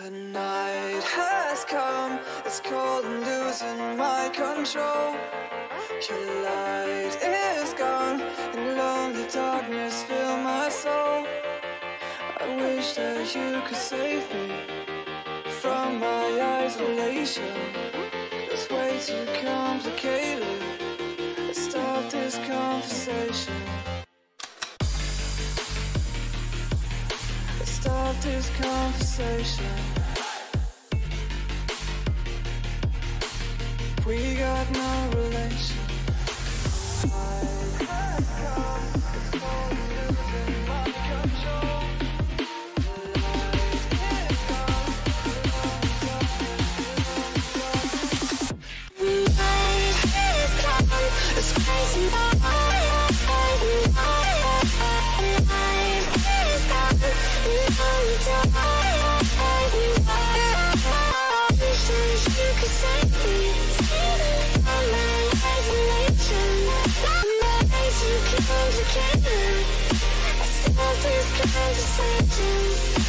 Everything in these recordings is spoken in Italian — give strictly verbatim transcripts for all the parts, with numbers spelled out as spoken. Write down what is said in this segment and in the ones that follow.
The night has come, it's cold and losing my control. Your light is gone, and lonely darkness fill my soul. I wish that you could save me from my isolation. It's way too complicated. Let's stop this conversation. Let's stop this conversation. We got no relation. I have come, it's cold and losing my control. It's crazy, but you could save me from my isolation. I'm way too complicated. Stop this conversation.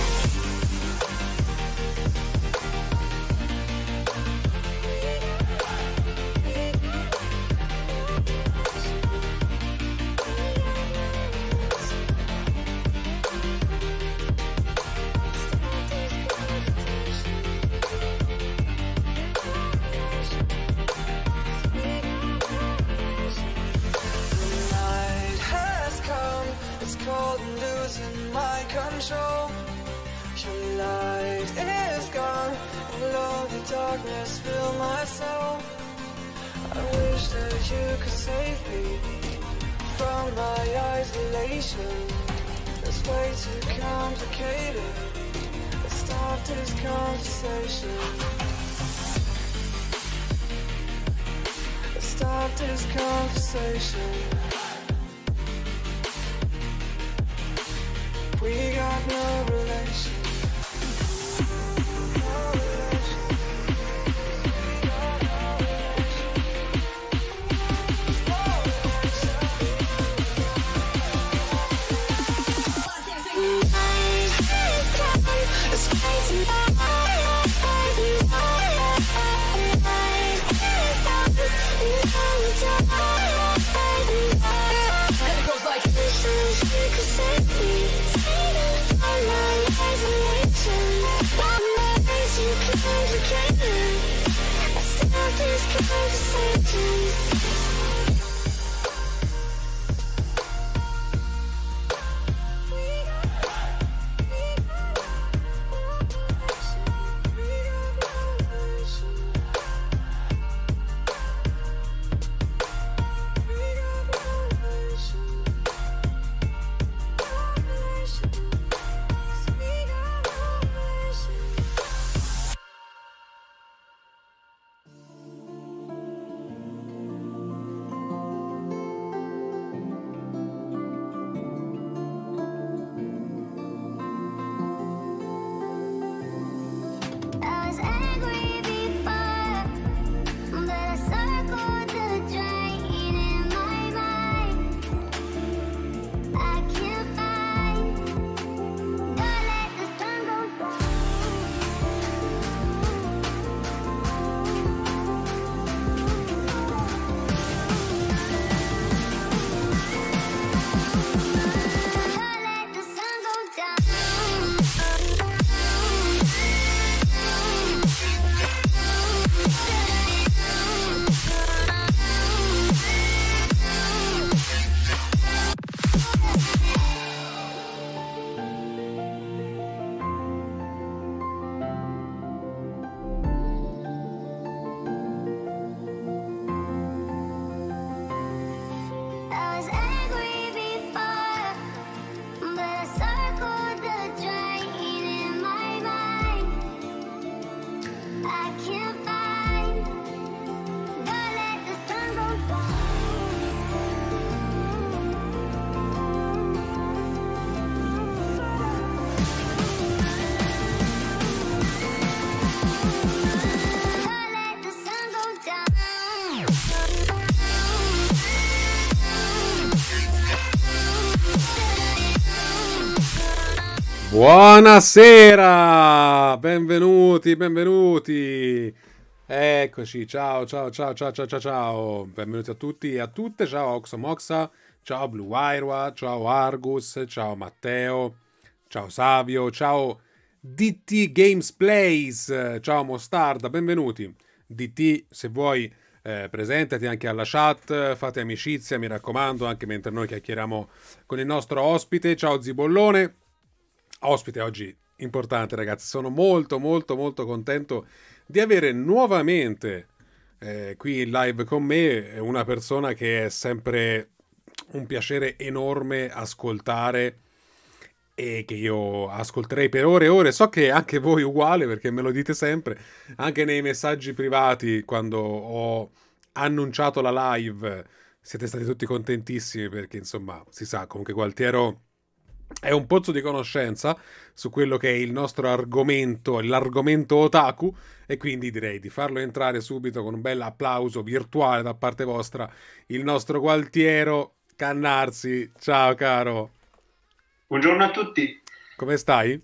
Your light is gone, and lonely darkness fill my soul. I wish that you could save me from my isolation. It's way too complicated. Let's stop this conversation. Let's stop this conversation. We got no relation. No relation. We got no relation. No relation. It's crazy. And it goes like this. You could save me. I'm alive. Buonasera, benvenuti, benvenuti. Eccoci, ciao, ciao, ciao, ciao, ciao, ciao, ciao. Benvenuti a tutti e a tutte. Ciao Oxomoxa, ciao Blue Wire, ciao Argus, ciao Matteo, ciao Savio, ciao D T Games Plays, ciao Mostarda, benvenuti. D T, se vuoi, eh, presentati anche alla chat, fate amicizia, mi raccomando, anche mentre noi chiacchieriamo con il nostro ospite. Ciao Zibollone. Ospite oggi importante, ragazzi. Sono molto molto molto contento di avere nuovamente eh, qui in live con me una persona che è sempre un piacere enorme ascoltare e che io ascolterei per ore e ore. So che anche voi uguale, perché me lo dite sempre, anche nei messaggi privati quando ho annunciato la live siete stati tutti contentissimi, perché insomma si sa, comunque Gualtiero è un pozzo di conoscenza su quello che è il nostro argomento, l'argomento otaku, e quindi direi di farlo entrare subito con un bel applauso virtuale da parte vostra, il nostro Gualtiero Cannarsi. Ciao caro. Buongiorno a tutti. Come stai?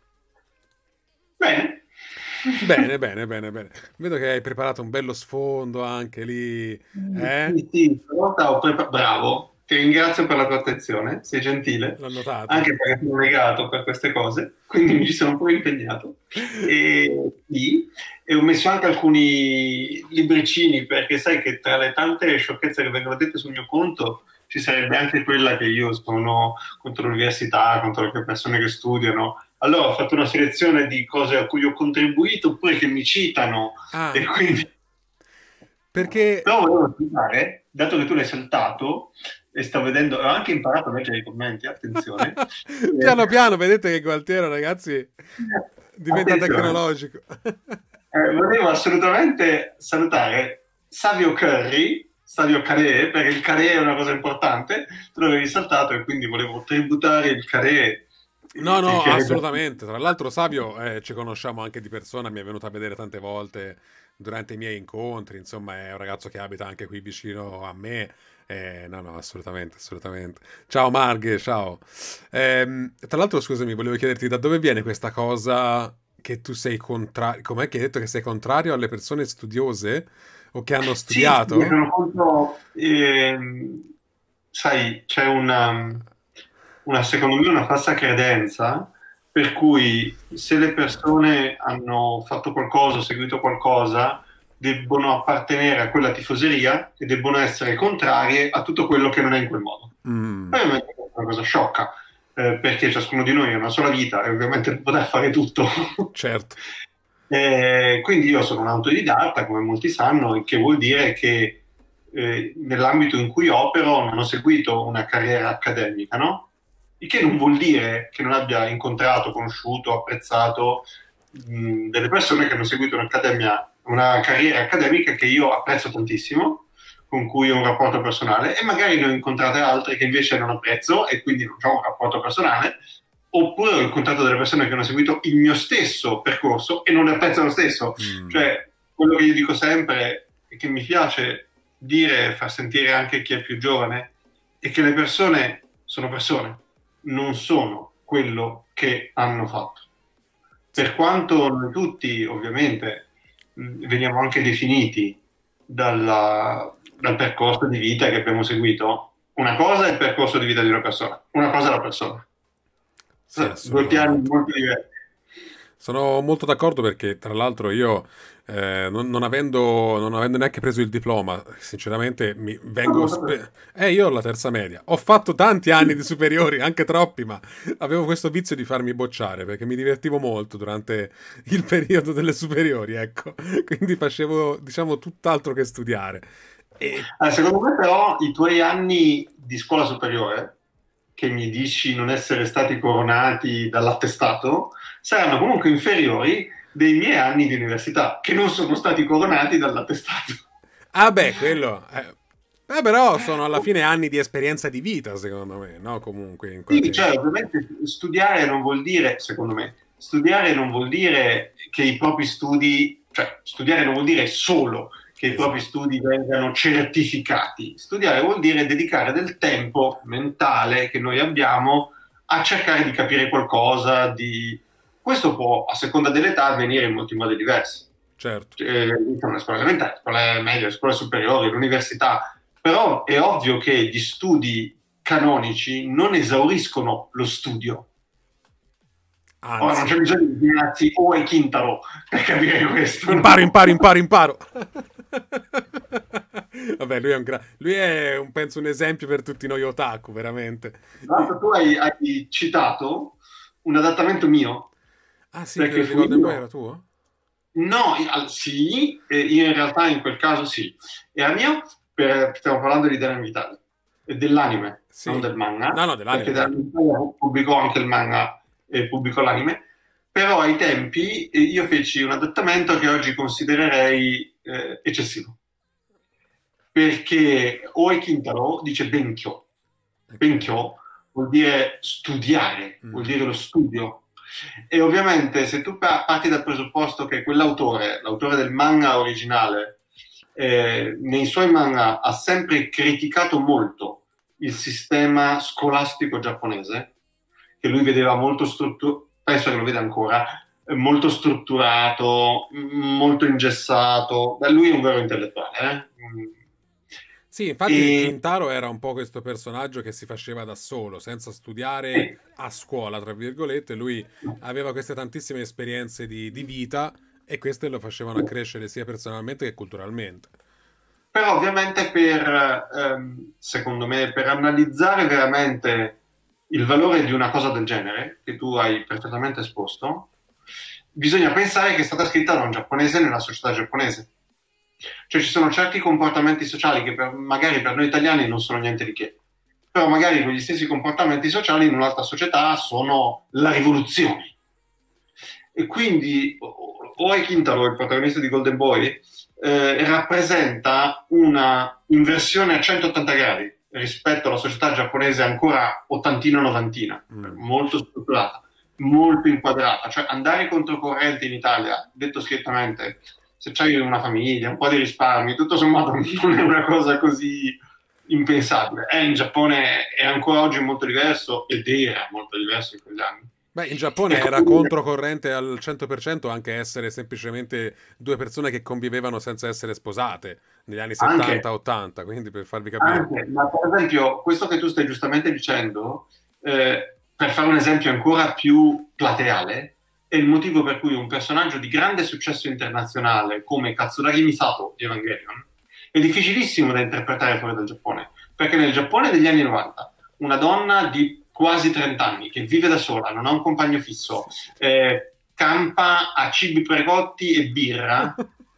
Bene. Bene, bene, bene, bene. Vedo che hai preparato un bello sfondo anche lì. Eh? Sì, sì, stavolta ho preparato. Bravo, ti ringrazio per la tua attenzione, sei gentile, L'ho notato. anche perché sono legato per queste cose, quindi mi ci sono un po' impegnato. E, sì, e ho messo anche alcuni libricini, perché sai che tra le tante sciocchezze che vengono dette sul mio conto ci sarebbe anche quella che io sono contro l'università, contro le persone che studiano. Allora ho fatto una selezione di cose a cui ho contribuito oppure che mi citano, Ah, e quindi... perché... Però volevo spiegare, dato che tu l'hai saltato e sto vedendo, ho anche imparato a leggere i commenti, attenzione. Piano piano, vedete che Gualtiero, ragazzi, diventa Attenzione. tecnologico. Eh, volevo assolutamente salutare Savio Curry, Savio Caré, perché il caré è una cosa importante, tu l'avevi saltato e quindi volevo tributare il caré. No, no, che- assolutamente. Tra l'altro Savio eh, ci conosciamo anche di persona, mi è venuto a vedere tante volte durante i miei incontri, insomma è un ragazzo che abita anche qui vicino a me. Eh, no, no, assolutamente, assolutamente. Ciao Marghe, ciao. Ehm, tra l'altro, scusami, volevo chiederti da dove viene questa cosa che tu sei contrario, com'è che hai detto che sei contrario alle persone studiose o che hanno Sì, sì, studiato? sono molto, ehm, sai, c'è una, una, secondo me, una falsa credenza per cui se le persone hanno fatto qualcosa, seguito qualcosa, debbono appartenere a quella tifoseria e debbono essere contrarie a tutto quello che non è in quel modo. Mm, Ovviamente è una cosa sciocca, eh, perché ciascuno di noi ha una sola vita e ovviamente non potrà fare tutto. certo. Eh, quindi io sono un autodidatta, come molti sanno, il che vuol dire che eh, nell'ambito in cui opero non ho seguito una carriera accademica, no? Il che non vuol dire che non abbia incontrato, conosciuto, apprezzato mh, delle persone che hanno seguito un'accademia, una carriera accademica che io apprezzo tantissimo, con cui ho un rapporto personale, e magari ne ho incontrate altre che invece non apprezzo e quindi non ho un rapporto personale, oppure ho incontrato delle persone che hanno seguito il mio stesso percorso e non le apprezzo lo stesso. Mm. Cioè, quello che io dico sempre e che mi piace dire e far sentire anche chi è più giovane è che le persone sono persone, non sono quello che hanno fatto. Per quanto noi tutti, ovviamente, mh, veniamo anche definiti dalla, dal percorso di vita che abbiamo seguito, una cosa è il percorso di vita di una persona, una cosa è la persona. Sì, Due piani assolutamente. molto diversi. Sono molto d'accordo perché, tra l'altro, io eh, non, non avendo, non avendo neanche preso il diploma, sinceramente mi Non vengo... lo sapevo. spe- Eh, io ho la terza media. Ho fatto tanti anni di superiori, anche troppi, ma avevo questo vizio di farmi bocciare perché mi divertivo molto durante il periodo delle superiori, ecco. Quindi facevo, diciamo, tutt'altro che studiare. E Eh, secondo me però i tuoi anni di scuola superiore, che mi dici non essere stati coronati dall'attestato, saranno comunque inferiori dei miei anni di università, che non sono stati coronati dall'attestato. Ah beh, quello... Eh, eh, però sono alla fine anni di esperienza di vita, secondo me, no? Comunque, in Sì, qualche... cioè, ovviamente studiare non vuol dire, secondo me, studiare non vuol dire che i propri studi, cioè studiare non vuol dire solo che i propri Esatto. studi vengano certificati. Studiare vuol dire dedicare del tempo mentale che noi abbiamo a cercare di capire qualcosa, di... questo può, a seconda dell'età, avvenire in molti modi diversi. Certo. Eh, le scuole elementari, le scuole medie, le scuole superiori, l'università, però è ovvio che gli studi canonici non esauriscono lo studio. Anzi. Ora non c'è bisogno di impegnarsi o ai Kintaro per capire questo. Imparo, imparo, imparo, imparo. Vabbè, lui è un gra... lui è un, penso un esempio per tutti noi otaku, veramente. Tra l'altro tu hai, hai citato un adattamento mio. Ah sì, perché di Golden Boy era tuo? No, sì, io in realtà in quel caso sì. Era mio, per, stiamo parlando di Dana Vitale, dell'anime, sì. Non del manga. No, no, dell'anime. Perché Dana Vitale pubblicò anche il manga e pubblicò l'anime, però ai tempi io feci un adattamento che oggi considererei eh, eccessivo. Perché Oe Kintaro dice Benkyo. Benkyo vuol dire studiare, mm. vuol dire lo studio. E ovviamente se tu parti dal presupposto che quell'autore, l'autore del manga originale, eh, nei suoi manga ha sempre criticato molto il sistema scolastico giapponese, che lui vedeva molto strutturato, penso che lo veda ancora, molto strutturato, molto ingessato. Beh, lui è un vero intellettuale, eh? Sì, infatti e... Kintaro era un po' questo personaggio che si faceva da solo, senza studiare eh. a scuola, tra virgolette. Lui aveva queste tantissime esperienze di, di vita e queste lo facevano crescere sia personalmente che culturalmente. Però ovviamente per, ehm, secondo me, per analizzare veramente il valore di una cosa del genere, che tu hai perfettamente esposto, bisogna pensare che è stata scritta da un giapponese nella società giapponese. Cioè ci sono certi comportamenti sociali che per, magari per noi italiani non sono niente di che, però magari quegli stessi comportamenti sociali in un'altra società sono la rivoluzione. E quindi Oe Kintaro, il protagonista di Golden Boy, eh, rappresenta una inversione a centottanta gradi rispetto alla società giapponese ancora ottantina-novantina, mm. molto strutturata, molto inquadrata. Cioè andare controcorrente in Italia, detto schiettamente, se c'hai una famiglia, un po' di risparmi, tutto sommato non è una cosa così impensabile. Eh, in Giappone è ancora oggi molto diverso ed era molto diverso in quegli anni. Beh, in Giappone era controcorrente al cento per cento anche essere semplicemente due persone che convivevano senza essere sposate negli anni settanta ottanta, quindi per farvi capire. Anche, ma per esempio, questo che tu stai giustamente dicendo, eh, per fare un esempio ancora più plateale, è il motivo per cui un personaggio di grande successo internazionale come Katsuragi Misato di Evangelion è difficilissimo da interpretare fuori dal Giappone, perché nel Giappone degli anni novanta una donna di quasi trenta anni che vive da sola, non ha un compagno fisso, eh, campa a cibi precotti e birra,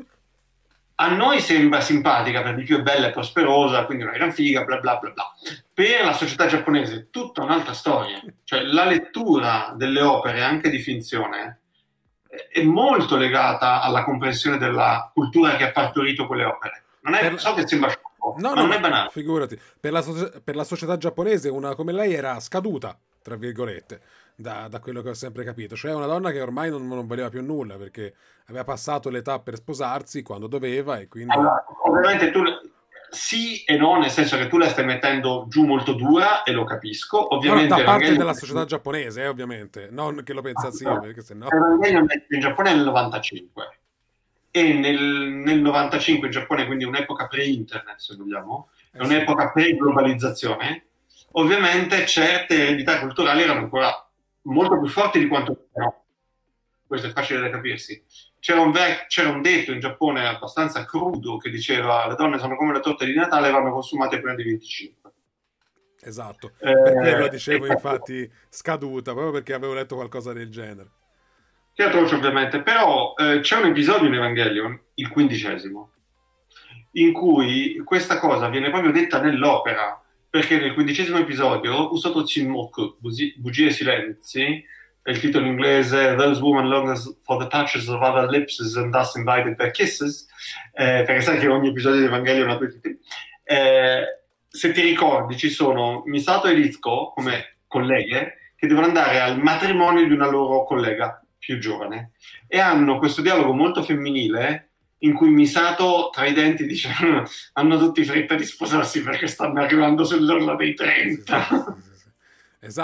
a noi sembra simpatica, per di più è bella e prosperosa, quindi una gran figa, bla bla bla bla. Per la società giapponese tutta un'altra storia, cioè la lettura delle opere anche di finzione è molto legata alla comprensione della cultura che ha partorito quelle opere. Non è, per... so che sembra sciocco, no, ma no, non è banale. Figurati, per la, so- per la società giapponese una come lei era scaduta, tra virgolette, da, da quello che ho sempre capito, cioè una donna che ormai non, non valeva più nulla perché aveva passato l'età per sposarsi quando doveva e quindi... Allora, ovviamente tu sì e no, nel senso che tu la stai mettendo giù molto dura e lo capisco, ovviamente... No, da parte Evangelion... della società giapponese, eh, ovviamente, non che lo pensassi ah, io, perché sennò... Evangelion in Giappone nel novantacinque e nel, nel novantacinque in Giappone, quindi un'epoca pre-internet se vogliamo, è un'epoca pre-globalizzazione, ovviamente certe eredità culturali erano ancora molto più forti di quanto no. Questo è facile da capirsi. C'era un, ve- c'era un detto in Giappone abbastanza crudo che diceva le donne sono come le torte di Natale e vanno consumate prima dei venticinque. Esatto, eh, per quello dicevo eh, infatti scaduta, proprio perché avevo letto qualcosa del genere. Che atroce ovviamente, però eh, c'è un episodio in Evangelion, il quindicesimo, in cui questa cosa viene proprio detta nell'opera, perché nel quindicesimo episodio Usoto Chinmoku, bugie e silenzi, è il titolo inglese Those women long for the touches of other lips and thus invited their kisses, eh, perché sai che ogni episodio di Evangelion ha due titoli. Eh, se ti ricordi ci sono Misato e Ritsuko come colleghe che devono andare al matrimonio di una loro collega più giovane e hanno questo dialogo molto femminile in cui Misato tra i denti dice hanno tutti fretta di sposarsi perché stanno arrivando sull'orlo dei trenta. Sì, sì, sì, sì. Esatto.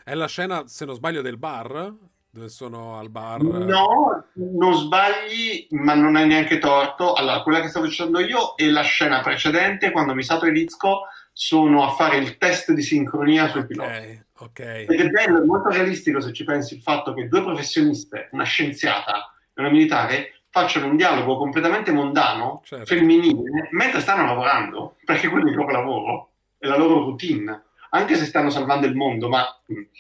È la scena, se non sbaglio, del bar, dove sono al bar. No, non sbagli, ma non hai neanche torto. Allora, quella che stavo dicendo io è la scena precedente, quando Misato e Rizzo sono a fare il test di sincronia sul pilota. Ok, ok. Ed è bello, è molto realistico se ci pensi il fatto che due professioniste, una scienziata e una militare, facciano un dialogo completamente mondano, Certo. femminile, mentre stanno lavorando, perché quello è il loro lavoro, è la loro routine, anche se stanno salvando il mondo. Ma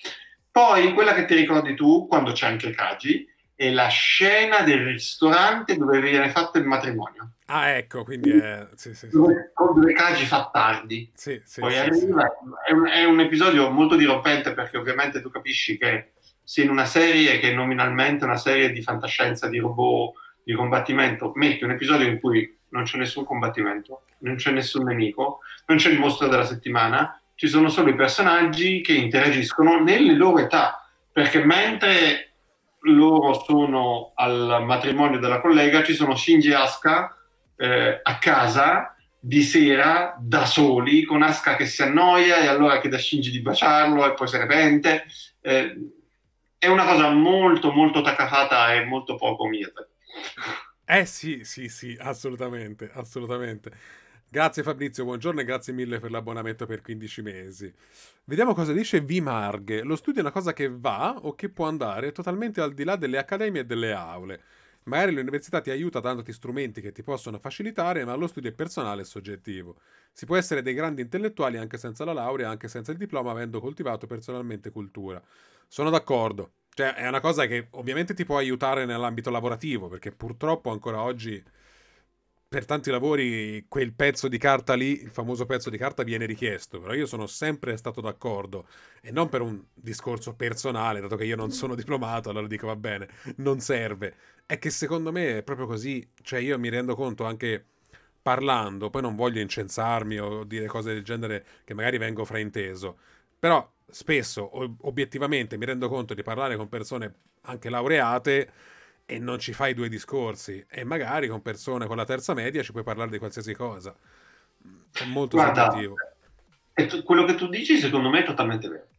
poi quella che ti ricordi tu, quando c'è anche Kaji, è la scena del ristorante dove viene fatto il matrimonio. Ah, ecco, quindi è... Sì, sì, sì. Dove, dove Kaji fa tardi. Sì, sì, Poi sì, arriva, sì. è, un, è un episodio molto dirompente, perché ovviamente tu capisci che se in una serie che è nominalmente una serie di fantascienza, di robot, di combattimento, metti un episodio in cui non c'è nessun combattimento, non c'è nessun nemico, non c'è il mostro della settimana, ci sono solo i personaggi che interagiscono nelle loro età, perché mentre loro sono al matrimonio della collega, ci sono Shinji e Asuka eh, a casa di sera da soli, con Asuka che si annoia e allora chiede a Shinji di baciarlo e poi se ne pente. Eh, è una cosa molto molto Takahata e molto poco Miyazaki. Eh sì, sì, sì, assolutamente, assolutamente. Grazie Fabrizio, buongiorno e grazie mille per l'abbonamento per quindici mesi. Vediamo cosa dice Vimarghe. Lo studio è una cosa che va o che può andare totalmente al di là delle accademie e delle aule. Magari l'università ti aiuta dandoti strumenti che ti possono facilitare, ma lo studio è personale e soggettivo. Si può essere dei grandi intellettuali anche senza la laurea, anche senza il diploma, avendo coltivato personalmente cultura. Sono d'accordo. Cioè, è una cosa che ovviamente ti può aiutare nell'ambito lavorativo, perché purtroppo ancora oggi per tanti lavori quel pezzo di carta lì, il famoso pezzo di carta, viene richiesto. Però io sono sempre stato d'accordo, e non per un discorso personale, dato che io non sono diplomato, allora dico va bene, non serve. È che secondo me è proprio così. Cioè io mi rendo conto anche parlando, poi non voglio incensarmi o dire cose del genere che magari vengo frainteso, però spesso obiettivamente mi rendo conto di parlare con persone anche laureate e non ci fai due discorsi, e magari con persone con la terza media ci puoi parlare di qualsiasi cosa. È molto Guarda, soggettivo. t- quello che tu dici secondo me è totalmente vero.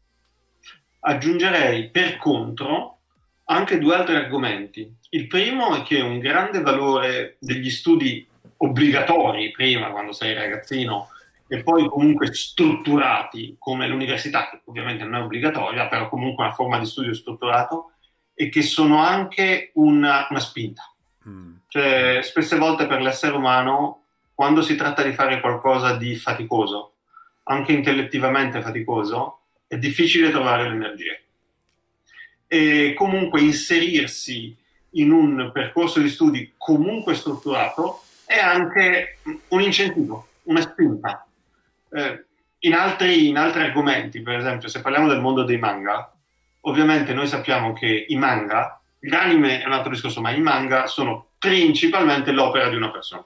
Aggiungerei per contro anche due altri argomenti. Il primo è che un grande valore degli studi obbligatori prima, quando sei ragazzino, e poi comunque strutturati come l'università, che ovviamente non è obbligatoria, però comunque una forma di studio strutturato, e che sono anche una, una spinta. Mm. Cioè, spesse volte per l'essere umano, quando si tratta di fare qualcosa di faticoso, anche intellettivamente faticoso, è difficile trovare l'energia. E comunque inserirsi in un percorso di studi comunque strutturato è anche un incentivo, una spinta. Eh, in, altri, in altri argomenti, per esempio, se parliamo del mondo dei manga, ovviamente noi sappiamo che i manga, l'anime è un altro discorso, ma i manga sono principalmente l'opera di una persona.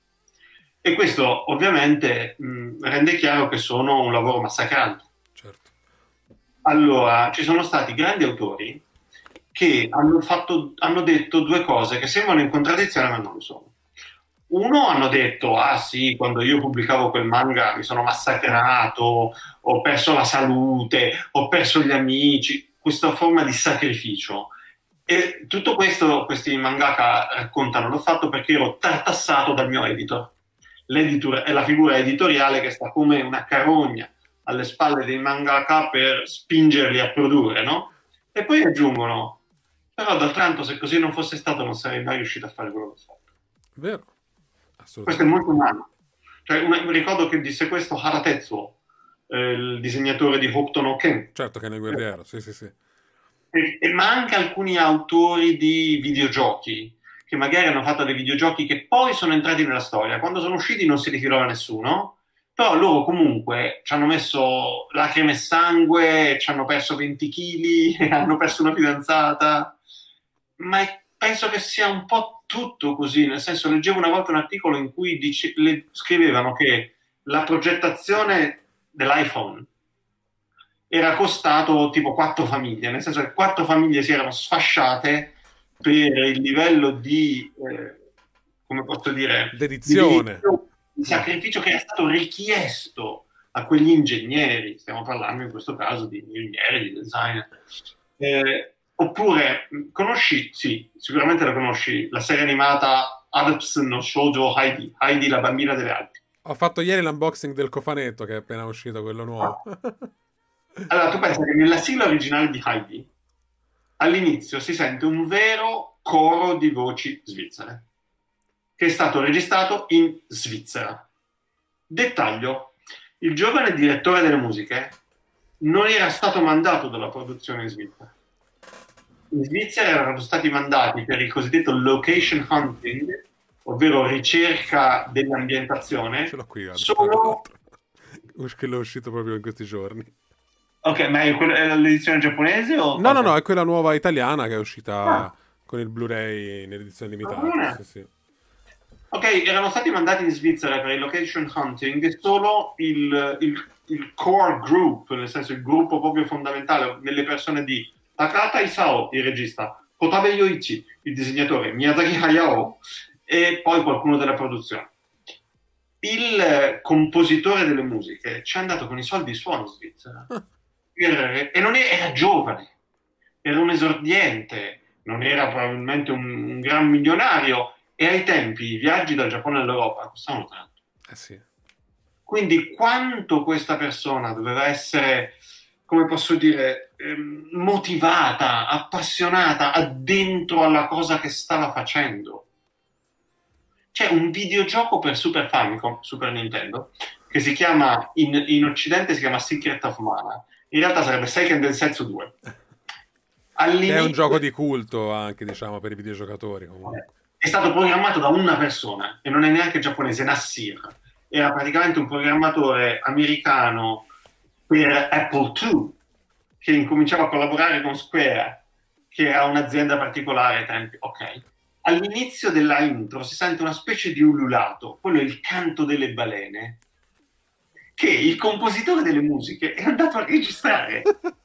E questo ovviamente mh, rende chiaro che sono un lavoro massacrante. Certo. Allora, ci sono stati grandi autori che hanno, fatto, hanno detto due cose che sembrano in contraddizione, ma non lo sono. Uno, hanno detto, ah sì, quando io pubblicavo quel manga mi sono massacrato, ho perso la salute, ho perso gli amici, questa forma di sacrificio. E tutto questo, questi mangaka raccontano, l'ho fatto perché ero tartassato dal mio editor. L'editor è la figura editoriale che sta come una carogna alle spalle dei mangaka per spingerli a produrre, no? E poi aggiungono, però d'altronde se così non fosse stato non sarei mai riuscito a fare quello che ho fatto. Vero. Questo è molto umano. Cioè, un, ricordo che disse questo Hara Tetsuo, eh, il disegnatore di Hokuto no Ken. Certo che è nel guerriero, sì, sì, sì. E, e, ma anche alcuni autori di videogiochi, che magari hanno fatto dei videogiochi che poi sono entrati nella storia. Quando sono usciti non si rifilava nessuno, però loro comunque ci hanno messo lacrime e sangue, ci hanno perso venti chili, hanno perso una fidanzata, ma è, penso che sia un po' tutto così, nel senso, leggevo una volta un articolo in cui dice, le, scrivevano che la progettazione dell'iPhone era costato tipo quattro famiglie, nel senso che quattro famiglie si erano sfasciate per il livello di, eh, come posso dire, dedizione, di, di sacrificio che era stato richiesto a quegli ingegneri, stiamo parlando in questo caso di ingegneri, di designer. Eh, oppure, conosci, sì, sicuramente la conosci, la serie animata Alps no Shoujo Heidi, Heidi la bambina delle Alpi. Ho fatto ieri l'unboxing del cofanetto che è appena uscito, quello nuovo. Allora, tu pensi che nella sigla originale di Heidi, all'inizio si sente un vero coro di voci svizzere, che è stato registrato in Svizzera. Dettaglio, il giovane direttore delle musiche non era stato mandato dalla produzione in Svizzera. In Svizzera erano stati mandati per il cosiddetto location hunting, ovvero ricerca dell'ambientazione. Ce l'ho qui, guarda, solo... che l'ho uscito proprio in questi giorni. Ok, ma è, quella, è l'edizione giapponese o... No, no, no, è quella nuova italiana che è uscita ah. con il Blu-ray in edizione limitata. Ah, sì, sì. Ok, erano stati mandati in Svizzera per il location hunting solo il, il, il core group, nel senso il gruppo proprio fondamentale, nelle persone di Takata Isao, il regista, Hotabe Yoichi, il disegnatore, Miyazaki Hayao e poi qualcuno della produzione. Il compositore delle musiche ci è andato con i soldi suoi in Svizzera. E non era, era giovane, era un esordiente, non era probabilmente un, un gran milionario, e ai tempi i viaggi dal Giappone all'Europa costavano tanto. Eh sì. Quindi quanto questa persona doveva essere, come posso dire, ehm, motivata, appassionata, addentro alla cosa che stava facendo. C'è un videogioco per Super Famicom, Super Nintendo, che si chiama, in, in Occidente si chiama Secret of Mana. In realtà sarebbe Seiken Densetsu due. È un gioco di culto anche, diciamo, per i videogiocatori. Comunque. È stato programmato da una persona, e non è neanche giapponese, Nassir. Era praticamente un programmatore americano per Apple due, che incominciava a collaborare con Square, che era un'azienda particolare ai tempi. Ok. All'inizio della intro si sente una specie di ululato, quello è il canto delle balene, che il compositore delle musiche è andato a registrare.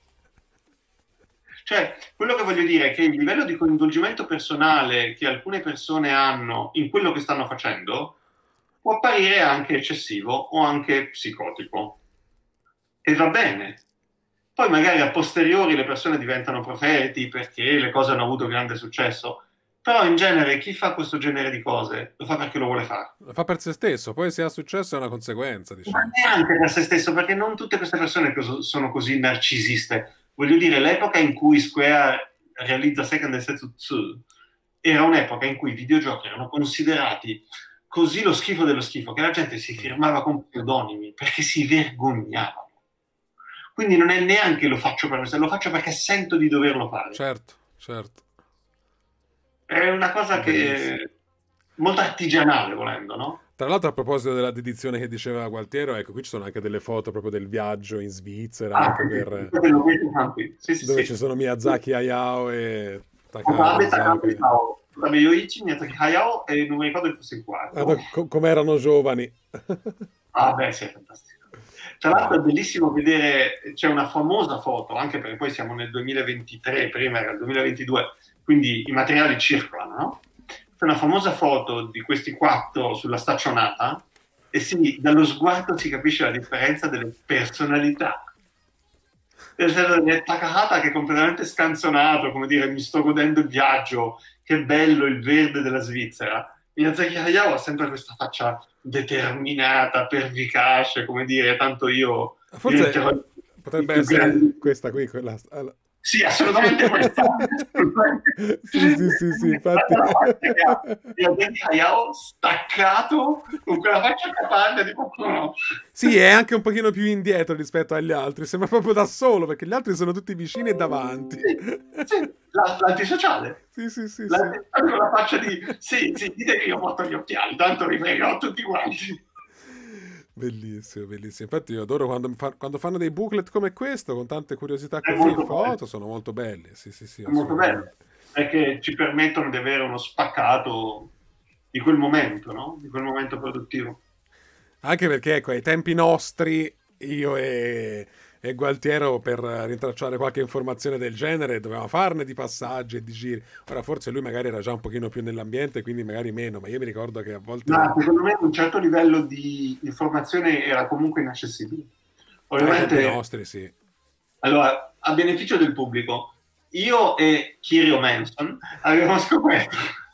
Cioè, quello che voglio dire è che il livello di coinvolgimento personale che alcune persone hanno in quello che stanno facendo può apparire anche eccessivo o anche psicotico. E va bene. Poi magari a posteriori le persone diventano profeti perché le cose hanno avuto grande successo. Però in genere chi fa questo genere di cose lo fa perché lo vuole fare. Lo fa per se stesso, poi se ha successo è una conseguenza, diciamo. Ma neanche per se stesso, perché non tutte queste persone sono così narcisiste. Voglio dire, l'epoca in cui Square realizza Seiken Densetsu due era un'epoca in cui i videogiochi erano considerati così lo schifo dello schifo che la gente si firmava con pseudonimi perché si vergognavano. Quindi non è neanche lo faccio per me, lo faccio perché sento di doverlo fare. Certo, certo. È una cosa che è molto artigianale, volendo, no? Tra l'altro, a proposito della dedizione che diceva Gualtiero, ecco, qui ci sono anche delle foto proprio del viaggio in Svizzera, ah, anche sì, per... sì, sì, dove sì. ci sono Miyazaki Hayao e Takahata Isao. Yoichi, Miyazaki Hayao e non mi ricordo che fosse il quarto. Ah, com- come erano giovani. Ah, beh, sì, è fantastico. Tra l'altro è bellissimo vedere, c'è una famosa foto, anche perché poi siamo nel duemilaventitré, prima era il duemilaventidue, quindi i materiali circolano, no? C'è una famosa foto di questi quattro sulla staccionata e sì, dallo sguardo si capisce la differenza delle personalità. C'è Takahata che è completamente scanzonato, come dire, mi sto godendo il viaggio, che bello il verde della Svizzera. Miyazaki Hayao ha sempre questa faccia determinata, pervicace, come dire, tanto io... Forse io potrebbe essere grandi... questa qui, quella... Sì, assolutamente questa. sì, sì, sì, sì, infatti. Miyazaki Hayao staccato con quella faccia capace di qualcuno. Sì, è anche un pochino più indietro rispetto agli altri, sembra proprio da solo, perché gli altri sono tutti vicini e davanti. Sì, sì. La, l'antisociale. Sì, sì, sì. L'antisociale sì. Con la faccia di... Sì, sì, dite che io porto gli occhiali, tanto vi frego tutti quanti. Bellissimo, bellissimo. Infatti io adoro quando, fa, quando fanno dei booklet come questo, con tante curiosità così, foto, bello. Sono molto belli. Sì, sì, sì, è molto bello, perché ci permettono di avere uno spaccato di quel momento, no? Di quel momento produttivo. Anche perché, ecco, ai tempi nostri, io e, e Gualtiero, per rintracciare qualche informazione del genere, dovevamo farne di passaggi e di giri. Ora, forse lui magari era già un pochino più nell'ambiente, quindi magari meno, ma io mi ricordo che a volte... No, secondo me un certo livello di informazione era comunque inaccessibile. Ovviamente, ai nostri, sì. Allora, a beneficio del pubblico, io e Kirio Manson abbiamo scoperto,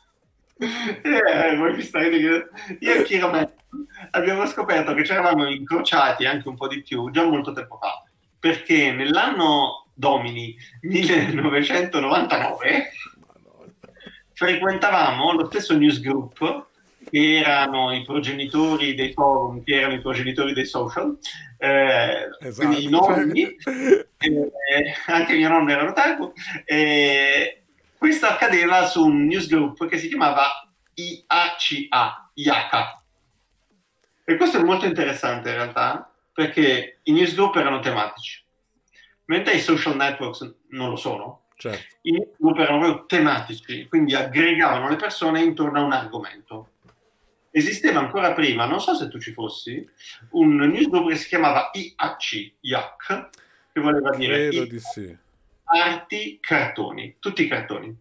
eh, voi mi state io e Kirio Manson abbiamo scoperto che ci eravamo incrociati anche un po' di più già molto tempo fa, perché nell'anno Domini millenovecentonovantanove frequentavamo lo stesso newsgroup che erano i progenitori dei forum, che erano i progenitori dei social, eh, esatto, quindi i nonni, cioè... eh, anche mio nonno era otaku, eh, questo accadeva su un newsgroup che si chiamava I A C A, I A C. E questo è molto interessante in realtà, perché i newsgroup erano tematici, mentre i social networks non lo sono. Certo. I newsgroup erano proprio tematici, quindi aggregavano le persone intorno a un argomento. Esisteva ancora prima, non so se tu ci fossi, un newsgroup che si chiamava I A C, I A C, che voleva dire Credo I, di sì. arti, cartoni, tutti i cartoni.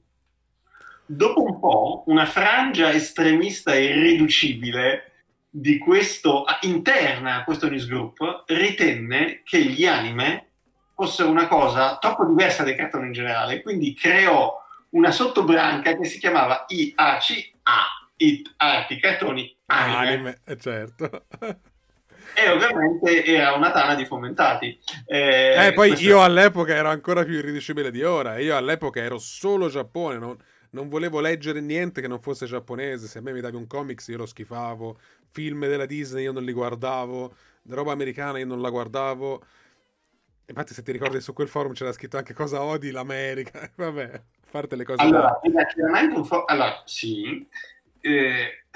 Dopo un po', una frangia estremista e irriducibile di questo, interna a questo newsgroup, ritenne che gli anime fossero una cosa troppo diversa dai cartoni in generale, quindi creò una sottobranca che si chiamava I A C A, It, arti, cartoni, anime. Anime, eh, certo. E ovviamente era una tana di fomentati. Eh, eh, poi questo... io all'epoca ero ancora più irriducibile di ora. Io all'epoca ero solo Giappone, non, non volevo leggere niente che non fosse giapponese. Se a me mi davi un comics io lo schifavo. Film della Disney io non li guardavo. Roba americana io non la guardavo. Infatti se ti ricordi su quel forum c'era scritto anche cosa odi l'America. Vabbè, a parte le cose. Allora, chiaramente un fo- allora sì. Eh,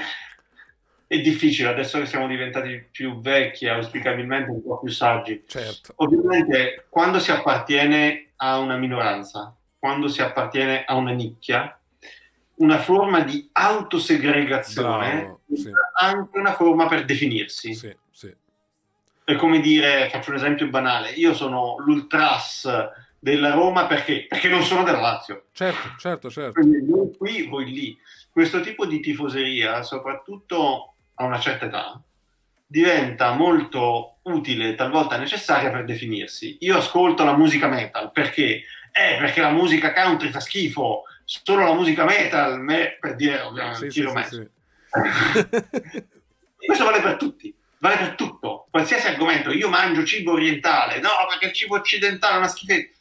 è difficile adesso che siamo diventati più vecchi, auspicabilmente un po' più saggi. Certo. Ovviamente quando si appartiene a una minoranza, quando si appartiene a una nicchia, una forma di autosegregazione Bravo, è sì. anche una forma per definirsi. Sì, sì. È come dire, faccio un esempio banale, io sono l'ultras della Roma perché? Perché non sono della Lazio. Certo, certo, certo. Quindi voi qui, voi lì. Questo tipo di tifoseria, soprattutto a una certa età, diventa molto utile, talvolta necessaria per definirsi. Io ascolto la musica metal, perché? Eh, perché la musica country fa schifo, solo la musica metal, me, per dire ovviamente, sì, tiro sì, messo. sì, sì. Questo vale per tutti, vale per tutto, qualsiasi argomento. Io mangio cibo orientale, no, perché il cibo occidentale è una schifezza.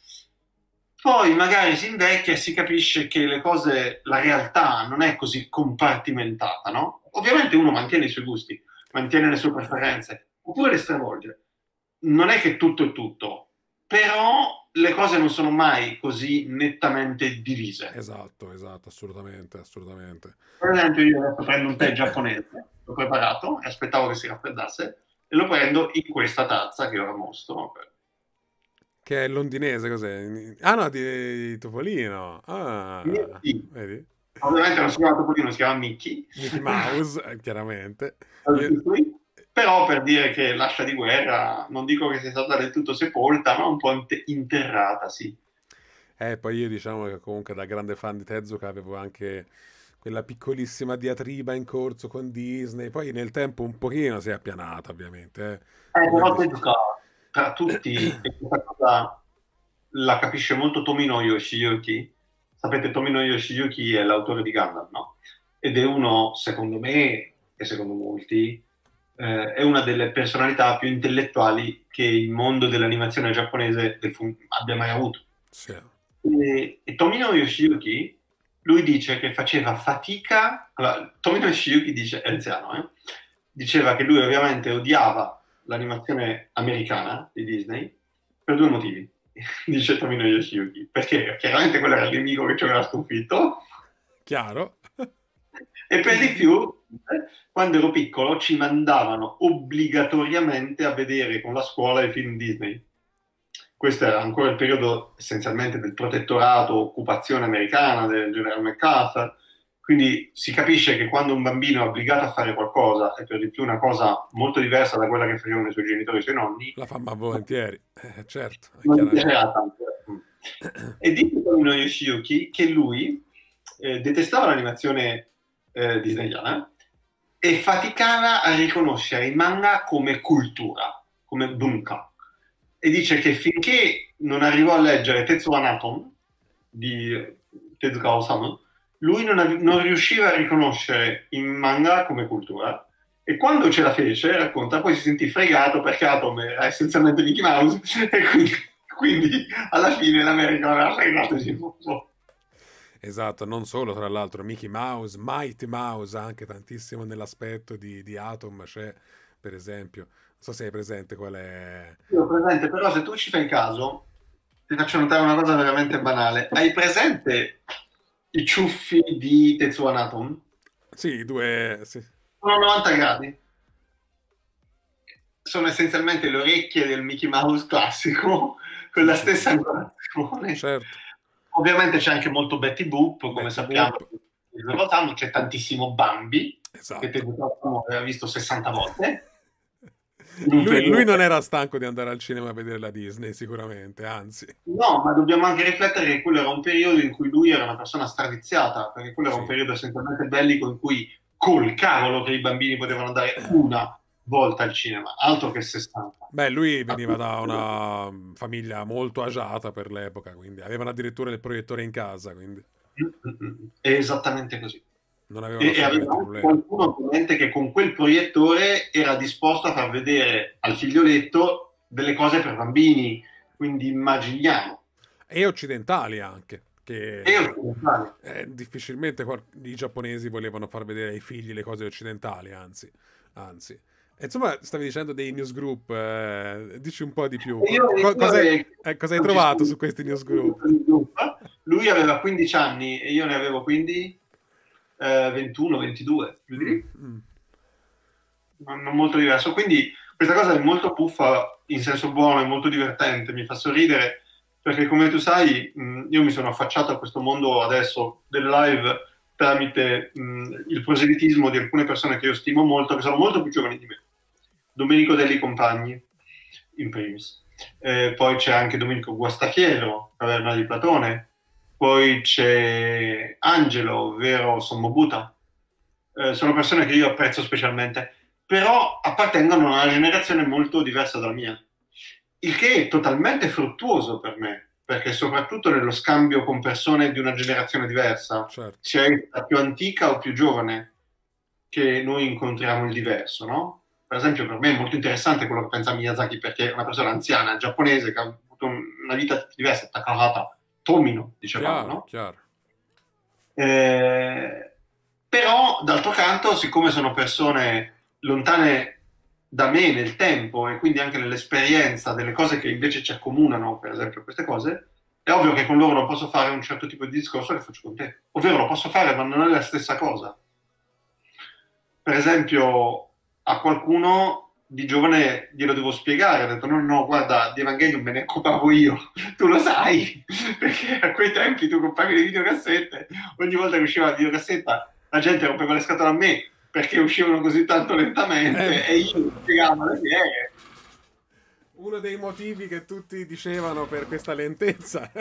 Poi magari si invecchia e si capisce che le cose, la realtà non è così compartimentata, no? Ovviamente uno mantiene i suoi gusti, mantiene le sue preferenze, oppure le stravolge. Non è che tutto è tutto, però le cose non sono mai così nettamente divise. Esatto, esatto, assolutamente, assolutamente. Per esempio io adesso prendo un tè giapponese, l'ho preparato e aspettavo che si raffreddasse, e lo prendo in questa tazza che ora mostro. Che è londinese, cos'è? Ah no, di, di Topolino. Ah, Sì. vedi? Ovviamente non si chiama Topolino, si chiama Mickey. Mickey Mouse, chiaramente. Io... Però per dire che l'ascia di guerra, non dico che sia stata del tutto sepolta, ma un po' interrata, sì. Eh, poi io diciamo che comunque da grande fan di Tezuka avevo anche quella piccolissima diatriba in corso con Disney, poi nel tempo un pochino si è appianata, ovviamente. Eh, eh però Tezuka, tra tutti, e questa cosa la capisce molto Tomino Yoshiyuki. Sapete, Tomino Yoshiyuki è l'autore di Gundam, no? Ed è uno, secondo me, e secondo molti, eh, è una delle personalità più intellettuali che il mondo dell'animazione giapponese abbia mai avuto. Sì. E, e Tomino Yoshiyuki, lui dice che faceva fatica. Allora, Tomino Yoshiyuki dice, è anziano, eh? Diceva che lui ovviamente odiava l'animazione americana di Disney per due motivi. Dice Tomino Yoshiyuki, perché chiaramente quello era il nemico che ci aveva sconfitto. Chiaro. E per di più, quando ero piccolo ci mandavano obbligatoriamente a vedere con la scuola i film Disney. Questo era ancora il periodo essenzialmente del protettorato, occupazione americana del generale MacArthur, quindi si capisce che quando un bambino è obbligato a fare qualcosa, e per di più una cosa molto diversa da quella che facevano i suoi genitori e i suoi nonni, la fa ma volentieri, eh, certo. Non gli piacerà tanto. E dice Tomino Yoshiyuki che lui eh, detestava l'animazione eh, disneyana e faticava a riconoscere il manga come cultura, come bunka. e dice che finché non arrivò a leggere Tetsuo Atom di Tezuka Osamu, lui non, av- non riusciva a riconoscere il manga come cultura, e quando ce la fece, racconta, poi si sentì fregato perché Atom era essenzialmente Mickey Mouse e quindi, quindi alla fine l'America aveva fregato di nuovo. Esatto, non solo, tra l'altro, Mickey Mouse, Mighty Mouse, anche tantissimo nell'aspetto di, di Atom, c'è, per esempio, non so se hai presente qual è... Io ho presente, però se tu ci fai caso, ti faccio notare una cosa veramente banale. Hai presente i ciuffi di Tetsuo Atom? Sì, due... Sì. Sono novanta gradi. Sono essenzialmente le orecchie del Mickey Mouse classico, con la stessa angolazione. Certo. Ovviamente c'è anche molto Betty Boop, come Betty sappiamo. Boop. C'è tantissimo Bambi, Esatto. che Tetsuo aveva visto sessanta volte. Lui, lui non era stanco di andare al cinema a vedere la Disney, sicuramente, anzi. No, ma dobbiamo anche riflettere che quello era un periodo in cui lui era una persona straviziata, perché quello era Sì. un periodo essenzialmente bellico in cui col cavolo che i bambini potevano andare una volta al cinema, altro che sessanta. Beh, lui veniva da una famiglia molto agiata per l'epoca, quindi avevano addirittura il proiettore in casa, quindi È esattamente così. non avevano E, e aveva problemi. qualcuno ovviamente che con quel proiettore era disposto a far vedere al figlioletto delle cose per bambini, quindi immaginiamo. E occidentali anche, che E occidentali. eh, difficilmente qual- i giapponesi volevano far vedere ai figli le cose occidentali, anzi, anzi. E insomma, stavi dicendo dei newsgroup, eh, dici un po' di più. E io- Co- io cosa, avrei- eh, cosa hai trovato su questi newsgroup? Lui aveva quindici anni e io ne avevo quindi eh, ventuno ventidue, più di lì. Mm. non, non molto diverso. Quindi questa cosa è molto puffa in senso buono, è molto divertente, mi fa sorridere, perché come tu sai mh, io mi sono affacciato a questo mondo adesso del live tramite mh, il proselitismo di alcune persone che io stimo molto, che sono molto più giovani di me. Domenico Delli Compagni, in primis. Eh, poi c'è anche Domenico Guastafiero, Caverna di Platone. Poi c'è Angelo, ovvero Sommobuta. Eh, sono persone che io apprezzo specialmente, però appartengono a una generazione molto diversa dalla mia, il che è totalmente fruttuoso per me, perché soprattutto nello scambio con persone di una generazione diversa, Certo. sia essa più antica o più giovane, che noi incontriamo il diverso, no? Per esempio, per me è molto interessante quello che pensa Miyazaki, perché è una persona anziana, giapponese, che ha avuto una vita diversa, Takahata Tomino, dicevamo, Chiaro, no? chiaro. Eh, però, d'altro canto, siccome sono persone lontane da me nel tempo e quindi anche nell'esperienza delle cose che invece ci accomunano, per esempio queste cose, è ovvio che con loro non posso fare un certo tipo di discorso che faccio con te. Ovvero lo posso fare, ma non è la stessa cosa. Per esempio, a qualcuno di giovane glielo devo spiegare, ho detto no, no, guarda, di Evangelion me ne occupavo io, tu lo sai, perché a quei tempi tu compravi le videocassette, ogni volta che usciva la videocassetta la gente rompeva le scatole a me, perché uscivano così tanto lentamente Eh. e io spiegavo le pieghe. Uno dei motivi che tutti dicevano per questa lentezza.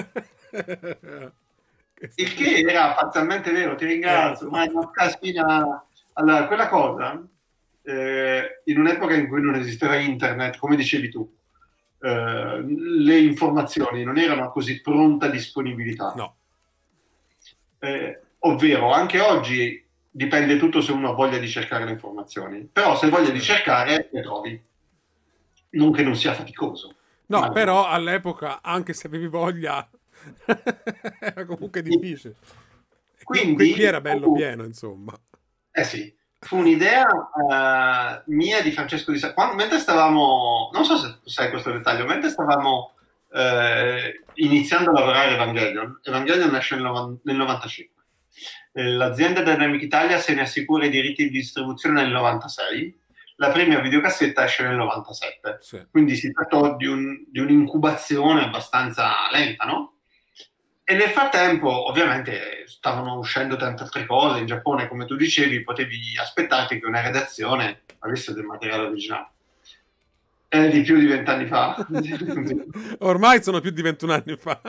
Il che era parzialmente vero, ti ringrazio, ma non caspina. Allora, quella cosa, eh, in un'epoca in cui non esisteva internet, come dicevi tu, eh, le informazioni non erano a così pronta disponibilità. No. Eh, ovvero, anche oggi dipende tutto se uno ha voglia di cercare le informazioni, però se hai voglia di cercare, le trovi. Non che non sia faticoso. No, ma però all'epoca, anche se avevi voglia, era comunque difficile. E qui, Quindi- qui, qui era bello pieno, insomma. Eh sì, fu un'idea eh, mia di Francesco Di Sa- quando, mentre stavamo, non so se tu sai questo dettaglio, mentre stavamo eh, iniziando a lavorare a Evangelion, Evangelion nasce nel, novan- nel novantacinque. Eh, L'azienda Dynamic Italia se ne assicura i diritti di distribuzione nel novantasei, la prima videocassetta esce nel novantasette. Sì. Quindi si trattò di, un, di un'incubazione abbastanza lenta, no? E nel frattempo, ovviamente, stavano uscendo tante altre cose. In Giappone, come tu dicevi, potevi aspettarti che una redazione avesse del materiale originale. È di più di vent'anni fa. Ormai sono più di ventuno anni fa.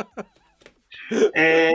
E...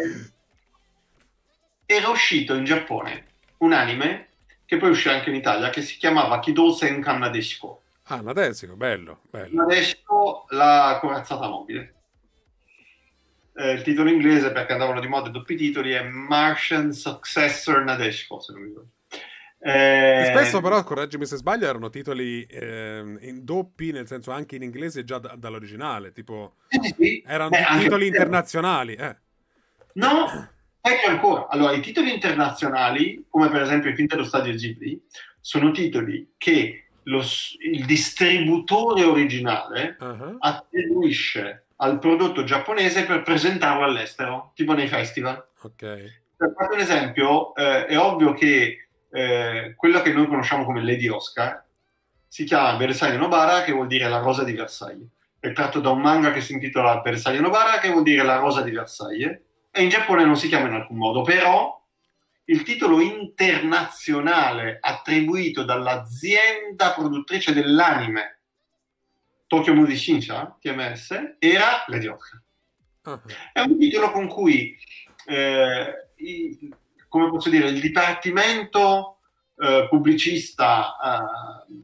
Era uscito in Giappone un anime che poi uscì anche in Italia, che si chiamava Kidou Senkan Nadeshiko, Ah, Nadesico, bello, bello. Nadeshiko, la corazzata mobile. Eh, il titolo inglese, perché andavano di moda i doppi titoli, è Martian Successor Nadeshiko, se non mi ricordo. Che spesso Eh, però, correggimi se sbaglio, erano titoli ehm, in doppi, nel senso anche in inglese già da- dall'originale, tipo sì, sì, sì. erano Beh, di- anche titoli perché- internazionali, eh. No, peggio ancora. Allora, i titoli internazionali, come per esempio i film dello Stadio Ghibli, sono titoli che lo s- il distributore originale Uh-huh. attribuisce al prodotto giapponese per presentarlo all'estero, tipo nei festival. Ok. Per fare un esempio, eh, è ovvio che eh, quello che noi conosciamo come Lady Oscar si chiama Versailles Nobara, che vuol dire la rosa di Versailles. È tratto da un manga che si intitola Versailles Nobara, che vuol dire la rosa di Versailles. E in Giappone non si chiama in alcun modo, però il titolo internazionale attribuito dall'azienda produttrice dell'anime Tokyo Movie Shinsha, T M S, era Lady Oscar. Uh-huh. È un titolo con cui, eh, i, come posso dire, il dipartimento eh, pubblicista eh,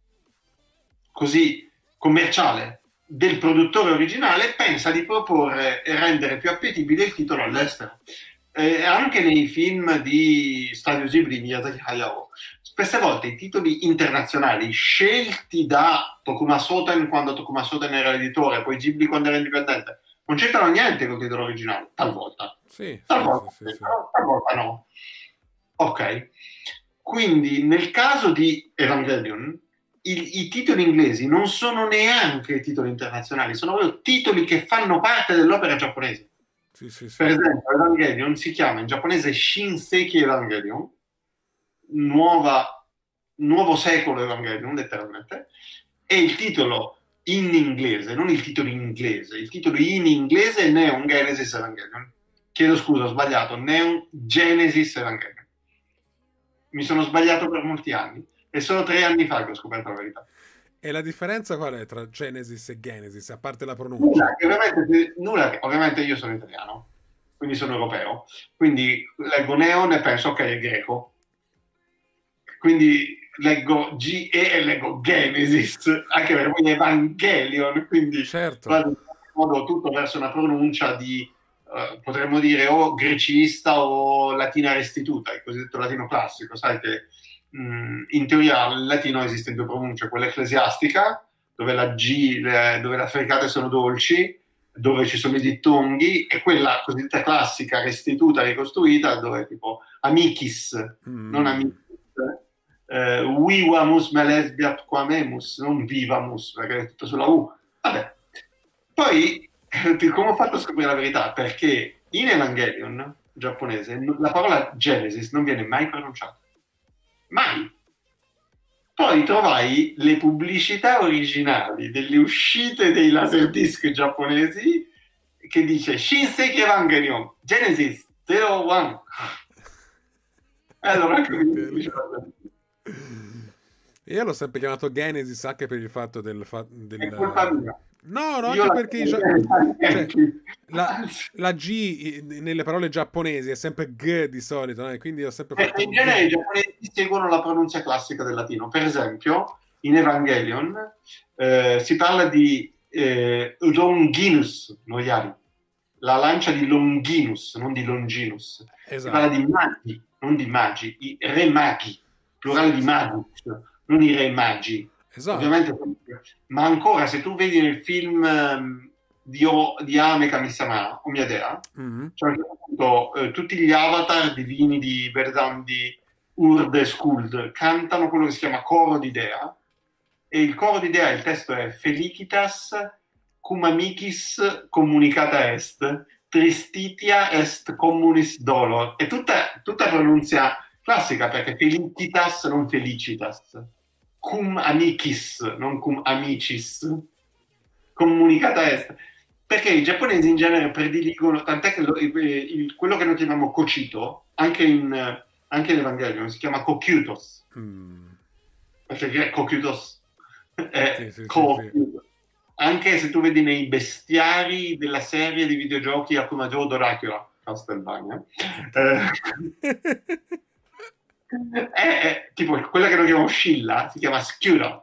così commerciale del produttore originale pensa di proporre e rendere più appetibile il titolo all'estero. Eh, anche nei film di Studio Ghibli, Miyazaki Hayao, spesse volte i titoli internazionali scelti da Tokuma Soten quando Tokuma Soten era l'editore, poi Ghibli quando era indipendente, non c'entrano niente con il titolo originale, talvolta. Sì, Talvolta, sì, sì, sì, sì. però talvolta no. Ok. Quindi nel caso di Evangelion, i, i titoli inglesi non sono neanche titoli internazionali, sono proprio titoli che fanno parte dell'opera giapponese. Sì, sì, sì. Per esempio, Evangelion si chiama in giapponese Shinseki Evangelion, nuova, nuovo secolo Evangelion, letteralmente, e il titolo in inglese, non il titolo in inglese, il titolo in inglese è Neon Genesis Evangelion. Chiedo scusa, ho sbagliato, Neon Genesis Evangelion. Mi sono sbagliato per molti anni, e solo tre anni fa che ho scoperto la verità. E la differenza qual è tra Genesis e Genesis, a parte la pronuncia? Nulla, che ovviamente, nulla, che ovviamente io sono italiano, quindi sono europeo, quindi leggo Neon e penso ok, è greco. Quindi leggo G E e leggo Genesis, anche perché poi è Evangelion, quindi Certo. vado in qualche modo tutto verso una pronuncia di, uh, potremmo dire, o grecista o latina restituta, il cosiddetto latino classico. Sai che mh, in teoria il latino esiste in due pronunce, quella ecclesiastica, dove la G, le, dove le fricate sono dolci, dove ci sono i dittonghi, e quella cosiddetta classica restituta, ricostruita, dove è tipo amicis, Mm. non amicis, eh, vivamus me lesbiat quamemus, non vivamus, perché è tutto sulla U. Vabbè. Poi, come ho fatto a scoprire la verità? Perché in Evangelion giapponese la parola Genesis non viene mai pronunciata. Mai. Poi trovai le pubblicità originali delle uscite dei laserdisc giapponesi che dice Shinseki Evangelion Genesis zero uno. E allora anche io l'ho sempre chiamato Genesis anche per il fatto del, fa- del... è colpa mia. No, no, Io anche la- perché i gia- cioè, la, la G i- nelle parole giapponesi è sempre G di solito, no? E quindi ho sempre Eh, fatto in genere i G. giapponesi seguono la pronuncia classica del latino. Per esempio, in Evangelion eh, si parla di eh, Longinus Noiari, la lancia di Longinus, non di Longinus. Si parla Esatto. di magi, non di magi, i re magi, plurale Sì, di sì. magus, non i re magi. Esatto. Ovviamente, ma ancora, se tu vedi nel film ehm, di, o, di Ame Kami-sama, o mia dea, Mhm. cioè, appunto, eh, tutti gli avatar divini di Verdun di Urd e Skuld cantano quello che si chiama coro di Dea, e il coro di Dea, il testo è Felicitas cum amicis communicata est, tristitia est communis dolor. È tutta, tutta pronuncia classica, perché Felicitas non Felicitas, cum amicis non cum amicis, comunicata est. Perché i giapponesi in genere prediligono, tant'è che lo, il, il, quello che noi chiamiamo Kochito, anche in, anche in Evangelion, si chiama Kokyutos. Mm. Perché Kokyutos è Sì, sì, sì, Kokyutos. Anche se tu vedi nei bestiari della serie di videogiochi Akuma Joe Dracula, Castlevania, eh, è, è, tipo quella che noi chiamiamo Scilla, si chiama Sciura.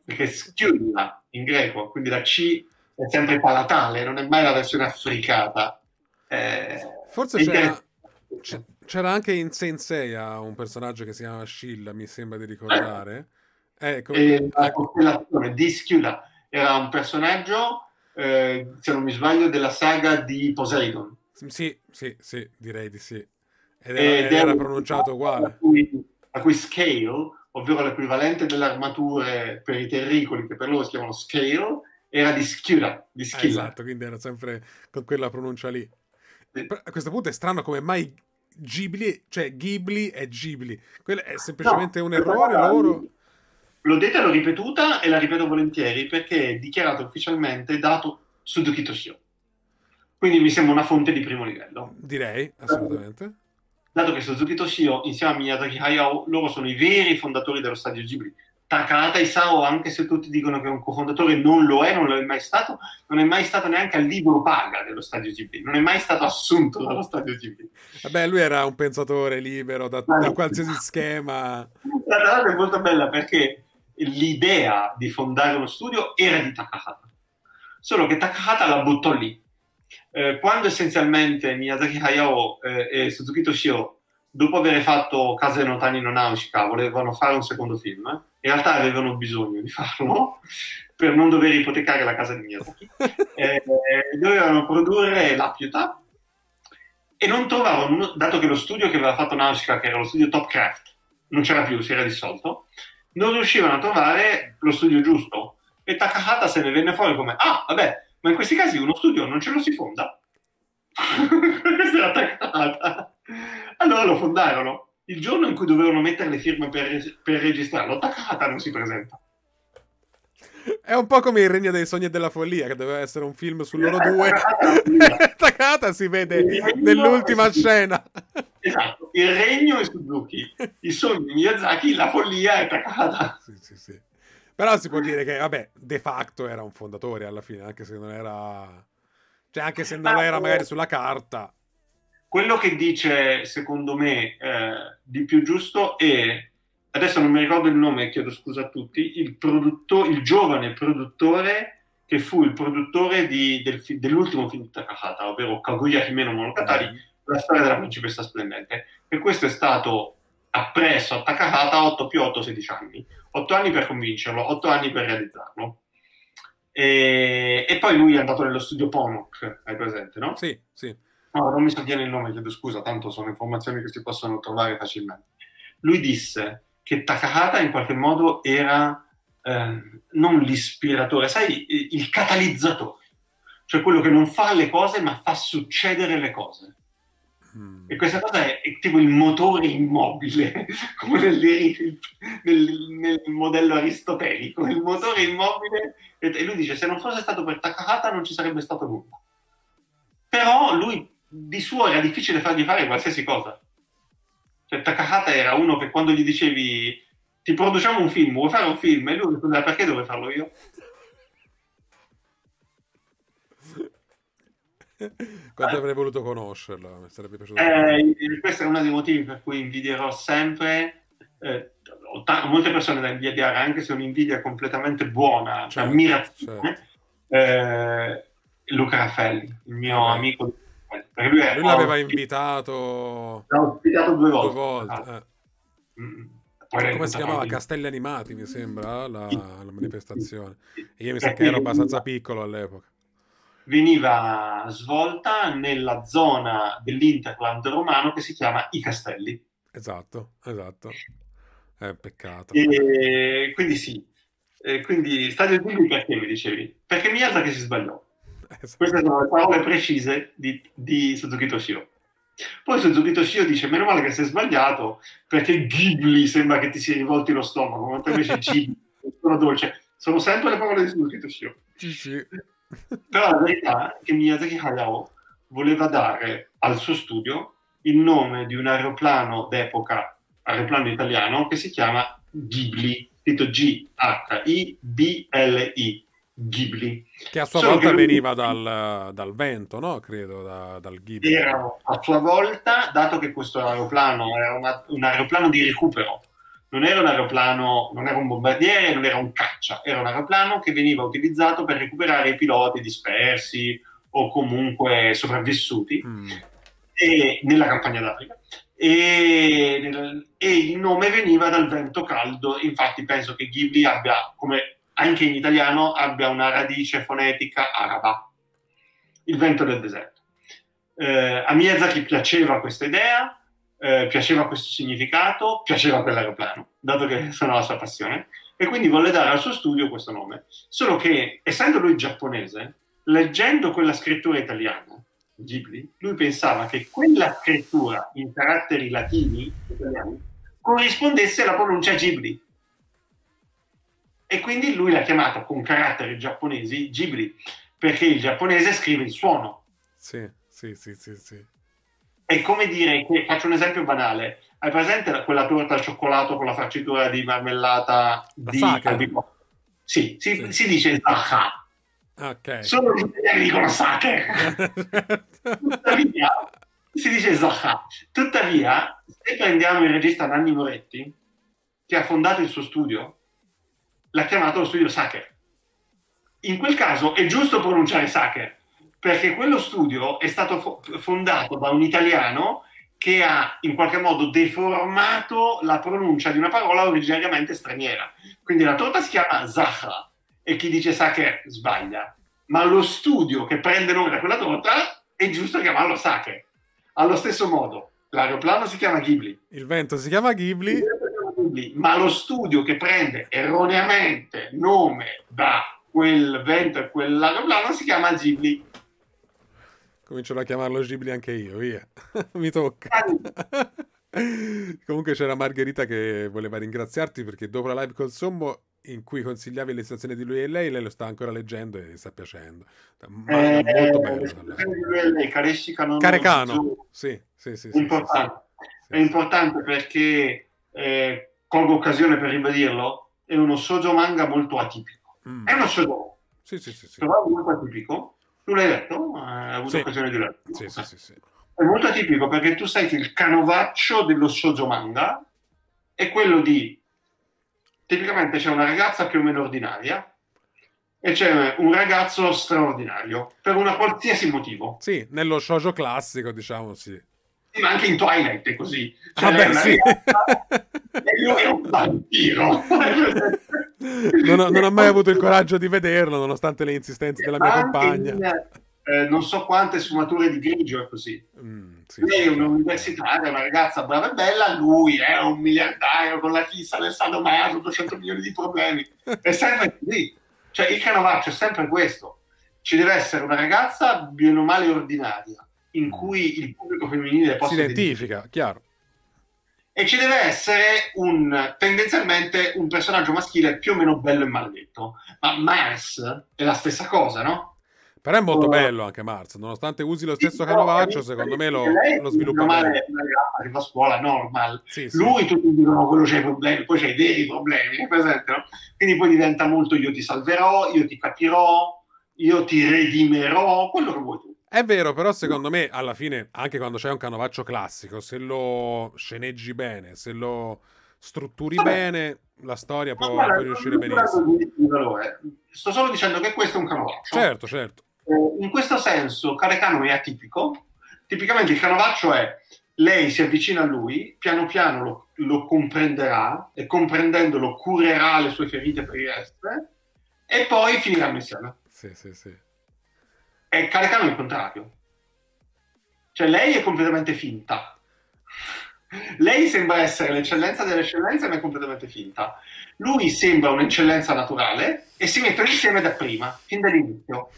perché schiulla in greco, quindi la C è sempre palatale, non è mai la versione affricata. Eh, Forse c'era, c'era anche in Saint Seiya un personaggio che si chiama Scilla, mi sembra di ricordare. Ecco, e la anche... costellazione di Schiulla era un personaggio, eh, se non mi sbaglio, della saga di Poseidon. Sì, sì, sì, direi di sì. Ed era, Ed era è pronunciato uguale. A cui, a cui scale, ovvero l'equivalente delle armature per i terricoli, che per loro si chiamano scale, era di Schiulla, di Ah, Schilla. esatto, quindi era sempre con quella pronuncia lì. Sì. Però a questo punto è strano come mai Ghibli, cioè Ghibli è Ghibli. Quello è semplicemente No, un errore loro. L'ho detta, l'ho ripetuta e la ripeto volentieri perché è dichiarato ufficialmente dato Suzuki Toshio. Quindi mi sembra una fonte di primo livello. Direi, assolutamente. Dato che Suzuki Toshio, insieme a Miyazaki Hayao, loro sono i veri fondatori dello studio Ghibli. Takahata Isao, anche se tutti dicono che è un cofondatore, non lo è, non lo è mai stato, non è mai stato neanche al libro paga dello stadio Ghibli, non è mai stato assunto dallo stadio Ghibli. Vabbè, lui era un pensatore libero da, da qualsiasi schema. Tra l'altro è molto bella perché l'idea di fondare uno studio era di Takahata, solo che Takahata la buttò lì. Eh, quando essenzialmente Miyazaki Hayao eh, e Suzuki Toshio, dopo aver fatto Kase no Tani no Nausicaa, volevano fare un secondo film, in realtà avevano bisogno di farlo per non dover ipotecare la casa di Miyazaki, eh, dovevano produrre Laputa e non trovavano, dato che lo studio che aveva fatto Nausicaa, che era lo studio Topcraft, non c'era più, si era dissolto, non riuscivano a trovare lo studio giusto e Takahata se ne venne fuori come ah vabbè, ma in questi casi uno studio non ce lo si fonda. Questo era Takahata. Allora lo fondarono. Il giorno in cui dovevano mettere le firme per, per registrarlo, Takahata non si presenta. È un po' come Il Regno dei Sogni e della Follia, che doveva essere un film su loro due. Takahata si vede nell'ultima scena. Esatto, il regno è Suzuki, i sogni di Miyazaki, la follia è Takahata. Sì, sì, sì. Però si può dire che, vabbè, de facto era un fondatore alla fine, anche se non era... Cioè, anche se non Ma, era magari sulla carta. Quello che dice, secondo me, eh, di più giusto è... Adesso non mi ricordo il nome, chiedo scusa a tutti, il, produttore, il giovane produttore che fu il produttore di, del, dell'ultimo film di Takahata, ovvero Kaguya Hime no Monogatari, mm. La storia della principessa splendente. E questo è stato appresso a Takahata otto più otto, sedici anni. otto anni per convincerlo, otto anni per realizzarlo. E, e poi lui è andato nello studio Ponok, hai presente, no? Sì, sì. No, non mi sovviene il nome, chiedo scusa, tanto sono informazioni che si possono trovare facilmente. Lui disse che Takahata in qualche modo era eh, non l'ispiratore, sai, il catalizzatore, cioè quello che non fa le cose ma fa succedere le cose. Mm. E questa cosa è, è tipo il motore immobile, come nel, nel, nel modello aristotelico, il motore immobile, e lui dice se non fosse stato per Takahata non ci sarebbe stato nulla. Però lui di suo era difficile fargli fare qualsiasi cosa. Cioè Takahata era uno che quando gli dicevi ti produciamo un film, vuoi fare un film? E lui rispondeva perché devo farlo io? Quanto avrei voluto conoscerlo, mi sarebbe piaciuto. Eh, questo è uno dei motivi per cui invidierò sempre eh, ho t- molte persone da invidiare, anche se è un'invidia completamente buona, cioè certo, ammirazione, certo. eh, Luca Raffaelli, il mio okay. amico. Perché lui, è, lui l'aveva ho, invitato l'ha ospitato due volte, due volte. Ah. Mm. Poi come si chiamava? Castelli Animati, mi sembra, la, la manifestazione. E io mi sa che ero abbastanza piccolo all'epoca. Veniva svolta nella zona dell'Interland romano che si chiama I Castelli. Esatto, esatto. È un peccato. E quindi sì. E quindi Stadio Ghibli perché mi dicevi? Perché Miyazaki si sbagliò. Esatto. Queste sono le parole precise di, di Suzuki Toshio. Poi Suzuki Toshio dice meno male che sei sbagliato perché Ghibli sembra che ti si rivolti lo stomaco, mentre invece Ghibli sono dolce. Sono sempre le parole di Suzuki Toshio. Sì, sì. Però la verità è che Miyazaki Hayao voleva dare al suo studio il nome di un aeroplano d'epoca, aeroplano italiano, che si chiama Ghibli, scritto G H I B L I, Ghibli. Che a sua Solo volta lui... veniva dal, dal vento, no? Credo, da, dal Ghibli. Era a sua volta, dato che questo aeroplano era una, un aeroplano di recupero, non era un aeroplano, non era un bombardiere, non era un caccia, era un aeroplano che veniva utilizzato per recuperare i piloti dispersi o comunque sopravvissuti Mm. e, nella campagna d'Africa. E, nel- e il nome veniva dal vento caldo, infatti penso che Ghibli abbia, come anche in italiano, abbia una radice fonetica araba, il vento del deserto. Eh, a Miyazaki piaceva questa idea, eh, piaceva questo significato, piaceva quell'aeroplano, dato che sono la sua passione, e quindi volle dare al suo studio questo nome. Solo che, essendo lui giapponese, leggendo quella scrittura italiana, Ghibli, lui pensava che quella scrittura in caratteri latini italiani corrispondesse alla pronuncia Ghibli. E quindi lui l'ha chiamato con caratteri giapponesi Ghibli, perché il giapponese scrive il suono. Sì, sì, sì, sì, sì. È come dire, che, faccio un esempio banale, hai presente quella torta al cioccolato con la farcitura di marmellata di Sakura. albicocca? Sì, si, Sì. si dice Zaha. Ok. Solo gli italiani dicono Sacher. Tuttavia, si dice Zaha. Tuttavia, se prendiamo il regista Nanni Moretti, che ha fondato il suo studio, l'ha chiamato lo studio Sacher. In quel caso è giusto pronunciare Sacher, perché quello studio è stato fo- fondato da un italiano che ha in qualche modo deformato la pronuncia di una parola originariamente straniera. Quindi la torta si chiama Zahra e chi dice Sacher sbaglia, ma lo studio che prende nome da quella torta è giusto chiamarlo Sacher. Allo stesso modo, l'aeroplano si chiama Ghibli. Il vento si chiama Ghibli. Ma lo studio che prende erroneamente nome da quel vento e quell'aeroplano si chiama Ghibli. Comincerò a chiamarlo Ghibli anche io, via. Mi tocca. Comunque c'era Margherita che voleva ringraziarti perché dopo la live col Sommo in cui consigliavi le situazioni di lui e lei, lei lo sta ancora leggendo e sta piacendo. Ma Eh, è molto bello. Carecano. Sì, sì, sì. È importante. Sì, è importante perché eh, colgo occasione per ribadirlo, è uno shoujo manga molto atipico. Mm. È uno shoujo. Sì, sì, sì, sì. Però molto atipico. Tu l'hai letto? Hai avuto Sì. occasione di letto? Sì, sì, sì, sì. È molto atipico perché tu sai che il canovaccio dello shoujo manga è quello di tipicamente c'è una ragazza più o meno ordinaria e c'è un ragazzo straordinario per una qualsiasi motivo. Sì, nello shoujo classico, diciamo, sì. Sì, ma anche in Twilight è così. Cioè, Ah, beh, sì. ragazza, e lui è un vampiro. non, ho, non ho mai avuto il coraggio di vederlo, nonostante le insistenze della mia Anche compagna. in, eh, non so quante sfumature di grigio è così. Mm, sì, Lei sì, è un'universitaria, una ragazza brava e bella, lui è un miliardario con la fissa del sadomaso, duecento milioni di problemi. È sempre così. Cioè il canovaccio è sempre questo. Ci deve essere una ragazza bene o male ordinaria, in cui il pubblico femminile possa si identifica, chiaro. E ci deve essere un tendenzialmente un personaggio maschile più o meno bello e maledetto. Ma Mars è la stessa cosa, no? Però è molto uh, bello anche Mars, nonostante usi lo stesso sì, canovaccio, no, secondo me lo, lei lo sviluppa male, bene. Che fa a scuola normal. Sì, sì. Lui tutti dicono quello c'è i problemi, poi c'è i veri problemi, è presente, no? Quindi poi diventa molto io ti salverò, io ti capirò, io ti redimerò, quello che vuoi tu. È vero, però secondo me alla fine, anche quando c'è un canovaccio classico, se lo sceneggi bene, se lo strutturi Vabbè. bene, la storia può, guarda, può riuscire benissimo. Di valore. Sto solo dicendo che questo è un canovaccio. Certo, certo. Eh, in questo senso Carecano è atipico. Tipicamente il canovaccio è lei si avvicina a lui, piano piano lo, lo comprenderà e comprendendolo curerà le sue ferite pregresse e poi finirà insieme. Sì, sì, sì. E Carecano è il contrario. Cioè lei è completamente finta. Lei sembra essere l'eccellenza dell'eccellenza, ma è completamente finta. Lui sembra un'eccellenza naturale e si mettono insieme da prima, fin dall'inizio.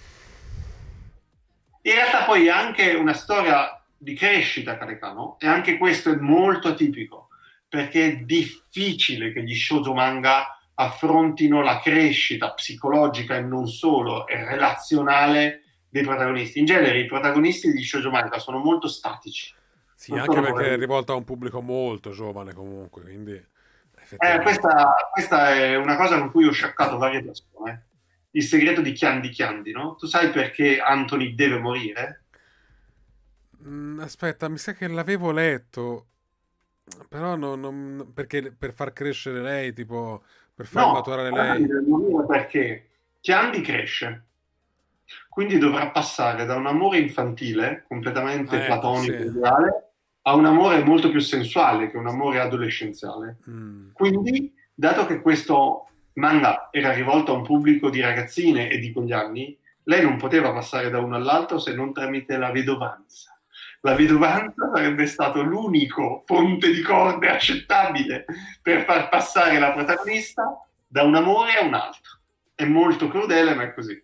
In realtà poi è anche una storia di crescita Carecano, e anche questo è molto atipico, perché è difficile che gli shoujo manga affrontino la crescita psicologica e non solo, e relazionale dei protagonisti. In genere i protagonisti di shoujo manga sono molto statici. Sì, anche perché è rivolta a un pubblico molto giovane comunque, quindi... Eh, questa, questa è una cosa con cui ho scioccato varie persone. Il segreto di Chiandi Chiandi, no? Tu sai perché Anthony deve morire? Mm, aspetta, mi sa che l'avevo letto. Però non, non- perché per far crescere lei, tipo, per far No, maturare Andy lei. deve morire perché Chiandi cresce, quindi dovrà passare da un amore infantile, completamente Ah, ecco, sì. platonico, ideale, a un amore molto più sensuale, che è un amore adolescenziale. Mm. Quindi, dato che questo manga era rivolto a un pubblico di ragazzine e di quegli anni, lei non poteva passare da uno all'altro se non tramite la vedovanza. La vedovanza sarebbe stato l'unico ponte di corde accettabile per far passare la protagonista da un amore a un altro. È molto crudele, ma è così.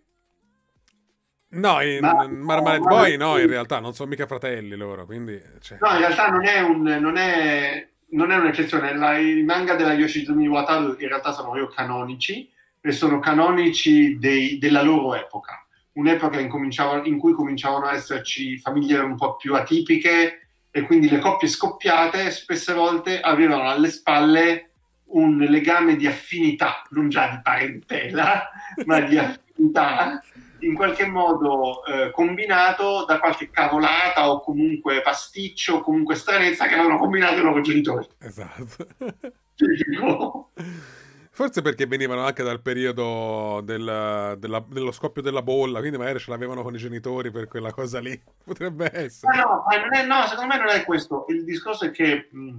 No, Ma, in Marmalade ma- Boy no, in realtà non sono mica fratelli loro, quindi cioè, no, in realtà non è, un, non è, non è un'eccezione. La- I manga della Yoshizumi Wataru in realtà sono proprio canonici e sono canonici dei- della loro epoca. Un'epoca in, cominciava- in cui cominciavano a esserci famiglie un po' più atipiche e quindi le coppie scoppiate spesse volte avevano alle spalle un legame di affinità, non già di parentela, ma di affinità in qualche modo eh, combinato da qualche cavolata o comunque pasticcio o comunque stranezza che avevano combinato i loro genitori. esatto. Dico, Forse perché venivano anche dal periodo del- della- dello scoppio della bolla, quindi magari ce l'avevano con i genitori per quella cosa lì. Potrebbe ma essere. no, ma non è- no, secondo me non è questo. Il discorso è che mh,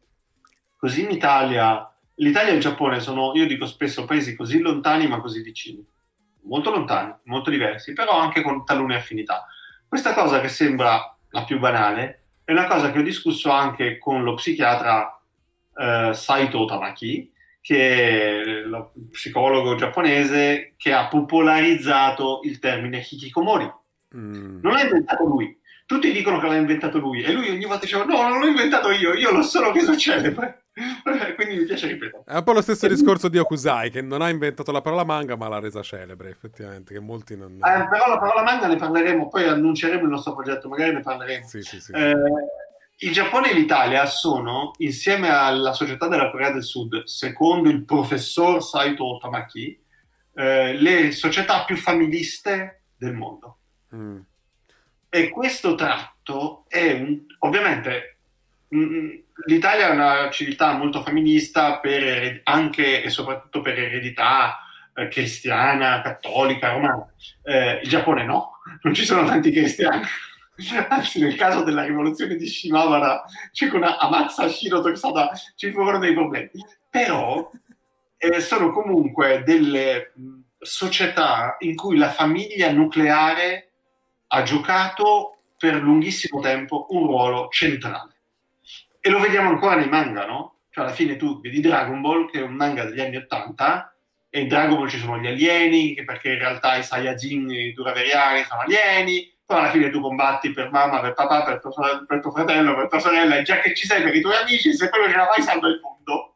così in Italia, l'Italia e il Giappone sono, io dico spesso, paesi così lontani ma così vicini. Molto lontani, molto diversi, però anche con talune affinità. Questa cosa che sembra la più banale è una cosa che ho discusso anche con lo psichiatra eh, Saito Tamaki, che è lo psicologo giapponese che ha popolarizzato il termine hikikomori. Mm. Non l'ha inventato lui. Tutti dicono che l'ha inventato lui e lui ogni volta diceva no, non l'ho inventato io, io l'ho solo reso celebre. Quindi mi piace ripetere. È un po' lo stesso E lui- discorso di Okusai, che non ha inventato la parola manga, ma l'ha resa celebre, effettivamente, che molti non... Eh, però la parola manga ne parleremo, poi annunceremo il nostro progetto, magari ne parleremo. Sì, sì, sì. Eh, il Giappone e l'Italia sono, insieme alla società della Corea del Sud, secondo il professor Saito Tamaki, eh, le società più familiste del mondo. Mm. E questo tratto è un, ovviamente mh, l'Italia è una civiltà molto femminista per, ered- anche e soprattutto per eredità eh, cristiana, cattolica, romana. Eh, il Giappone no, non ci sono tanti cristiani. Anzi, nel caso della rivoluzione di Shimabara, c'è con Amatsa Shiroto che è stata, ci furono dei problemi. Però eh, sono comunque delle mh, società in cui la famiglia nucleare ha giocato per lunghissimo tempo un ruolo centrale. E lo vediamo ancora nei manga, no? Cioè alla fine tu vedi Dragon Ball, che è un manga degli anni Ottanta, e in Dragon Ball ci sono gli alieni, perché in realtà i Saiyajin, i Duraveriani sono alieni, poi alla fine tu combatti per mamma, per papà, per tuo, per tuo fratello, per tua sorella, e già che ci sei per i tuoi amici, se quello ce la fai salva il mondo.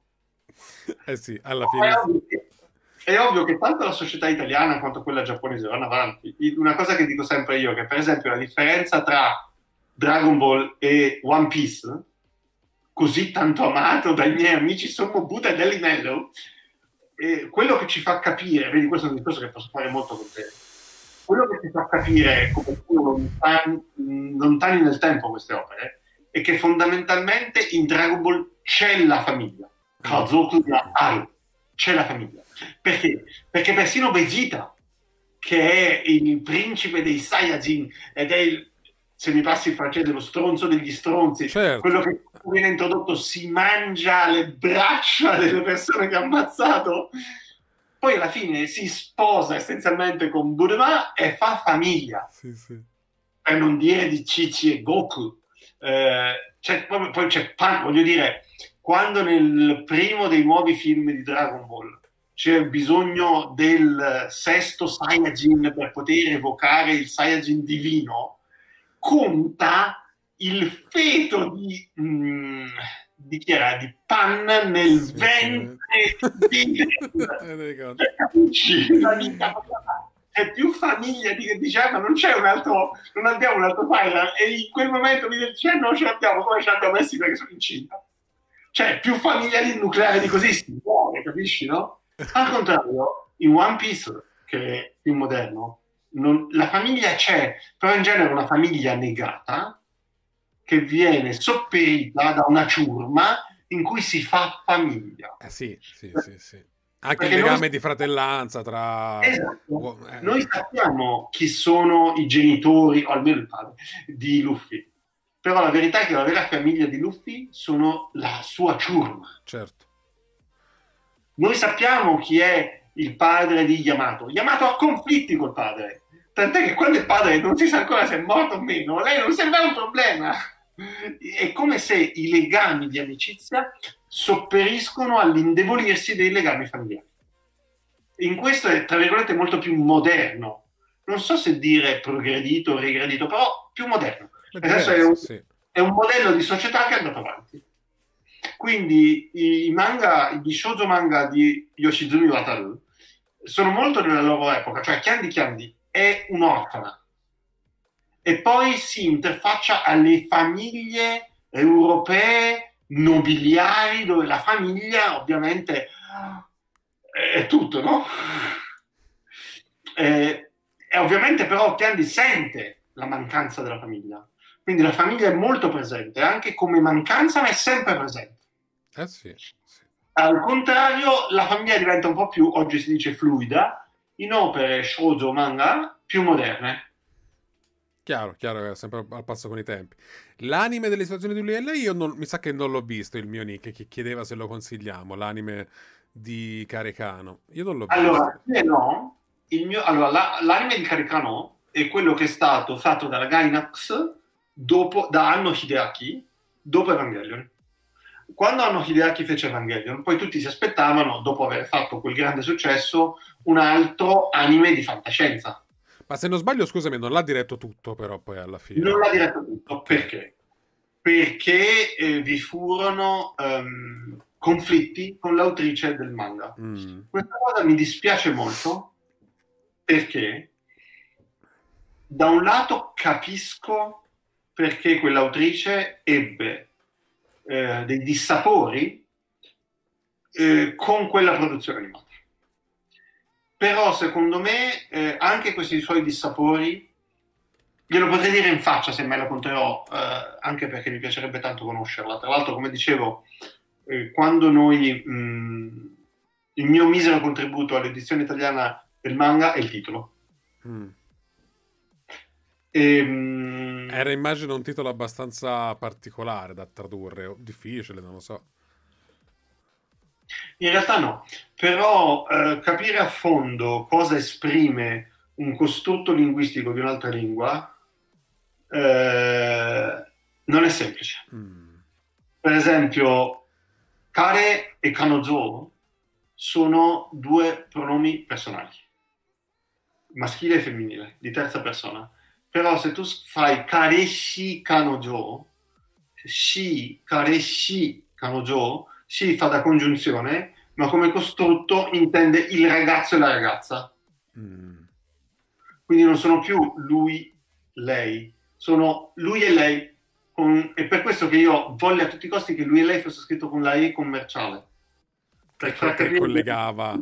Eh sì, alla È fine... ovvio, che, è ovvio che tanto la società italiana quanto quella giapponese vanno avanti. Una cosa che dico sempre io, che per esempio la differenza tra Dragon Ball e One Piece, così tanto amato dai miei amici Sommo Buddha e Nelly Mello, eh, quello che ci fa capire, vedi questo è un discorso che posso fare molto con te, quello che ci fa capire come sono lontani, lontani nel tempo queste opere, è che fondamentalmente in Dragon Ball c'è la famiglia. Kazoku ga aru, c'è la famiglia. Perché? Perché persino Vegeta, che è il principe dei Saiyajin ed è il, se mi passi il francese, lo stronzo degli stronzi, Certo. quello che viene introdotto si mangia le braccia delle persone che ha ammazzato, poi alla fine si sposa essenzialmente con Bulma e fa famiglia. Sì, sì. Per non dire di Cici e Goku. Eh, c'è, poi, poi c'è Pan, voglio dire, quando nel primo dei nuovi film di Dragon Ball c'è bisogno del sesto Saiyajin per poter evocare il Saiyajin divino, conta il feto di, mh, di chi era? Di Pan nel Sì, ventre di Eh, capisci? La vita è più famiglia di che diciamo, non c'è un altro, non abbiamo un altro Thailand, e in quel momento mi dice no, ce l'abbiamo, come ce l'abbiamo messi perché sono incinta. Cioè, più famiglia di nucleare di così si muore, capisci, no? Al contrario, in One Piece, che è più moderno, non, la famiglia c'è, però in genere è una famiglia negata, che viene sopperita da una ciurma in cui si fa famiglia. Eh sì, sì, sì, sì. Anche Perché il legame noi- di fratellanza tra... Esatto. eh, Noi sappiamo chi sono i genitori, o almeno il padre, di Luffy. Però la verità è che la vera famiglia di Luffy sono la sua ciurma. certo. Noi sappiamo chi è il padre di Yamato. Yamato ha conflitti col padre. Tant'è che quando il padre non si sa ancora se è morto o meno, lei non sembra un problema. È come se i legami di amicizia sopperiscono all'indebolirsi dei legami familiari. In questo è, tra virgolette, molto più moderno. Non so se dire progredito o regredito, però più moderno. È Nel senso è diverso, un, sì. è un modello di società che è andato avanti. Quindi i, i manga, gli shoujo manga di Yoshizumi Wataru sono molto della loro epoca, cioè Chiandi Chiandi è un'orfana e poi si interfaccia alle famiglie europee nobiliari, dove la famiglia ovviamente è tutto, no? E, e ovviamente però Chiandi sente la mancanza della famiglia, quindi la famiglia è molto presente, anche come mancanza, ma è sempre presente. Eh sì, sì. Al contrario, la famiglia diventa un po' più, oggi si dice, fluida, in opere shoujo manga più moderne. Chiaro, chiaro, è sempre al passo con i tempi. L'anime delle situazioni di lui e lei, io non, mi sa che non l'ho visto, il mio Nick, che chiedeva se lo consigliamo, l'anime di Carecano. Io non l'ho Allora, visto. eh no, il mio, allora la, l'anime di Caricano è quello che è stato fatto dalla Gainax dopo, da Anno Hideaki, dopo Evangelion. Quando Anno Hideaki fece Evangelion, poi tutti si aspettavano, dopo aver fatto quel grande successo, un altro anime di fantascienza. Ma se non sbaglio, scusami, non l'ha diretto tutto, però poi alla fine. Non l'ha diretto tutto, perché? Perché eh, vi furono um, conflitti con l'autrice del manga. Mm. Questa cosa mi dispiace molto, perché da un lato capisco perché quell'autrice ebbe eh, dei dissapori eh, con quella produzione animata. Però secondo me eh, anche questi suoi dissapori glielo potrei dire in faccia se me la conterò, eh, anche perché mi piacerebbe tanto conoscerla. Tra l'altro, come dicevo, eh, quando noi mh, il mio misero contributo all'edizione italiana del manga è il titolo. Mm. E, mh, Era, immagino, un titolo abbastanza particolare da tradurre, o difficile, non lo so. In realtà no, però eh, capire a fondo cosa esprime un costrutto linguistico di un'altra lingua eh, non è semplice. Mm. Per esempio, kare e kanojo sono due pronomi personali, maschile e femminile, di terza persona. Però se tu fai kareshi kanojo, shi, kareshi kanojo, si fa da congiunzione, ma come costrutto intende il ragazzo e la ragazza. Mm. Quindi non sono più lui, lei, sono lui e lei. Con... È per questo che io voglio a tutti i costi che lui e lei fosse scritto con la E commerciale. Per far Che capire... collegava.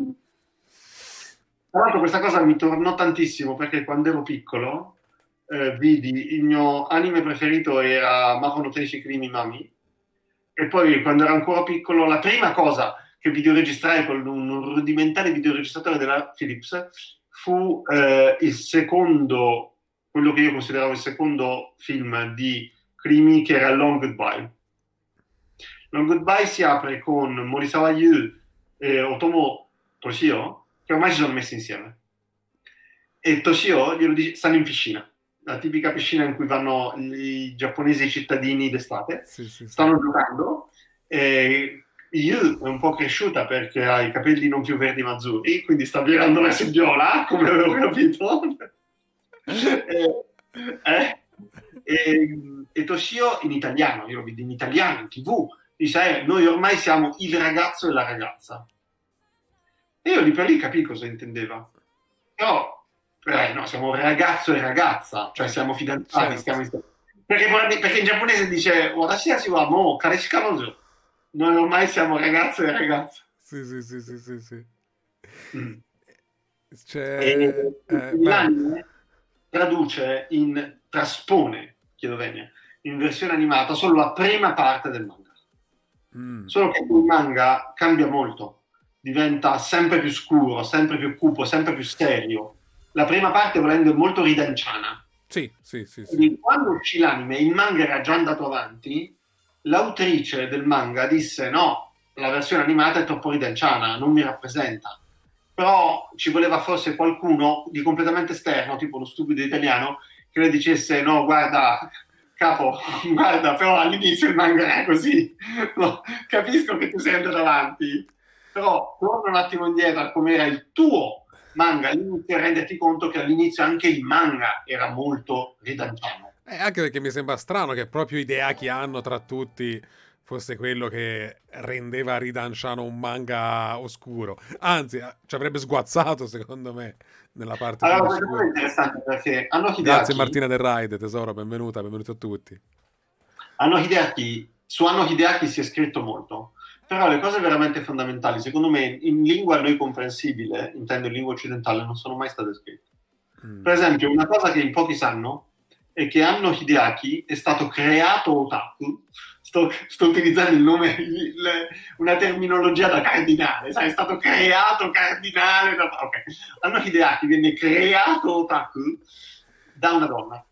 Tra l'altro questa cosa mi tornò tantissimo, perché quando ero piccolo eh, vidi, il mio anime preferito era Mahou no Tenshi Krimi Mami, e poi quando ero ancora piccolo la prima cosa che videoregistrai con un rudimentale videoregistratore della Philips fu eh, il secondo, quello che io consideravo il secondo film di Krimi, che era Long Goodbye. Long Goodbye si apre con Morisawa Yu e Otomo Toshio, che ormai si sono messi insieme, e Toshio glielo dice, stanno in piscina, la tipica piscina in cui vanno i giapponesi cittadini d'estate. Sì, sì, sì. Stanno giocando e Yu è un po' cresciuta perché ha i capelli non più verdi ma azzurri, quindi sta virando verso il viola, come avevo capito. e, eh, e, e Toshio in italiano, io lo vidi in italiano in tv, dice eh, noi ormai siamo il ragazzo e la ragazza. E io lì per lì capì cosa intendeva, però eh, no, siamo ragazzo e ragazza, cioè siamo fidanzati, Certo. stiamo insieme. Perché, perché in giapponese dice watashi wa mou kareshi kanojo, noi ormai siamo ragazzo e ragazza. Sì, sì, sì, sì, sì, sì. Mm. C'è... E eh, l'anime traduce in traspone, chiedo venia, in versione animata solo la prima parte del manga. Mm. Solo che il manga cambia molto, diventa sempre più scuro, sempre più cupo, sempre più serio. La prima parte, volendo, è molto ridanciana. Sì, sì, sì, sì. Quindi, quando uscì l'anime, il manga era già andato avanti, l'autrice del manga disse no, la versione animata è troppo ridanciana, non mi rappresenta. Però ci voleva forse qualcuno di completamente esterno, tipo lo stupido italiano, che le dicesse no, guarda, capo, guarda, però all'inizio il manga era così. No, capisco che tu sei andato avanti, però torna un attimo indietro a come era il tuo manga all'inizio e renderti conto che all'inizio anche il manga era molto ridanciano. Eh, anche perché mi sembra strano che proprio Hideaki Anno tra tutti fosse quello che rendeva ridanciano un manga oscuro. Anzi, ci avrebbe sguazzato, secondo me, nella parte allora, più questo oscura. è interessante perché Anno Hideaki... Grazie Martina del Ride, tesoro, benvenuta, benvenuti a tutti. Anno Hideaki, su Anno Hideaki si è scritto molto, però le cose veramente fondamentali, secondo me, in lingua a noi comprensibile, intendo in lingua occidentale, non sono mai state scritte. Mm. Per esempio, una cosa che in pochi sanno è che Anno Hideaki è stato creato otaku. Sto, sto utilizzando il nome, il, una terminologia da cardinale, sai, è stato creato cardinale. Da, ok. Anno Hideaki viene creato otaku da una donna,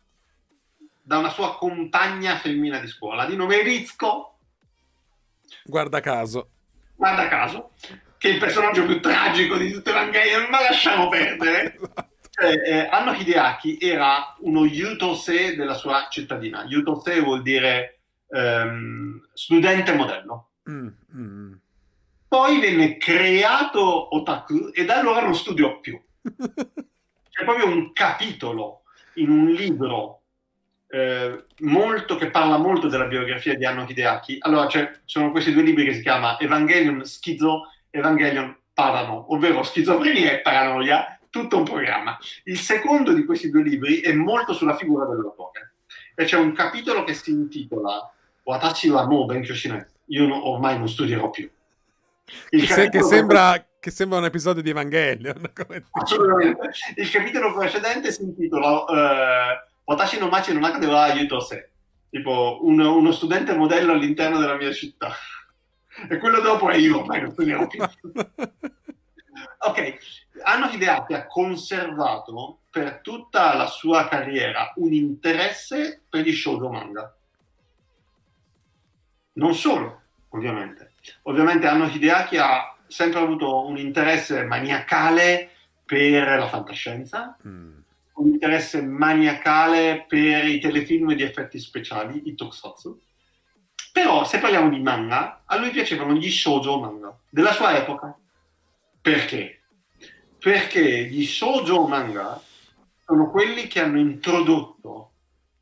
da una sua compagna femmina di scuola, di nome Ritsuko. Guarda caso. Guarda caso, che è il personaggio più tragico di tutte le Evangelion, ma lasciamo perdere. Eh, eh, Anno Hideaki era uno Yutose della sua cittadina. Yutose vuol dire ehm, studente modello. Mm, mm. Poi venne creato otaku e da allora non studiò più. C'è proprio un capitolo in un libro eh, molto, che parla molto della biografia di Anno Hideaki. Allora c'è, sono questi due libri che si chiama Evangelion Schizo, Evangelion Parano, ovvero schizofrenia e paranoia. Tutto un programma. Il secondo di questi due libri è molto sulla figura dell'autore. E c'è un capitolo che si intitola Watashi wa mou benkyou shinai. Io no, ormai non studierò più. Il che, che, sembra, pre... che sembra un episodio di Evangelion. Assolutamente. Il capitolo precedente si intitola uh, Watashi no machi no naka de wa yutose. Tipo un, uno studente modello all'interno della mia città. E quello dopo è io ormai non studierò più. Ok, Anno Hideaki ha conservato per tutta la sua carriera un interesse per gli shoujo manga. Non solo, ovviamente. Ovviamente Anno Hideaki ha sempre avuto un interesse maniacale per la fantascienza, mm. un interesse maniacale per i telefilm di effetti speciali, i tokusatsu. Però se parliamo di manga, a lui piacevano gli shoujo manga della sua epoca. Perché? Perché gli shoujo manga sono quelli che hanno introdotto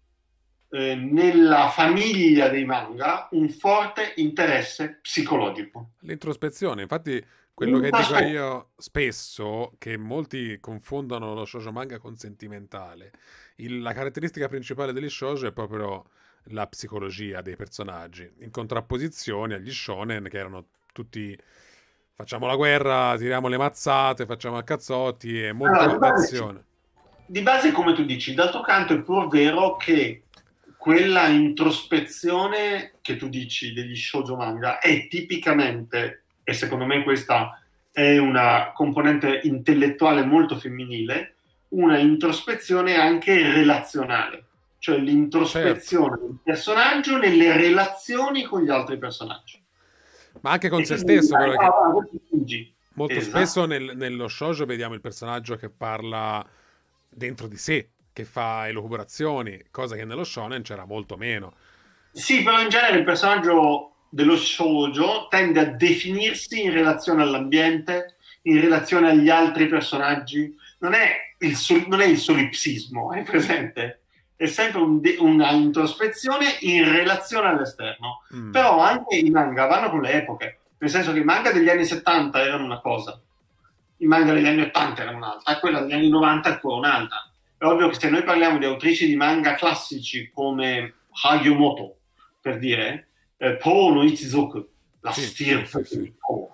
eh, nella famiglia dei manga un forte interesse psicologico. L'introspezione, infatti quello che dico io spesso, che molti confondono lo shoujo manga con sentimentale, il, la caratteristica principale degli shoujo è proprio la psicologia dei personaggi, in contrapposizione agli shonen che erano tutti... Facciamo la guerra, tiriamo le mazzate, facciamo a cazzotti e molta allora, azione. Di base, come tu dici, d'altro canto è pur vero che quella introspezione che tu dici degli shoujo manga è tipicamente, e secondo me questa è una componente intellettuale molto femminile, una introspezione anche relazionale, cioè l'introspezione certo. del personaggio nelle relazioni con gli altri personaggi. Ma anche con e se stesso, però, che molto esatto. spesso nel, nello shoujo vediamo il personaggio che parla dentro di sé, che fa elucubrazioni, cosa che nello shonen c'era molto meno. Sì, però in genere il personaggio dello shoujo tende a definirsi in relazione all'ambiente, in relazione agli altri personaggi. Non è il, sol- non è il solipsismo, è presente? È sempre un de- una introspezione in relazione all'esterno. Mm. Però anche i manga vanno con le epoche, nel senso che i manga degli anni settanta erano una cosa, i manga degli anni ottanta erano un'altra, e quella degli anni novanta è ancora un'altra. È ovvio che se noi parliamo di autrici di manga classici come Hagiomoto, per dire, eh, Po no Ichizoku, la sì, stirpe sì, sì, di Po,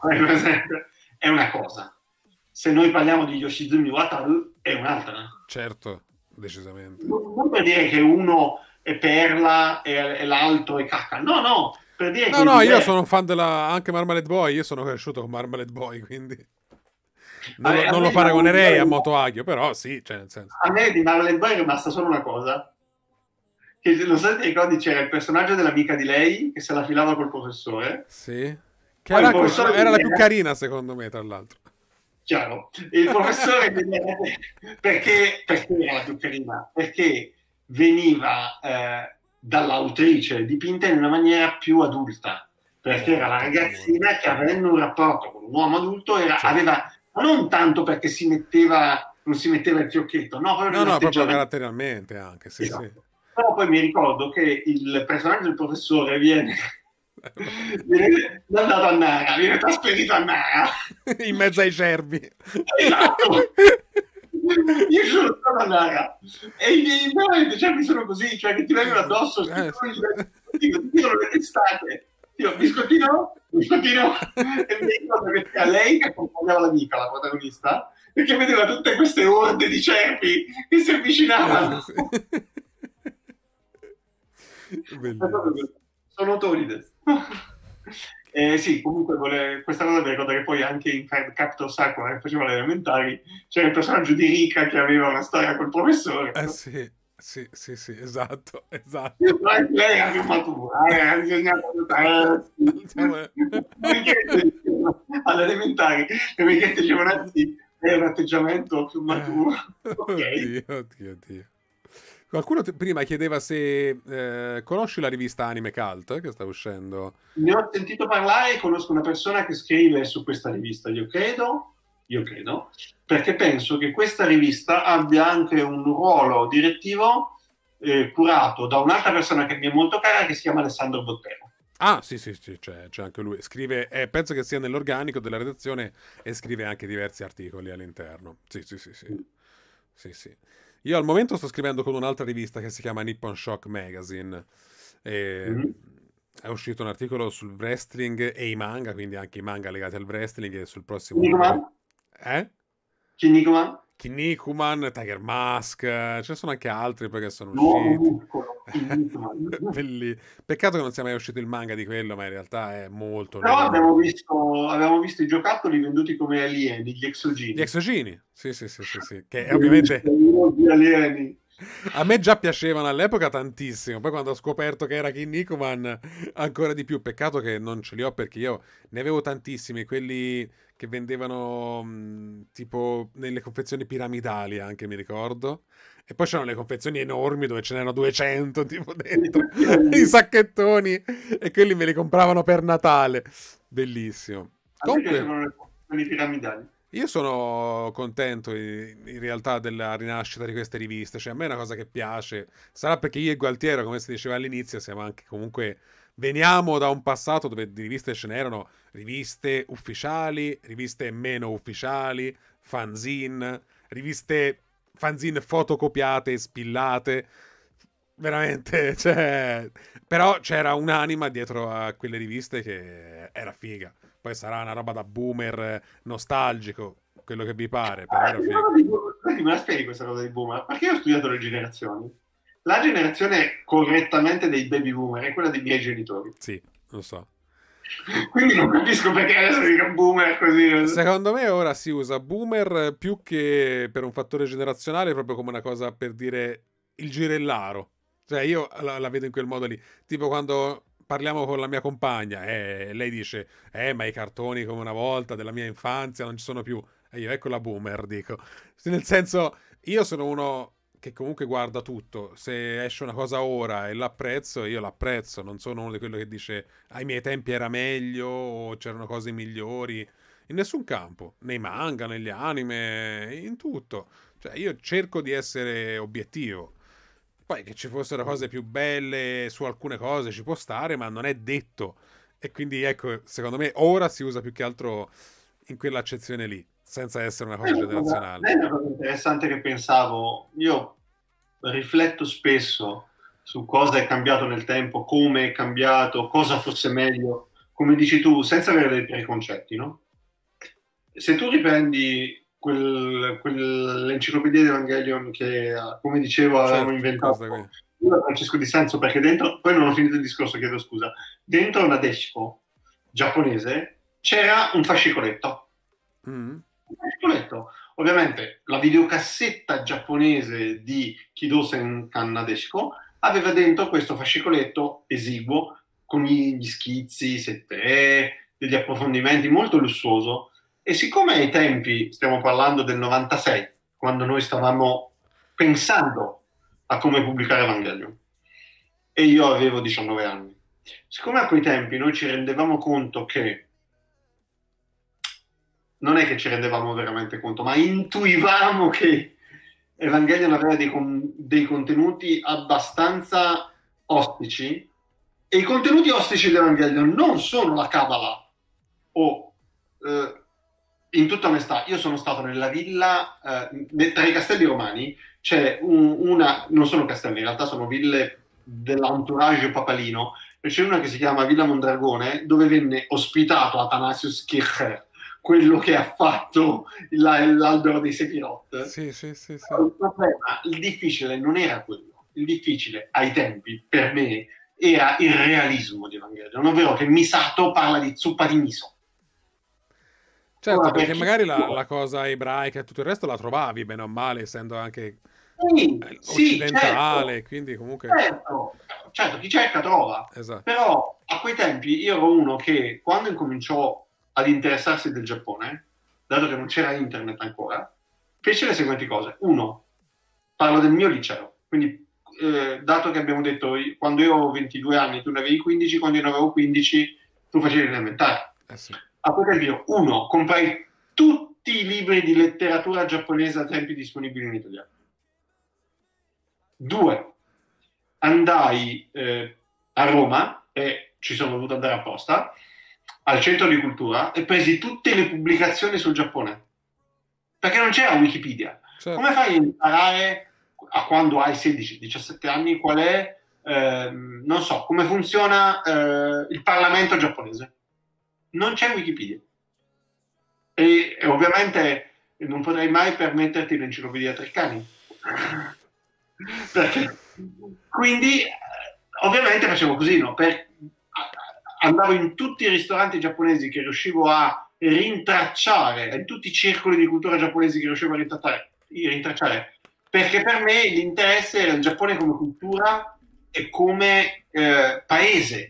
è una cosa. Se noi parliamo di Yoshizumi Wataru, è un'altra. Certo. Decisamente. Non per dire che uno è perla e, e l'altro è cacca. No, no, per dire No, che no, io due... sono un fan della anche Marmalade Boy, io sono cresciuto con Marmalade Boy, quindi a, non lo, a non lo me di Marmalade paragonerei a Boy, Moto Agio, però sì, cioè nel senso. a me di Marmalade Boy è rimasta solo una cosa, che non so se ti ricordi, c'era il personaggio dell'amica di lei che se la filava col professore, Sì. Che poi il era, co- professore era la più veniva, carina secondo me, tra l'altro. chiaro, il professore veniva, perché, perché era la più carina? Perché veniva eh, dall'autrice dipinta in una maniera più adulta, perché era la Molto, ragazzina molto. che avendo un rapporto con un uomo adulto era, Cioè, aveva, ma non tanto perché si metteva, non si metteva il fiocchetto, no, proprio no, no, proprio l'atteggiamento. caratterialmente anche, sì, sì. Esatto. Però poi mi ricordo che il personaggio del professore viene, viene mandato a Nara, viene trasferito a Nara. In mezzo ai cervi. Esatto. Io sono stato a Nara e i miei veramente cervi sono così, cioè che ti vengono addosso, Eh, spingono ti tirano le testate. Io, biscottino? Biscottino? E mi ricordo che era lei che accompagnava l'amica, la protagonista, perché vedeva tutte queste orde di cervi che si avvicinavano. Bellissimo. Sono Tolides. Eh, sì, comunque vole... questa cosa mi ricorda che poi anche in Card Captor Sakura che faceva le elementari c'era il personaggio di Rika che aveva una storia col professore. Eh sì, sì, sì, sì, esatto, esatto. Io, anche lei era più matura, eh, ha disegnato Siamo- alle elementari le vecchiette dicevano sì, è un atteggiamento più maturo. Ok. Oddio, oddio, oddio. Qualcuno ti- prima chiedeva se eh, conosci la rivista Anime Cult che sta uscendo. Ne ho sentito parlare e conosco una persona che scrive su questa rivista, io credo, io credo, perché penso che questa rivista abbia anche un ruolo direttivo eh, curato da un'altra persona che mi è molto cara che si chiama Alessandro Bottero. Ah, sì, sì, sì, c'è, c'è anche lui. Scrive, eh, penso che sia nell'organico della redazione e scrive anche diversi articoli all'interno. Sì, sì, sì, sì. Sì, sì. Io al momento sto scrivendo con un'altra rivista che si chiama Nippon Shock Magazine. E Mm. è uscito un articolo sul wrestling e i manga, quindi anche i manga legati al wrestling e sul prossimo Kinnikuman? numero. Eh? Kinnikuman? Kinnikuman, Tiger Mask, eh, ce ne sono anche altri perché sono L'uomo usciti. muscolo, Kinnikuman. Belli- Peccato che non sia mai uscito il manga di quello, ma in realtà è molto Però lungo. abbiamo visto, avevamo visto i giocattoli venduti come alieni, gli Gli exogeni. exogeni, sì, sì, sì, sì, sì. Che è ovviamente Gli alieni. a me già piacevano all'epoca tantissimo. Poi quando ho scoperto che era Kinnikuman, ancora di più. Peccato che non ce li ho perché io ne avevo tantissimi, quelli che vendevano mh, tipo nelle confezioni piramidali anche, mi ricordo. E poi c'erano le confezioni enormi dove ce n'erano duecento tipo dentro, i sacchettoni, e quelli me li compravano per Natale. Bellissimo. A me Comunque, piacevano le quelli piramidali. io sono contento in, in realtà della rinascita di queste riviste, cioè a me è una cosa che piace, sarà perché io e Gualtiero, come si diceva all'inizio, siamo anche comunque, veniamo da un passato dove di riviste ce n'erano, riviste ufficiali, riviste meno ufficiali, fanzine, riviste fanzine fotocopiate e spillate, veramente, cioè, però c'era un'anima dietro a quelle riviste che era figa. Poi sarà una roba da boomer eh, nostalgico, quello che vi pare, però Ah, era questa figo. cosa di Boomer- senti, me la spieghi questa cosa di boomer? Perché io ho studiato le generazioni. La generazione correttamente dei baby boomer è quella dei miei genitori. Sì, lo so. Quindi non capisco perché adesso dica boomer così. Secondo me ora si usa boomer più che per un fattore generazionale, proprio come una cosa per dire il girellaro. Cioè io la, la vedo in quel modo lì. Tipo quando parliamo con la mia compagna e lei dice, eh, ma i cartoni come una volta della mia infanzia non ci sono più. E io, ecco la boomer, dico. Nel senso, io sono uno che comunque guarda tutto. Se esce una cosa ora e l'apprezzo, io l'apprezzo. Non sono uno di quello che dice ai miei tempi era meglio o c'erano cose migliori. In nessun campo, nei manga, negli anime, in tutto. Cioè, io cerco di essere obiettivo. Poi che ci fossero cose più belle su alcune cose ci può stare, ma non è detto. E quindi, ecco, secondo me ora si usa più che altro in quell'accezione lì, senza essere una È cosa una cosa, generazionale. è una cosa interessante che pensavo. Io rifletto spesso su cosa è cambiato nel tempo, come è cambiato, cosa fosse meglio, come dici tu, senza avere dei preconcetti, no? Se tu riprendi quel- quell'enciclopedia di Evangelion che, come dicevo, avevamo Certo, inventato questa qui. io Francesco Di Sanzo, perché dentro, poi non ho finito il discorso, chiedo scusa, dentro una desco giapponese c'era un fascicoletto. Mm. Un fascicoletto. Ovviamente la videocassetta giapponese di Kidosen Kannadeshiko aveva dentro questo fascicoletto esiguo con gli schizzi, sette, degli approfondimenti, molto lussuoso. E siccome ai tempi, stiamo parlando del novantasei, quando noi stavamo pensando a come pubblicare Evangelion, e io avevo diciannove anni, siccome a quei tempi noi ci rendevamo conto che, non è che ci rendevamo veramente conto, ma intuivamo che Evangelion aveva dei, con- dei contenuti abbastanza ostici, e i contenuti ostici di Evangelion non sono la Kabbalah o... Eh, in tutta onestà, io sono stato nella villa, eh, tra i castelli romani, c'è un, una, non sono castelli, in realtà sono ville dell'entourage papalino, e c'è una che si chiama Villa Mondragone, dove venne ospitato Athanasius Kircher, quello che ha fatto la, l'albero dei Sephiroth. Sì, sì, sì, sì. Il problema, il difficile non era quello, il difficile ai tempi, per me, era il realismo di Evangelion, ovvero che Misato parla di zuppa di miso. Certo, Ora, perché per chi magari la, vuole- la cosa ebraica e tutto il resto la trovavi bene o male, essendo anche Sì, eh, sì, occidentale, certo, quindi comunque... certo, certo, chi cerca trova. Esatto. Però a quei tempi io ero uno che quando incominciò ad interessarsi del Giappone, dato che non c'era internet ancora, fece le seguenti cose. Uno, parlo del mio liceo, quindi eh, dato che abbiamo detto quando io avevo ventidue anni tu ne avevi quindici, quando io ne avevo quindici tu facevi l'elementare. Eh sì. A quel tempo io, uno, comprai tutti i libri di letteratura giapponese a tempi disponibili in italiano. Due, andai eh, a Roma, e ci sono dovuto andare apposta, al centro di cultura, e presi tutte le pubblicazioni sul Giappone. Perché non c'era Wikipedia. Certo. Come fai a imparare, a quando hai sedici diciassette anni, qual è, ehm, non so, come funziona eh, il Parlamento giapponese? Non c'è Wikipedia. E, e ovviamente non potrai mai permetterti l'enciclopedia Treccani. Perché, quindi, eh, ovviamente facevo così, no? Per, a- andavo in tutti i ristoranti giapponesi che riuscivo a rintracciare, in tutti i circoli di cultura giapponesi che riuscivo a rintracciare, rintracciare perché per me l'interesse era il Giappone come cultura e come eh, paese.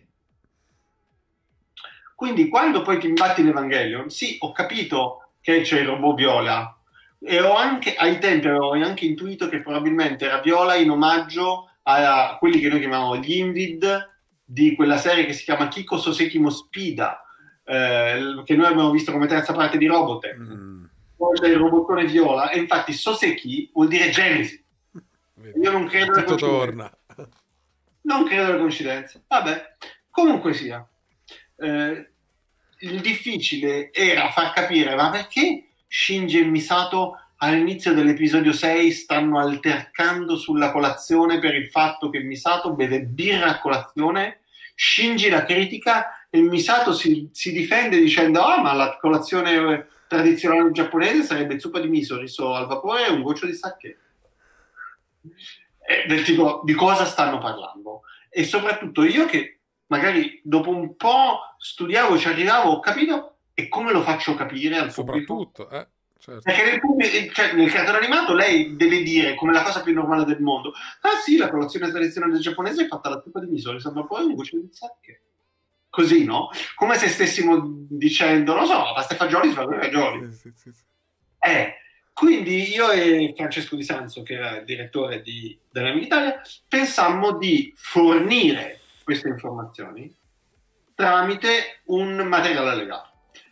Quindi quando poi ti imbatti in Evangelion, sì, ho capito che c'è il robot viola, e ho anche, ai tempi avevo anche intuito che probabilmente era viola in omaggio a quelli che noi chiamiamo gli Invid di quella serie che si chiama Kiko Soseki Mospida, eh, che noi abbiamo visto come terza parte di Robotech. Mm. Poi c'è il robottone viola, e infatti Soseki vuol dire Genesi. Io non credo alle Tutto coincidenze. torna. Non credo alle coincidenze. Vabbè, comunque sia. Eh, il difficile era far capire, ma perché Shinji e Misato all'inizio dell'episodio sei stanno altercando sulla colazione per il fatto che Misato beve birra a colazione, Shinji la critica e Misato si, si difende dicendo ah, ma la colazione tradizionale giapponese sarebbe zuppa di miso, riso al vapore e un goccio di sake. Eh, del tipo, di cosa stanno parlando? E soprattutto io che magari dopo un po' studiavo, ci arrivavo, ho capito, e come lo faccio capire al pubblico? Soprattutto, eh, certo. Perché nel, pubblico, cioè, nel cartone animato lei deve dire come la cosa più normale del mondo: ah sì, la colazione tradizionale giapponese è fatta la zuppa di miso, riso al vapore e un goccio di sake. Così, no? Come se stessimo dicendo, non so, la pasta e fagioli si fa con i fagioli. Sì, sì, sì, sì. Eh, quindi io e Francesco Di Sanzo, che era il direttore di Dynamic Italia, pensammo di fornire queste informazioni tramite un materiale allegato.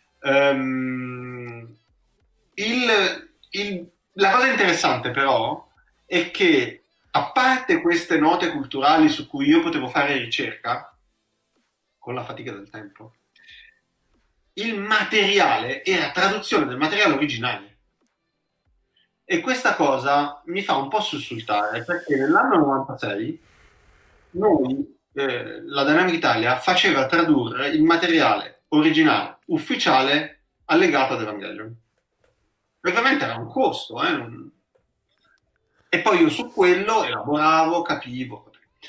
Um, il, il, la cosa interessante però è che, a parte queste note culturali su cui io potevo fare ricerca con la fatica del tempo, il materiale era traduzione del materiale originale. E questa cosa mi fa un po' sussultare, perché nell'anno novantasei noi, eh, la Dynamic Italia, faceva tradurre il materiale originale ufficiale allegato ad Evangelion. Ovviamente era un costo, eh? Non... e poi io su quello elaboravo, capivo.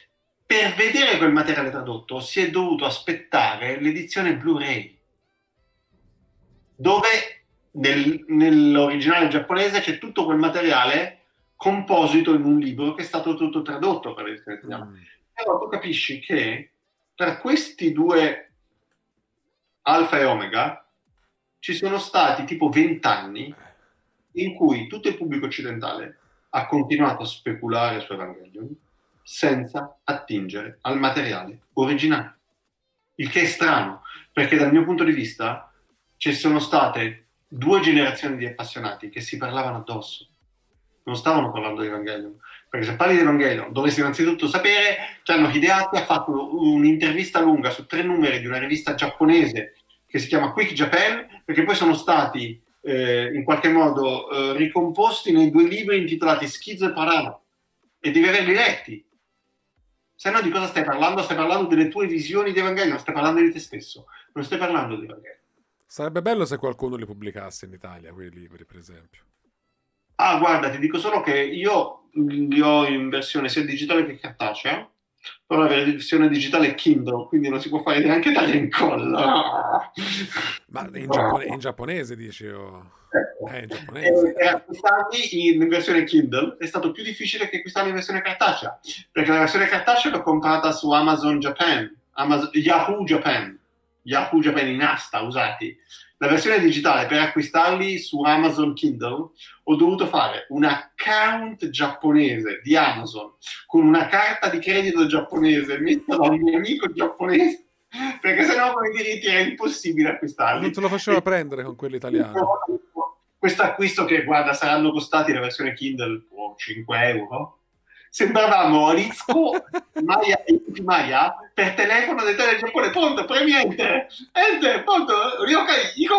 per vedere quel materiale tradotto si è dovuto aspettare l'edizione Blu-ray, dove nel, nell'originale giapponese c'è tutto quel materiale composito in un libro che è stato tutto tradotto per l'edizione italiana. Mm. Però tu capisci che tra questi due Alfa e Omega ci sono stati tipo vent'anni in cui tutto il pubblico occidentale ha continuato a speculare su Evangelion senza attingere al materiale originale. Il che è strano, perché dal mio punto di vista ci sono state due generazioni di appassionati che si parlavano addosso. Non stavano parlando di Evangelion. Perché se parli di Evangelion dovresti innanzitutto sapere che hanno Hideaki ha fatto un'intervista lunga su tre numeri di una rivista giapponese che si chiama Quick Japan, perché poi sono stati eh, in qualche modo eh, ricomposti nei due libri intitolati Schizzo e Parano, e devi averli letti. Se no di cosa stai parlando? Stai parlando delle tue visioni di Evangelion, stai parlando di te stesso, non stai parlando di Evangelion. Sarebbe bello se qualcuno li pubblicasse in Italia, quei libri, per esempio. Ah, guarda, ti dico solo che io li ho in versione sia digitale che cartacea, però la versione digitale è Kindle, quindi non si può fare neanche taglia e incolla. Ma in, giappone, in giapponese dici? O... Ecco. Eh, in giapponese. E acquistarli in versione Kindle è stato più difficile che acquistarli in versione cartacea, perché la versione cartacea l'ho comprata su Amazon Japan, Amazon, Yahoo Japan, Yahoo Japan in asta usati. La versione digitale, per acquistarli su Amazon Kindle, ho dovuto fare un account giapponese di Amazon con una carta di credito giapponese messa da un mio amico giapponese, perché sennò con i diritti era impossibile acquistarli. Non te lo faceva e... prendere con quello italiano. Questo acquisto che, guarda, saranno costati la versione Kindle oh, cinque euro. Sembravamo Rizko, Maya e Maya per telefono del tele del Giappone. Pronto, premi enter, enter, pronto, ryokai, iko.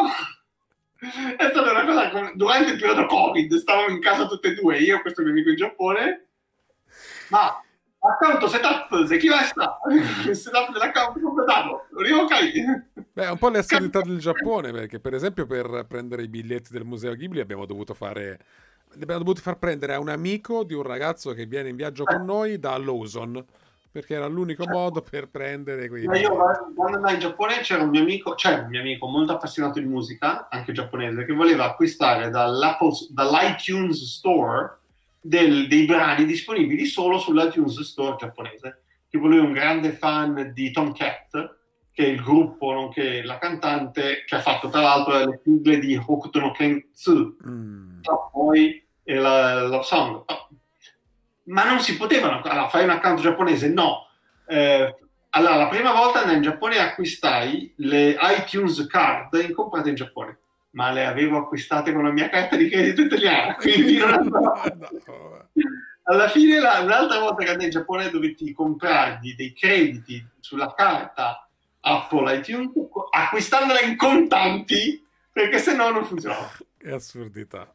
È stata una cosa durante il periodo Covid, stavamo in casa tutte e due, io e questo mio amico in Giappone. Ma account setup, se chi resta? Il setup dell'account completato, ryokai. Beh, è un po' l'assurdità del Giappone, perché per esempio per prendere i biglietti del Museo Ghibli abbiamo dovuto fare... abbiamo dovuto far prendere a un amico di un ragazzo che viene in viaggio con noi da Lawson, perché era l'unico certo. modo per prendere quei... Ma io quando andai in Giappone c'era un mio amico, c'è un mio amico molto appassionato di musica, anche giapponese, che voleva acquistare dall'iTunes Store del, dei brani disponibili solo sull'iTunes Store giapponese. Tipo lui è un grande fan di Tomcat, che è il gruppo, nonché la cantante, che ha fatto tra l'altro le sigle di Hokuto no Ken Tsu, mm. poi e la Love Song. Ma non si potevano, allora fai un account giapponese? No. Eh, allora la prima volta andai in Giappone e acquistai le iTunes card comprate in Giappone, ma le avevo acquistate con la mia carta di credito italiana, quindi non andavo. Alla fine la, un'altra volta che andai in Giappone dovetti comprargli dei crediti sulla carta Apple iTunes acquistandola in contanti, perché se no non funzionava. Che assurdità.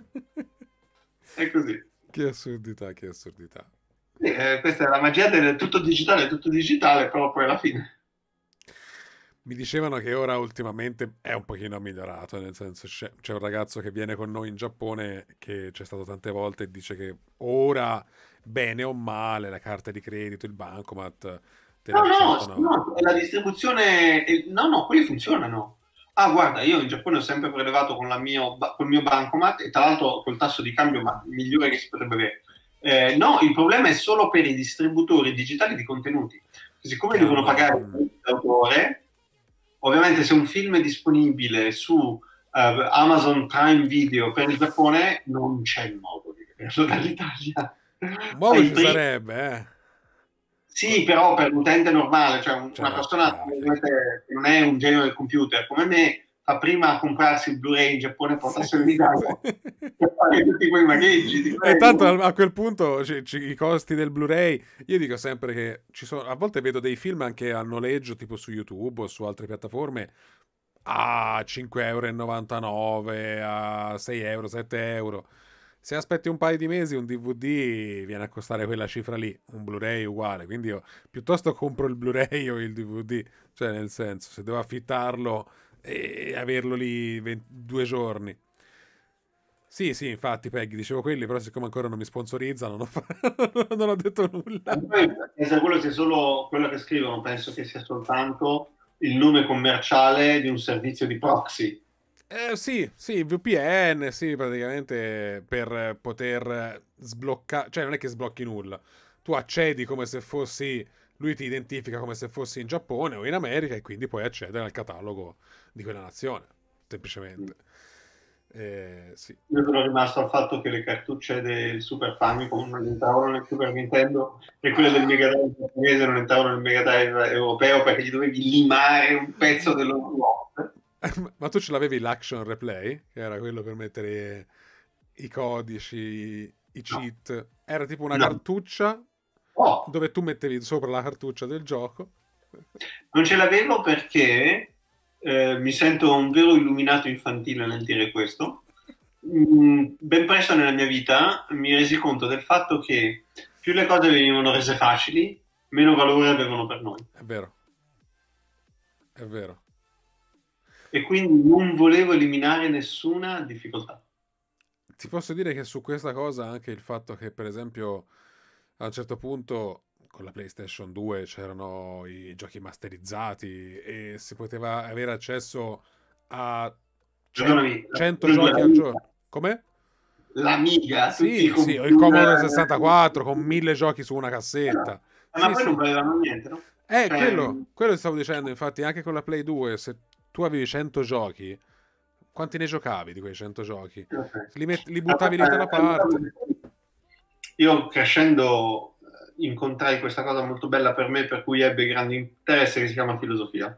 È così. Che assurdità, che assurdità. Sì, eh, questa è la magia del tutto digitale, tutto digitale, però poi alla fine. Mi dicevano che ora ultimamente è un pochino migliorato, nel senso c'è, c'è un ragazzo che viene con noi in Giappone che c'è stato tante volte e dice che ora, bene o male, la carta di credito, il bancomat... No, no, no, la distribuzione... No, no, quelli funzionano. Ah, guarda, io in Giappone ho sempre prelevato con la mio, col mio bancomat e tra l'altro col tasso di cambio ma, migliore che si potrebbe avere. Eh, no, il problema è solo per i distributori digitali di contenuti. Siccome ah, devono pagare l'autore, ovviamente se un film è disponibile su uh, Amazon Prime Video per il Giappone, non c'è il modo di vederlo dall'Italia. Un modo ci sarebbe, eh. Sì, però per l'utente normale, cioè un, certo, una persona che non è un genio del computer come me, fa prima a comprarsi il Blu-ray in Giappone e portarselo in Italia per fare tutti quei magheggi. E tanto a quel punto c- c- i costi del Blu-ray, io dico sempre che ci sono, a volte vedo dei film anche a noleggio, tipo su YouTube o su altre piattaforme, a cinque e novantanove euro, a sei euro, sette euro. Se aspetti un paio di mesi un D V D viene a costare quella cifra lì, un Blu-ray uguale, quindi io piuttosto compro il Blu-ray o il D V D, cioè nel senso, se devo affittarlo e averlo lì venti, due giorni. Sì, sì, infatti, Peggy, dicevo quelli, però siccome ancora non mi sponsorizzano, non, fa- non ho detto nulla. E poi, se quello sia solo quello che scrivono, penso che sia soltanto il nome commerciale di un servizio di proxy. Eh, sì, sì, V P N, sì, praticamente per poter sbloccare, cioè non è che sblocchi nulla, tu accedi come se fossi, lui ti identifica come se fossi in Giappone o in America e quindi puoi accedere al catalogo di quella nazione, semplicemente. Eh, sì. Io sono rimasto al fatto che le cartucce del Super Famicom non entravano nel Super Nintendo e quelle del Mega Drive giapponese non entravano nel Mega Drive europeo perché gli dovevi limare un pezzo dello slot. Ma tu ce l'avevi l'action replay, che era quello per mettere i codici, i No, cheat? Era tipo una no. cartuccia Oh, dove tu mettevi sopra la cartuccia del gioco. non ce l'avevo perché eh, mi sento un vero illuminato infantile nel dire questo. Mm, ben presto nella mia vita mi resi conto del fatto che più le cose venivano rese facili, meno valore avevano per noi. È vero, è vero. E quindi non volevo eliminare nessuna difficoltà. Ti posso dire che su questa cosa anche il fatto che, per esempio, a un certo punto con la PlayStation due c'erano i giochi masterizzati e si poteva avere accesso a cen- Perdonami, cento giochi al l'Amiga, giorno. Com'è? l'Amiga, tutti i Sì, sì, o il Commodore computer. sessantaquattro con mille giochi su una cassetta. Eh, ma Sì, poi non sì. valevano niente, no? Eh, Cioè, quello, quello ti stavo dicendo, infatti, anche con la Play due, se tu avevi cento giochi, quanti ne giocavi di quei cento giochi? Li, met- li buttavi lì da una parte. io crescendo eh, incontrai questa cosa molto bella per me, per cui ebbe grande interesse, che si chiama filosofia.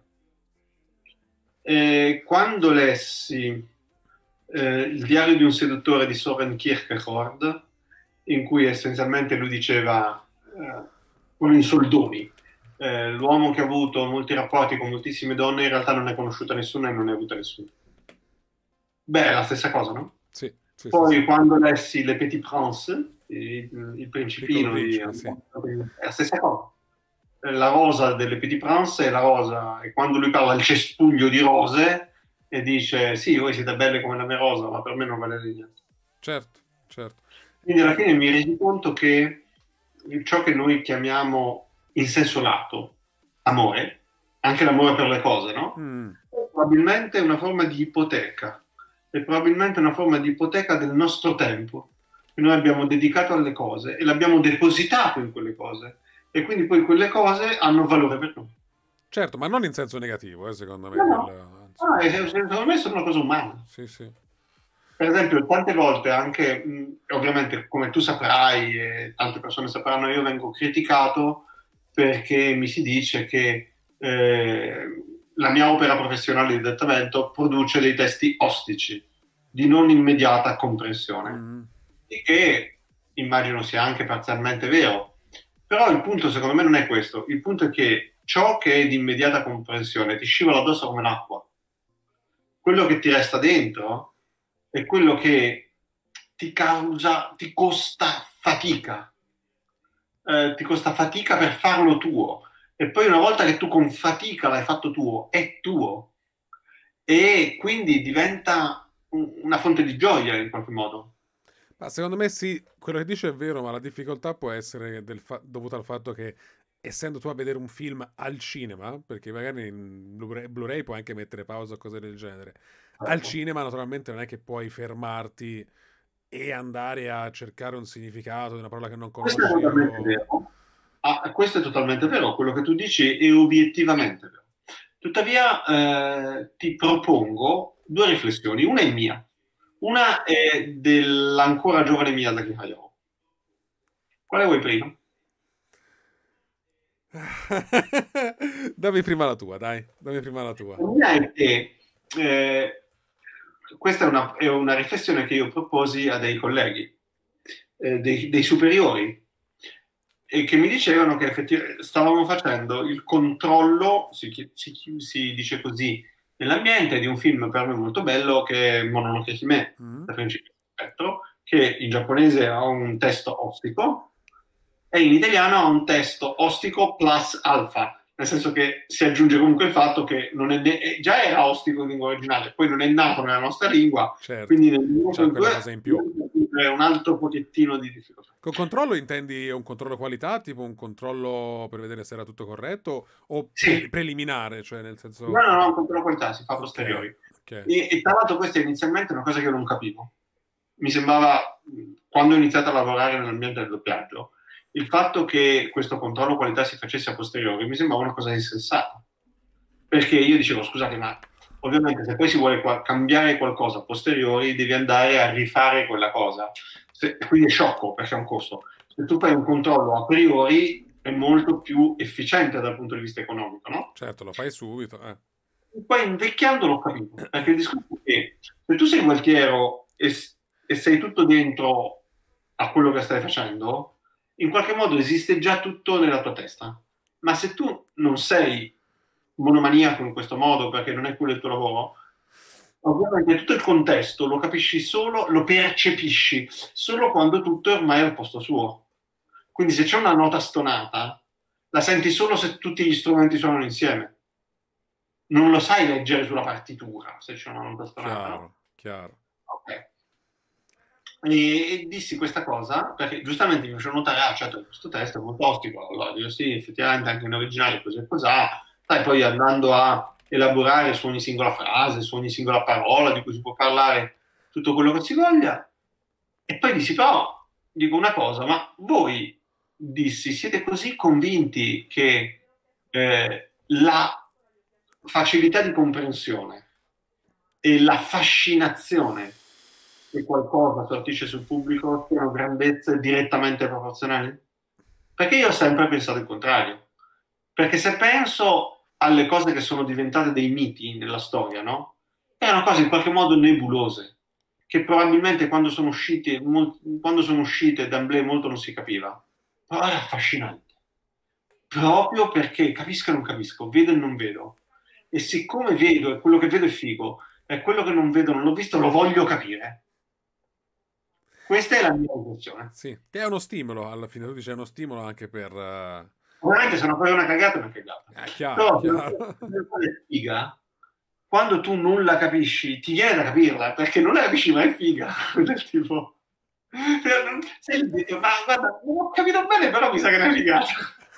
E quando lessi eh, il diario di un seduttore di Soren Kierkegaard, in cui essenzialmente lui diceva, eh, con in soldoni, eh, l'uomo che ha avuto molti rapporti con moltissime donne in realtà non ne ha conosciuta nessuna e non ne ha avuta nessuna. Beh, è la stessa cosa, no? Sì, sì, sì, Poi sì. quando lessi Le Petit Prince, il, il Piccolo principino, di, principe, sì. è la stessa cosa. La rosa delle Petit Prince è la rosa, e quando lui parla del cespuglio di rose e dice sì, voi siete belle come la mia rosa, ma per me non vale niente. Certo, certo. Quindi alla fine mi resi conto che ciò che noi chiamiamo in senso lato amore, anche l'amore per le cose, no? Mm, È probabilmente una forma di ipoteca, è probabilmente una forma di ipoteca del nostro tempo che noi abbiamo dedicato alle cose e l'abbiamo depositato in quelle cose e quindi poi quelle cose hanno valore per noi. certo, ma non in senso negativo, eh, secondo me. No, no, Quello, anzi. no, e secondo me sono una cosa umana. Sì, sì. Per esempio, tante volte anche, mh, ovviamente come tu saprai e tante persone sapranno, io vengo criticato perché mi si dice che eh, la mia opera professionale di adattamento produce dei testi ostici, di non immediata comprensione, Mm, il che immagino sia anche parzialmente vero. Però il punto secondo me non è questo, il punto è che ciò che è di immediata comprensione ti scivola addosso come l'acqua. Quello che ti resta dentro è quello che ti causa, ti costa fatica, eh, ti costa fatica per farlo tuo. E poi una volta che tu con fatica l'hai fatto tuo, è tuo. E quindi diventa un- una fonte di gioia in qualche modo. ma secondo me sì, quello che dice è vero, ma la difficoltà può essere del fa- dovuta al fatto che, essendo tu a vedere un film al cinema, perché magari in Blu-ray, Blu-ray puoi anche mettere pausa o cose del genere, al Ecco. cinema naturalmente non è che puoi fermarti e andare a cercare un significato di una parola che non Questo è conosci totalmente o... vero. Ah, questo è totalmente vero, quello che tu dici è obiettivamente vero. Tuttavia, eh, ti propongo due riflessioni. Una è mia, una è dell'ancora giovane Miyazaki Hayao. Quale vuoi prima? Dammi prima la tua, dai, dammi prima la tua. La mia è che eh, questa è una, è una riflessione che io proposi a dei colleghi, eh, dei, dei superiori, e che mi dicevano che effettivamente stavamo facendo il controllo, si, si, si dice così, nell'ambiente di un film per me molto bello che è Mononoke Hime, Mm. da Principe Spettro, che in giapponese ha un testo ostico e in italiano ha un testo ostico plus alfa, nel senso che si aggiunge comunque il fatto che non è ne- già era ostico in lingua originale, poi non è nato nella nostra lingua, certo, quindi nel uno c'è punto quella due cosa in più. è un altro pochettino di difficoltà. Con controllo intendi un controllo qualità, tipo un controllo per vedere se era tutto corretto, o Sì. pre- preliminare, cioè nel senso... No, no, no, un controllo qualità, si fa a Ok, posteriori. ok. E, e tra l'altro questa è inizialmente una cosa che io non capivo. Mi sembrava, quando ho iniziato a lavorare nell'ambiente del doppiaggio, il fatto che questo controllo qualità si facesse a posteriori mi sembrava una cosa insensata. Perché io dicevo, scusate, ma ovviamente se poi si vuole qua- cambiare qualcosa a posteriori, devi andare a rifare quella cosa. Se- quindi è sciocco, perché è un costo. Se tu fai un controllo a priori, è molto più efficiente dal punto di vista economico, no? Certo, lo fai subito. Eh. Poi invecchiando l'ho capito, perché il discorso è che se tu sei gualtiero e, e sei tutto dentro a quello che stai facendo, in qualche modo esiste già tutto nella tua testa. Ma se tu non sei monomaniaco in questo modo, perché non è quello il tuo lavoro, ovviamente tutto il contesto lo capisci solo, lo percepisci solo quando tutto è ormai al posto suo. Quindi se c'è una nota stonata, la senti solo se tutti gli strumenti suonano insieme. Non lo sai leggere sulla partitura se c'è una nota stonata. Chiaro, No? chiaro. Ok. E, e dissi questa cosa perché giustamente mi faceva notare, ah, certo, questo testo è molto ostico. Allora dico sì, effettivamente anche in originale così e così. Sai, poi andando a elaborare su ogni singola frase, su ogni singola parola di cui si può parlare, tutto quello che si voglia. E poi dissi, però, dico una cosa, ma voi, dissi, siete così convinti che eh, la facilità di comprensione e la fascinazione che qualcosa sortisce sul pubblico siano grandezze direttamente proporzionali? Perché io ho sempre pensato il contrario. Perché se penso alle cose che sono diventate dei miti nella storia, no? Erano cose in qualche modo nebulose, che probabilmente quando sono uscite, mol- quando sono uscite d'emblée molto non si capiva. Però era affascinante. Proprio perché capisco e non capisco, vedo e non vedo. E siccome vedo e quello che vedo è figo, e quello che non vedo non l'ho visto, lo voglio capire. Questa è la mia impressione. Sì, che è uno stimolo, alla fine tu dici è uno stimolo anche per... Uh... Ovviamente se una cosa è una cagata è una cagata. Eh, chiaro, Però chiaro. se una cosa è figa, quando tu non la capisci, ti viene da capirla, perché non la capisci ma è figa. Del tipo... Sei lì, ma guarda, non ho capito bene, però mi sa che è una figata.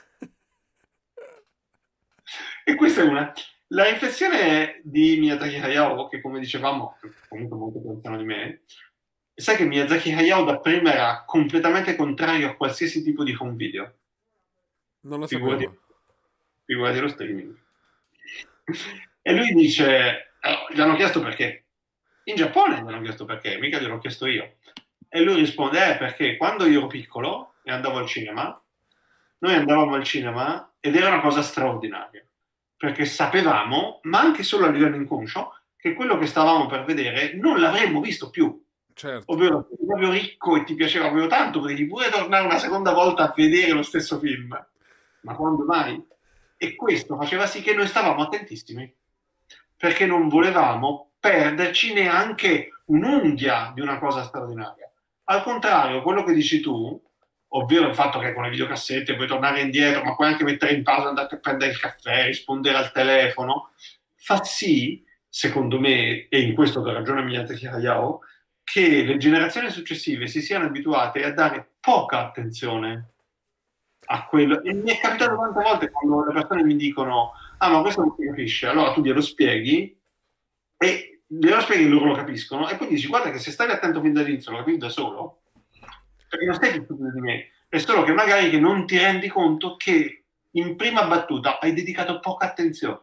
E questa è una... La riflessione di Miyazaki Hayao, che come dicevamo, comunque molto più anziano di me, sai che Miyazaki Hayao da prima era completamente contrario a qualsiasi tipo di home video. Non lo Figurati, sapevo. figurati lo streaming. E lui dice, allora, gli hanno chiesto perché. In Giappone gli hanno chiesto perché, mica gliel'ho chiesto io. E lui risponde, eh, perché quando io ero piccolo e andavo al cinema, noi andavamo al cinema ed era una cosa straordinaria. Perché sapevamo, ma anche solo a livello inconscio, che quello che stavamo per vedere non l'avremmo visto più. Certo. Ovvero, sei proprio ricco e ti piaceva proprio tanto, potevi pure tornare una seconda volta a vedere lo stesso film. Ma quando mai? E questo faceva sì che noi stavamo attentissimi, perché non volevamo perderci neanche un'unghia di una cosa straordinaria. Al contrario, quello che dici tu, ovvero il fatto che con le videocassette puoi tornare indietro, ma puoi anche mettere in pausa, andare a prendere il caffè, rispondere al telefono, fa sì, secondo me, e in questo ha ragione Miyazaki Hayao, che le generazioni successive si siano abituate a dare poca attenzione a quello. E mi è capitato tante volte quando le persone mi dicono ah ma questo non si capisce, allora tu glielo spieghi e glielo spieghi e loro lo capiscono e poi dici guarda che se stai attento fin dall'inizio lo capisci da solo, perché non stai più stupido di me, è solo che magari che non ti rendi conto che in prima battuta hai dedicato poca attenzione,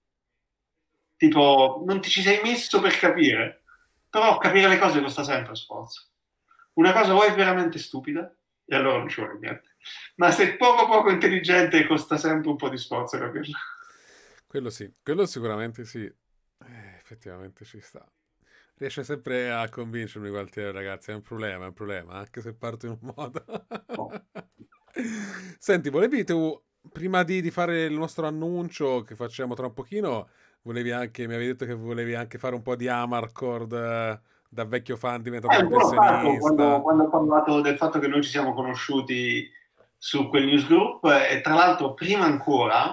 tipo non ti ci sei messo per capire. Però capire le cose costa sempre sforzo. Una cosa o è veramente stupida, e allora non ci vuole niente. Ma se è poco poco intelligente, costa sempre un po' di sforzo capirla. Quello sì, quello sicuramente sì. Eh, effettivamente ci sta. Riesce sempre a convincermi Gualtiero, ragazzi, è un problema, è un problema, anche se parto in un modo. Oh. Senti, volevi tu, prima di, di fare il nostro annuncio che facciamo tra un pochino, volevi anche, mi avevi detto che volevi anche fare un po' di Amarcord eh, da vecchio fan diventato Eh, professionista. quando, quando ho parlato del fatto che noi ci siamo conosciuti su quel newsgroup e tra l'altro prima ancora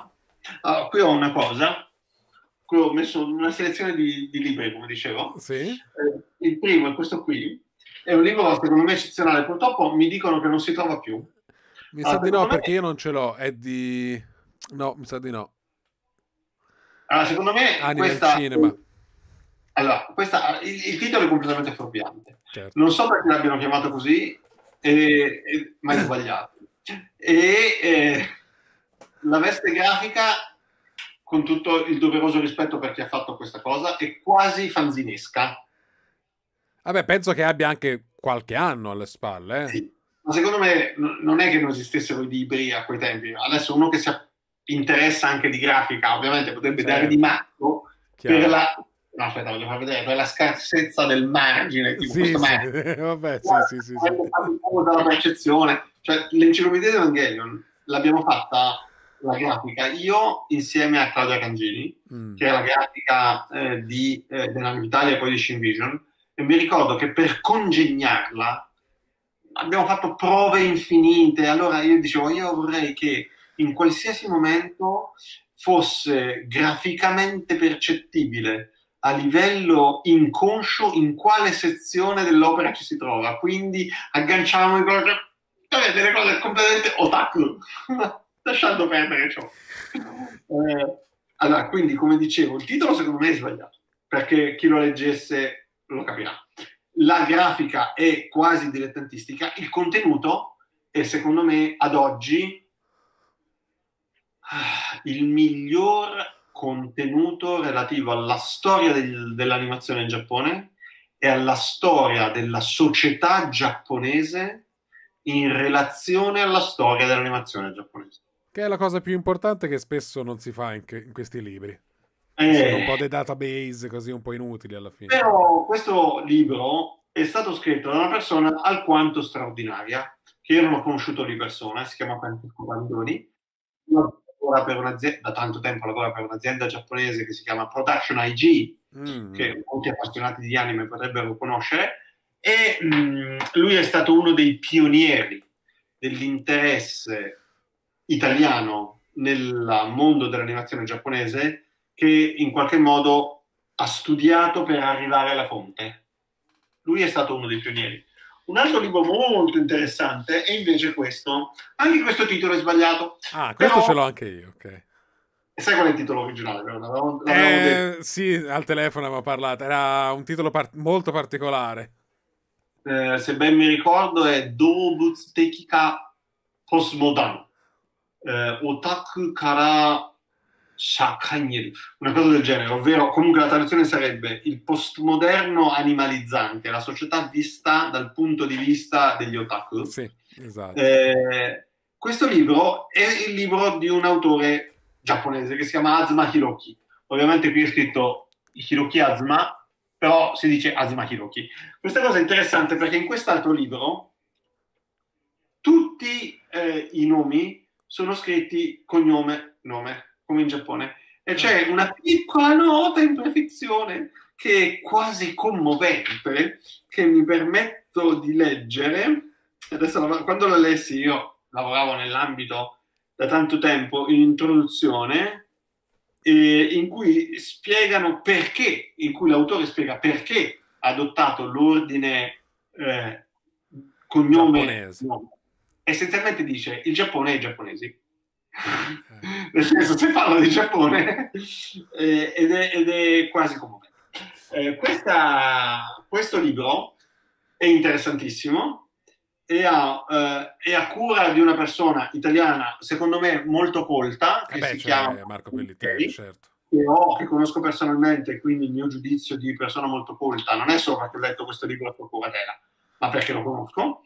Allora, qui ho una cosa, qui ho messo una selezione di, di libri, come dicevo. Sì? Eh, il primo è questo qui, è un libro secondo me eccezionale, purtroppo mi dicono che non si trova più. Mi Allora, sa di no, secondo me- perché io non ce l'ho, è di... No, mi sa di no. allora, secondo me Anima in questa... cinema. Allora, questa, il, il titolo è completamente fuorviante. Certo. Non so perché l'abbiano chiamato così, e- e- ma è sbagliato. E eh, la veste grafica, con tutto il doveroso rispetto per chi ha fatto questa cosa, è quasi fanzinesca. Vabbè, penso che abbia anche qualche anno alle spalle, eh. Sì. Ma secondo me n- non è che non esistessero i libri a quei tempi. Adesso uno che si interessa anche di grafica, ovviamente potrebbe dare Certo. di matto Chiaro. per la... No, aspetta, voglio far vedere, per la scarsezza del margine, tipo Sì, questo sì. margine. Vabbè, sì, Guarda, sì, sì, sì. avendo fatto un po' dalla percezione, cioè l'enciclopedia di Evangelion l'abbiamo fatta la grafica io insieme a Claudia Cangini, Mm. che è la grafica eh, di eh, della Italia e poi di Shin Vision, e mi ricordo che per congegnarla abbiamo fatto prove infinite. Allora io dicevo, io vorrei che in qualsiasi momento fosse graficamente percettibile a livello inconscio in quale sezione dell'opera ci si trova, quindi agganciavamo i cose, cioè, delle cose completamente otaku, lasciando perdere ciò. Eh, allora, quindi, come dicevo, il titolo secondo me è sbagliato, perché chi lo leggesse lo capirà. La grafica è quasi dilettantistica, il contenuto è secondo me ad oggi il miglior contenuto relativo alla storia del, dell'animazione in Giappone e alla storia della società giapponese in relazione alla storia dell'animazione giapponese. Che è la cosa più importante che spesso non si fa in, che- in questi libri. Sono un po' Eh, dei database così un po' inutili alla fine. però questo libro è stato scritto da una persona alquanto straordinaria, che io non ho conosciuto di persona, si chiama Francesco Bandoni. Lavora per un'azienda, da tanto tempo lavora per un'azienda giapponese che si chiama Production I G, Mm. che molti appassionati di anime potrebbero conoscere, e mh, lui è stato uno dei pionieri dell'interesse italiano nel mondo dell'animazione giapponese, che in qualche modo ha studiato per arrivare alla fonte. Lui è stato uno dei pionieri. Un altro libro molto interessante è invece questo. Anche questo titolo è sbagliato. Ah, questo Però- ce l'ho anche io, ok. E sai qual è il titolo originale? L'avevamo- l'avevamo detto. Eh, sì, al telefono avevamo parlato. Era un titolo par- molto particolare. Eh, se ben mi ricordo è Doubutsutekika Postmodern. Eh, Otaku kara Shakai, una cosa del genere, ovvero comunque la traduzione sarebbe il postmoderno animalizzante, la società vista dal punto di vista degli otaku. Sì, esatto. Eh, questo libro è il libro di un autore giapponese che si chiama Azuma Hiroki. Ovviamente qui è scritto Hiroki Azuma, però si dice Azuma Hiroki. Questa cosa è interessante perché in quest'altro libro tutti eh, i nomi sono scritti cognome, nome, come in Giappone. E c'è una piccola nota in prefizione che è quasi commovente, che mi permetto di leggere. Adesso, quando la lessi, io lavoravo nell'ambito da tanto tempo in introduzione, eh, in cui spiegano perché, in cui l'autore spiega perché ha adottato l'ordine eh, cognome. Giapponese. Nome. Essenzialmente dice il Giappone è i giapponesi. Nel senso, se parlo di Giappone eh, ed, è, ed è quasi commovente. Eh, questa, questo libro è interessantissimo e ha, eh, è a cura di una persona italiana, secondo me molto colta, che Eh beh, si c'è chiama Marco Pellitelli, certo. che, ho, che conosco personalmente, quindi il mio giudizio di persona molto colta non è solo perché ho letto questo libro a sua curatela, ma perché lo conosco.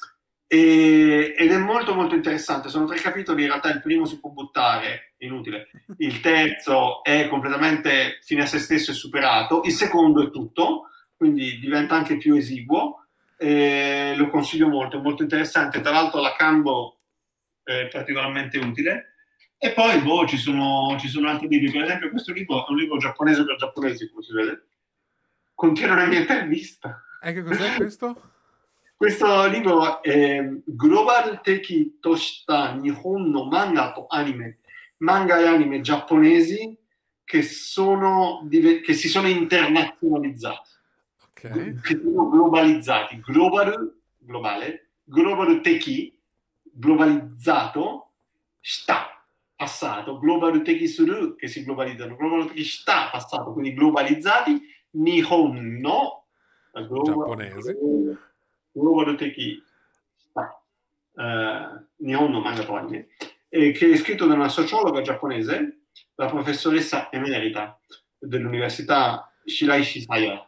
E, ed è molto molto interessante. Sono tre capitoli, in realtà il primo si può buttare, inutile, il terzo è completamente fine a se stesso e superato, il secondo è tutto, quindi diventa anche più esiguo. E lo consiglio molto, è molto interessante. Tra l'altro la Cambo è particolarmente utile. E poi boh, ci sono, ci sono altri libri, per esempio questo libro è un libro giapponese per giapponesi, come si vede, contiene una mia intervista. E che cos'è questo? Questo libro è Global Teki Toshita Nihon no Manga to Anime manga e anime giapponesi che, sono, che si sono internazionalizzati, okay. che sono globalizzati, global, globale, global teki, globalizzato, sta, passato, global teki suru, che si globalizzano, global teki sta, passato, quindi globalizzati, nihon no, Giapponesi. global teki sta, uh, nihon no manga to anime, eh, che è scritto da una sociologa giapponese, la professoressa emerita dell'università Shirai Shisaya,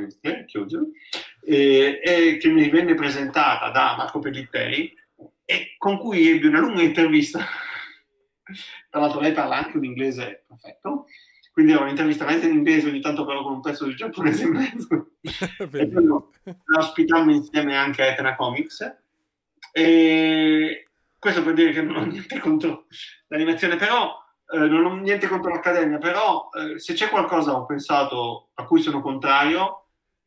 eh, e che mi venne presentata da Marco Pellitteri e con cui ebbi una lunga intervista. Tra l'altro lei parla anche un inglese perfetto, quindi era un'intervista mezza in inglese, ogni tanto però con un pezzo di giapponese in mezzo. E poi la ospitammo insieme anche a Etna Comics. E questo per dire che non ho niente contro l'animazione, però eh, non ho niente contro l'accademia, però eh, se c'è qualcosa ho pensato a cui sono contrario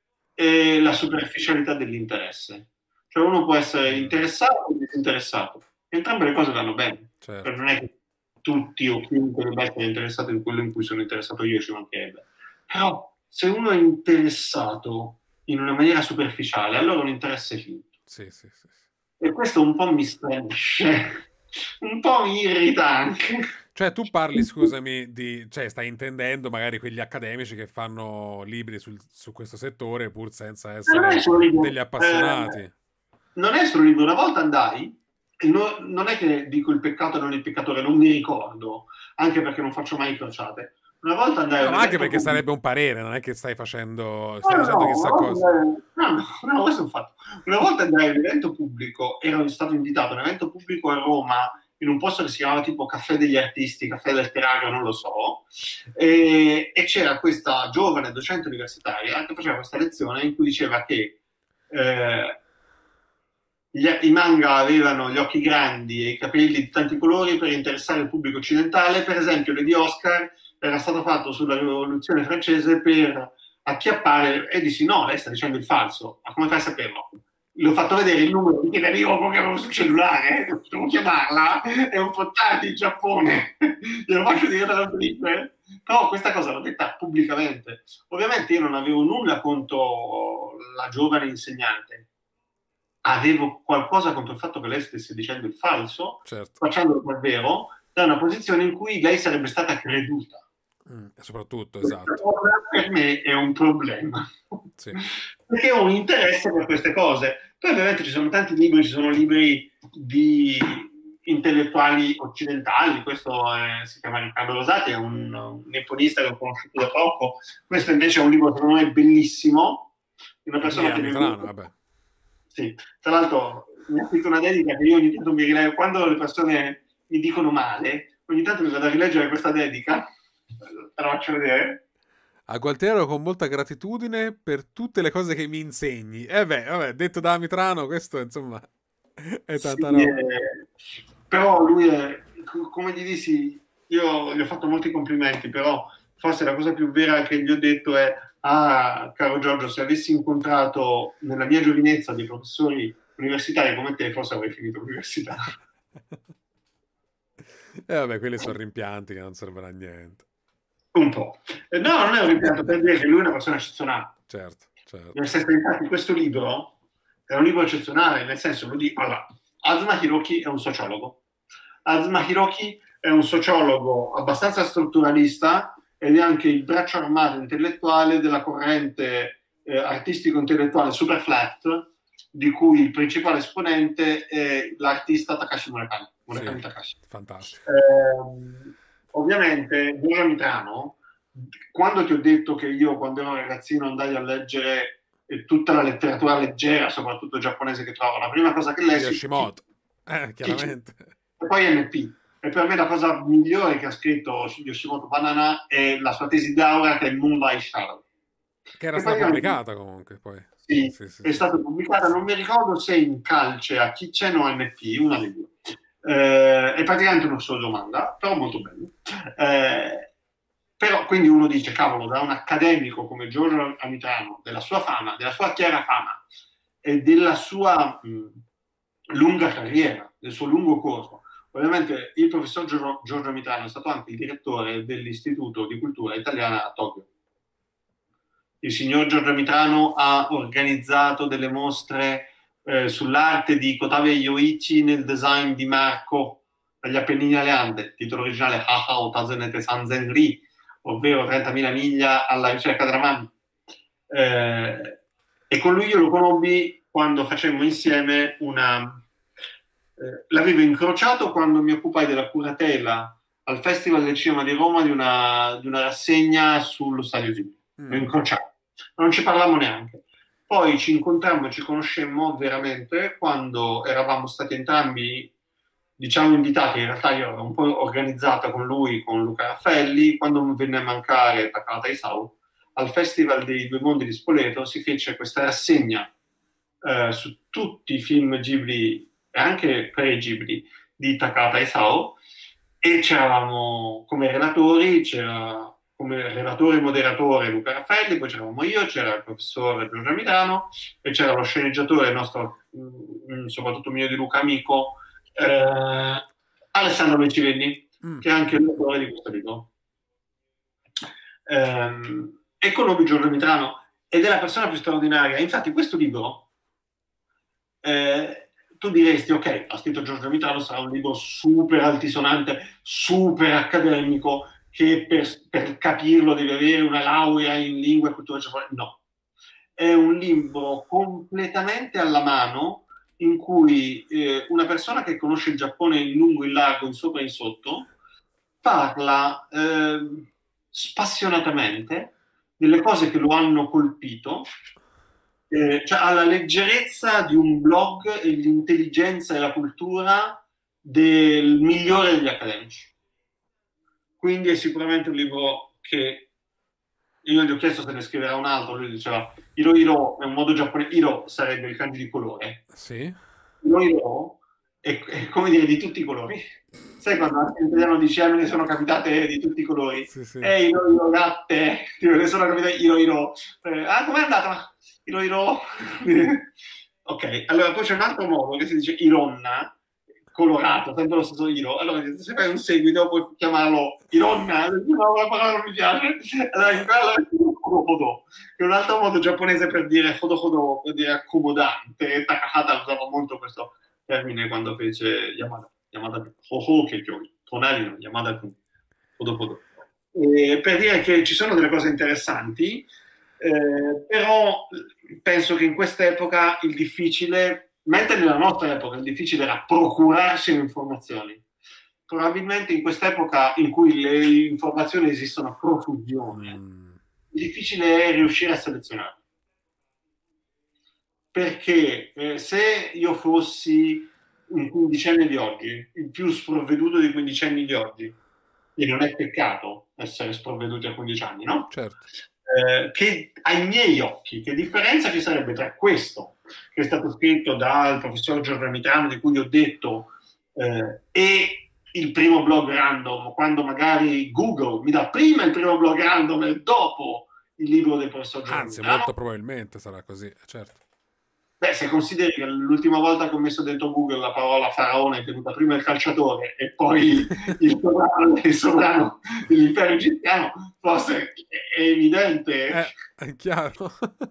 è la superficialità dell'interesse. Cioè uno può essere interessato o disinteressato, entrambe le cose vanno bene. Certo. Cioè, non è che tutti o chiunque debba essere interessato in quello in cui sono interessato io, ci mancherebbe. Però se uno è interessato in una maniera superficiale, allora un interesse è finto. Sì, sì, sì. E questo un po' mi stranisce, un po' mi irrita anche. Cioè tu parli, scusami, di, cioè stai intendendo magari quegli accademici che fanno libri sul, su questo settore pur senza essere degli appassionati. Eh, non è solo libro, una volta andai, e no, non è che dico il peccato e non il peccatore, non mi ricordo, anche perché non faccio mai crociate. Una volta andai... No, ma anche perché sarebbe un parere, non è che stai facendo, stai no, facendo no, chissà no, cosa. No, no, no, questo è un fatto. Una volta andai a un evento pubblico, ero stato invitato a un evento pubblico a Roma, in un posto che si chiamava tipo Caffè degli Artisti, Caffè letterario, non lo so, e, e c'era questa giovane docente universitaria che faceva questa lezione in cui diceva che eh, gli, i manga avevano gli occhi grandi e i capelli di tanti colori per interessare il pubblico occidentale. Per esempio, Lady Oscar era stato fatto sulla rivoluzione francese per acchiappare, e dissi no, lei sta dicendo il falso, ma come fai a saperlo? Le ho fatto vedere il numero di Kinerioco che avevo sul cellulare, eh? Devo chiamarla, è un po' tardi in Giappone, glielo faccio dire dalla triste, però questa cosa l'ho detta pubblicamente. Ovviamente io non avevo nulla contro la giovane insegnante, avevo qualcosa contro il fatto che lei stesse dicendo il falso, certo, facendolo per vero, da una posizione in cui lei sarebbe stata creduta. Mm, soprattutto, esatto. Per me è un problema. Sì. Perché ho un interesse per queste cose. Poi ovviamente ci sono tanti libri, ci sono libri di intellettuali occidentali, questo è, si chiama Riccardo Rosati, è un, un nipponista che ho conosciuto da poco, questo invece è un libro secondo me bellissimo, di una persona che Mitrano, vabbè. Sì, tra l'altro mi ha scritto una dedica che io ogni tanto mi rileggo, quando le persone mi dicono male, ogni tanto mi vado a rileggere questa dedica, te la faccio vedere. A Gualtiero con molta gratitudine per tutte le cose che mi insegni. E eh beh, vabbè, detto da Mitrano, questo insomma è tanta sì, roba. Eh, però lui è, come gli dissi, io gli ho fatto molti complimenti, però forse la cosa più vera che gli ho detto è: ah, caro Giorgio, se avessi incontrato nella mia giovinezza dei professori universitari come te, forse avrei finito l'università. E vabbè, quelli sono rimpianti che non servono a niente. Un po'. Eh, no, non è un rimpianto, per dire che lui è una persona eccezionale. Certo, certo. Nel senso, infatti, questo libro è un libro eccezionale, nel senso, lo dico, allora, Azuma Hiroki è un sociologo. Azuma Hiroki è un sociologo abbastanza strutturalista ed è anche il braccio armato intellettuale della corrente eh, artistico-intellettuale super flat, di cui il principale esponente è l'artista Takashi Murakami. Murakami Sì, Takashi. fantastico. Eh, ovviamente, Giorgio Mitrano, quando ti ho detto che io, quando ero ragazzino, andai a leggere eh, tutta la letteratura leggera, soprattutto giapponese che trovo, la prima cosa che lessi... Yoshimoto, eh, chiaramente. E poi M P. E per me la cosa migliore che ha scritto Yoshimoto Banana è la sua tesi laurea, che è Moonlight Shadow. Che era stata pubblicata comunque poi. Sì, sì, sì è sì. stata pubblicata, non mi ricordo se in Calce, a Kitchen o M P, una delle due. Eh, è praticamente uno shoujo manga, però molto bello. Eh, però quindi uno dice, cavolo, da un accademico come Giorgio Mitrano, della sua fama, della sua chiara fama e della sua mh, lunga carriera, del suo lungo corso, Ovviamente il professor Giorgio, Giorgio Mitrano è stato anche il direttore dell'Istituto di Cultura Italiana a Tokyo. Il signor Giorgio Mitrano ha organizzato delle mostre eh, sull'arte di Kotave Yoichi nel design di Marco dagli Appennini alle Ande, titolo originale Hahao Tazenete Sanzen Ri, ovvero trentamila miglia alla ricerca della mamma. Eh, e con lui io lo conobbi quando facemmo insieme una... Eh, l'avevo incrociato quando mi occupai della curatela al Festival del Cinema di Roma di una, di una rassegna sullo Stadio Ghibli. Mm. L'ho incrociato, non ci parlammo neanche. Poi ci incontrammo e ci conoscemmo veramente quando eravamo stati entrambi, diciamo, invitati. In realtà io ero un po' organizzata con lui, con Luca Raffaelli, quando mi venne a mancare Takahata Isao. Al Festival dei Due Mondi di Spoleto si fece questa rassegna eh, su tutti i film Ghibli e anche pre-Ghibli di Takahata Isao, e c'eravamo come relatori, c'era come relatore e moderatore Luca Raffaelli, poi c'eravamo io, c'era il professor Giorgio Mitrano e c'era lo sceneggiatore, il nostro, mh, soprattutto mio di Luca amico, eh, Alessandro Bencivelli, mm. che è anche l'autore di questo libro. Ehm, e conobbi Giorgio Mitrano ed è la persona più straordinaria. Infatti questo libro eh, tu diresti, ok, ha scritto Giorgio Mitrano, sarà un libro super altisonante, super accademico, che per, per capirlo devi avere una laurea in lingua e cultura giapponese. No, è un libro completamente alla mano in cui eh, una persona che conosce il Giappone in lungo, in largo, in sopra e in sotto parla eh, spassionatamente delle cose che lo hanno colpito, eh, cioè ha la leggerezza di un blog e l'intelligenza e la cultura del migliore degli accademici. Quindi è sicuramente un libro che io gli ho chiesto se ne scriverà un altro, lui diceva Hiro Hiro è un modo giapponese, Hiro sarebbe il kanji di colore. Sì. Hiro Hiro è, è come dire di tutti i colori. Sai quando anche in italiano dice ah, me ne sono capitate di tutti i colori? Sì, sì. Eh, Hiro Hiro gatte, me ne sono capitate Hiro Hiro. Eh, ah, com'è andata? Hiro Hiro. Ok, allora poi c'è un altro modo che si dice Ironna, colorato, sempre lo stesso Hiro. Allora se fai un seguito puoi chiamarlo Ironna, no, la parola non mi piace. Allora in quello è Hodo, che è un altro modo giapponese per dire Hodo Hodo, per dire accomodante. Takahata usava molto questo termine quando fece Yamada. Yamada Hoho che tonali no, Yamada Hodo Hodo. E per dire che ci sono delle cose interessanti, eh, però penso che in quest'epoca il difficile, mentre nella nostra epoca il difficile era procurarsi le informazioni, probabilmente in quest'epoca in cui le informazioni esistono a profusione, mm. il difficile è riuscire a selezionare. Perché eh, se io fossi un quindicenne di oggi, il più sprovveduto dei quindicenni di oggi, e non è peccato essere sprovveduti a quindici anni, no? Certo. Eh, che ai miei occhi, che differenza ci sarebbe tra questo che è stato scritto dal professor Giorgio Mitrano, di cui ho detto, eh, e il primo blog random, quando magari Google mi dà prima il primo blog random e dopo il libro del professor Giorgio Anzi, Mitrano. molto probabilmente sarà così, certo. Beh, se consideri che l'ultima volta che ho messo dentro Google la parola faraone è venuta prima il calciatore e poi il sovrano, il sovrano dell'impero egiziano, forse è evidente. Eh, è chiaro.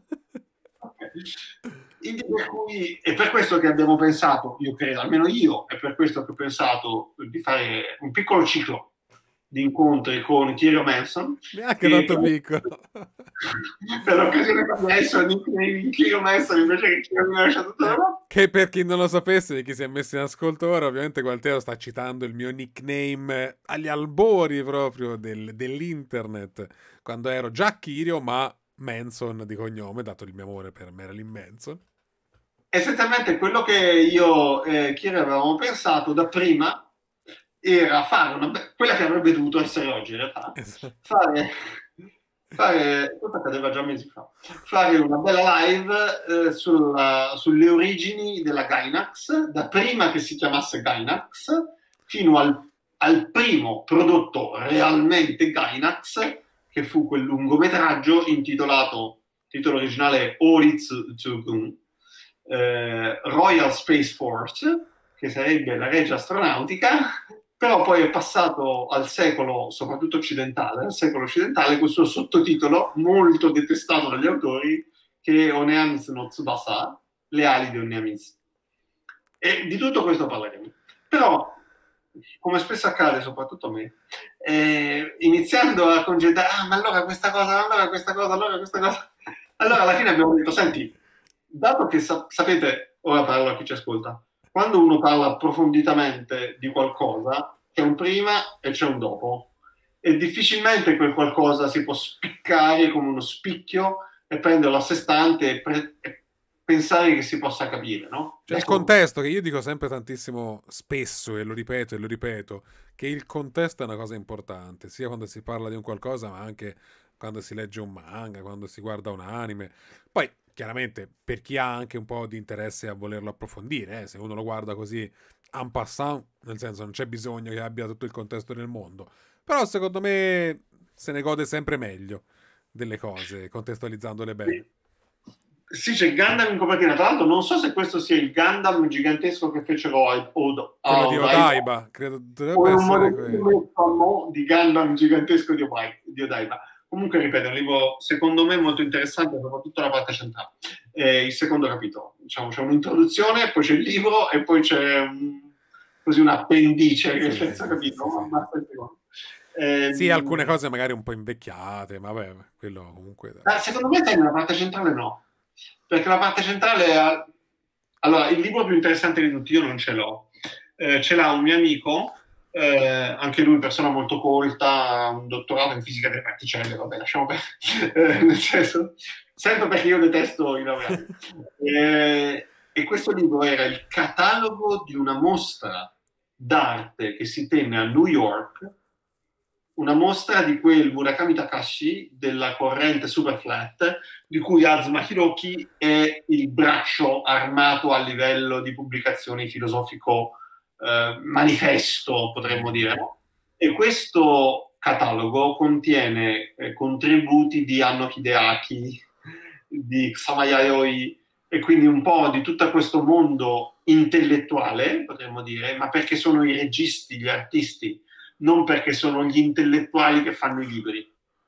Per cui, è per questo che abbiamo pensato, io credo, almeno io, è per questo che ho pensato di fare un piccolo ciclo di incontri con Kirio Manson. Neanche tanto piccolo. Per l'occasione che mi ha messo il Kirio Manson invece che Kirio mi ha lasciato tutto la notte. Che per chi non lo sapesse, chi si è messo in ascolto ora, ovviamente Gualtiero sta citando il mio nickname agli albori proprio del, dell'internet, quando ero già Kirio, ma Manson di cognome, dato il mio amore per Marilyn Manson. Essenzialmente quello che io e eh, Kirio avevamo pensato da prima era fare una be- quella che avrebbe dovuto essere oggi in realtà, esatto. fare, fare questo accadeva già mesi fa, fare una bella live eh, sulla, sulle origini della Gainax, da prima che si chiamasse Gainax fino al, al primo prodotto realmente Gainax, che fu quel lungometraggio intitolato, titolo originale Oritsu Tsugun, eh, Royal Space Force, che sarebbe la Regia Astronautica, però poi è passato al secolo, soprattutto occidentale, al secolo occidentale, questo sottotitolo molto detestato dagli autori, che è Oneamis no Tsubasa, le ali di Oneamis. E di tutto questo parleremo. Però, come spesso accade, soprattutto a me, eh, iniziando a congedare, ah, ma allora questa cosa, allora questa cosa, allora questa cosa, allora alla fine abbiamo detto, senti, dato che sa- sapete, ora parlo a chi ci ascolta, quando uno parla approfonditamente di qualcosa, c'è un prima e c'è un dopo. E difficilmente quel qualcosa si può spiccare come uno spicchio e prenderlo a sé stante e, pre- e pensare che si possa capire, no? Cioè, il contesto, che io dico sempre tantissimo, spesso, e lo ripeto e lo ripeto, che il contesto è una cosa importante, sia quando si parla di un qualcosa, ma anche quando si legge un manga, quando si guarda un anime. Poi, chiaramente, per chi ha anche un po' di interesse a volerlo approfondire, eh, se uno lo guarda così en passant, nel senso non c'è bisogno che abbia tutto il contesto del mondo. Però, secondo me, se ne gode sempre meglio delle cose, contestualizzandole bene. Sì, c'è Gundam in copertina. Tra l'altro, non so se questo sia il Gundam gigantesco che fecero a Od- a Quello di Odaiba, Odaiba, credo o dovrebbe è un essere modellino quello. di Gundam gigantesco di Odai- di Odaiba. Comunque, ripeto, è un libro secondo me molto interessante, soprattutto la parte centrale. Eh, il secondo capitolo, diciamo, c'è un'introduzione, poi c'è il libro e poi c'è un, così un appendice che è il Sì, terzo sì, capitolo. sì, sì, Ma basta il secondo. Ehm, sì, alcune cose magari un po' invecchiate, ma vabbè, quello comunque... Ah, secondo me nella parte centrale no, perché la parte centrale ha... Allora, il libro più interessante di tutti io non ce l'ho, eh, ce l'ha un mio amico, eh, anche lui persona molto colta, un dottorato in fisica delle particelle, vabbè, lasciamo perdere, eh, nel senso, sempre perché io detesto i laureati. Eh, e questo libro era il catalogo di una mostra d'arte che si tenne a New York, una mostra di quel Murakami Takashi della corrente super flat, di cui Azuma Hiroki è il braccio armato a livello di pubblicazioni filosofico eh, manifesto, potremmo dire. E questo catalogo contiene eh, contributi di Anno Hideaki, di Kusama Yayoi, e quindi un po' di tutto questo mondo intellettuale, potremmo dire, ma perché sono i registi, gli artisti, non perché sono gli intellettuali che fanno i libri.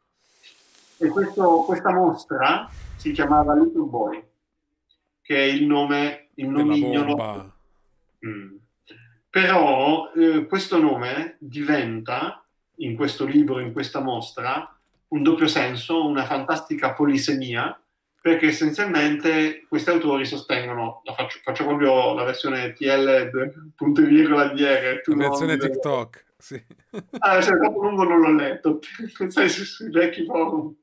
E questo, questa mostra si chiamava Little Boy, che è il nome, il nomignolo. Mm. Però eh, questo nome diventa, in questo libro, in questa mostra, un doppio senso, una fantastica polisemia, perché essenzialmente questi autori sostengono, la faccio, faccio proprio la versione T L punto e virgola D R, la versione TikTok, sì. Ah, se è troppo lungo non l'ho letto, sai, sui vecchi forum.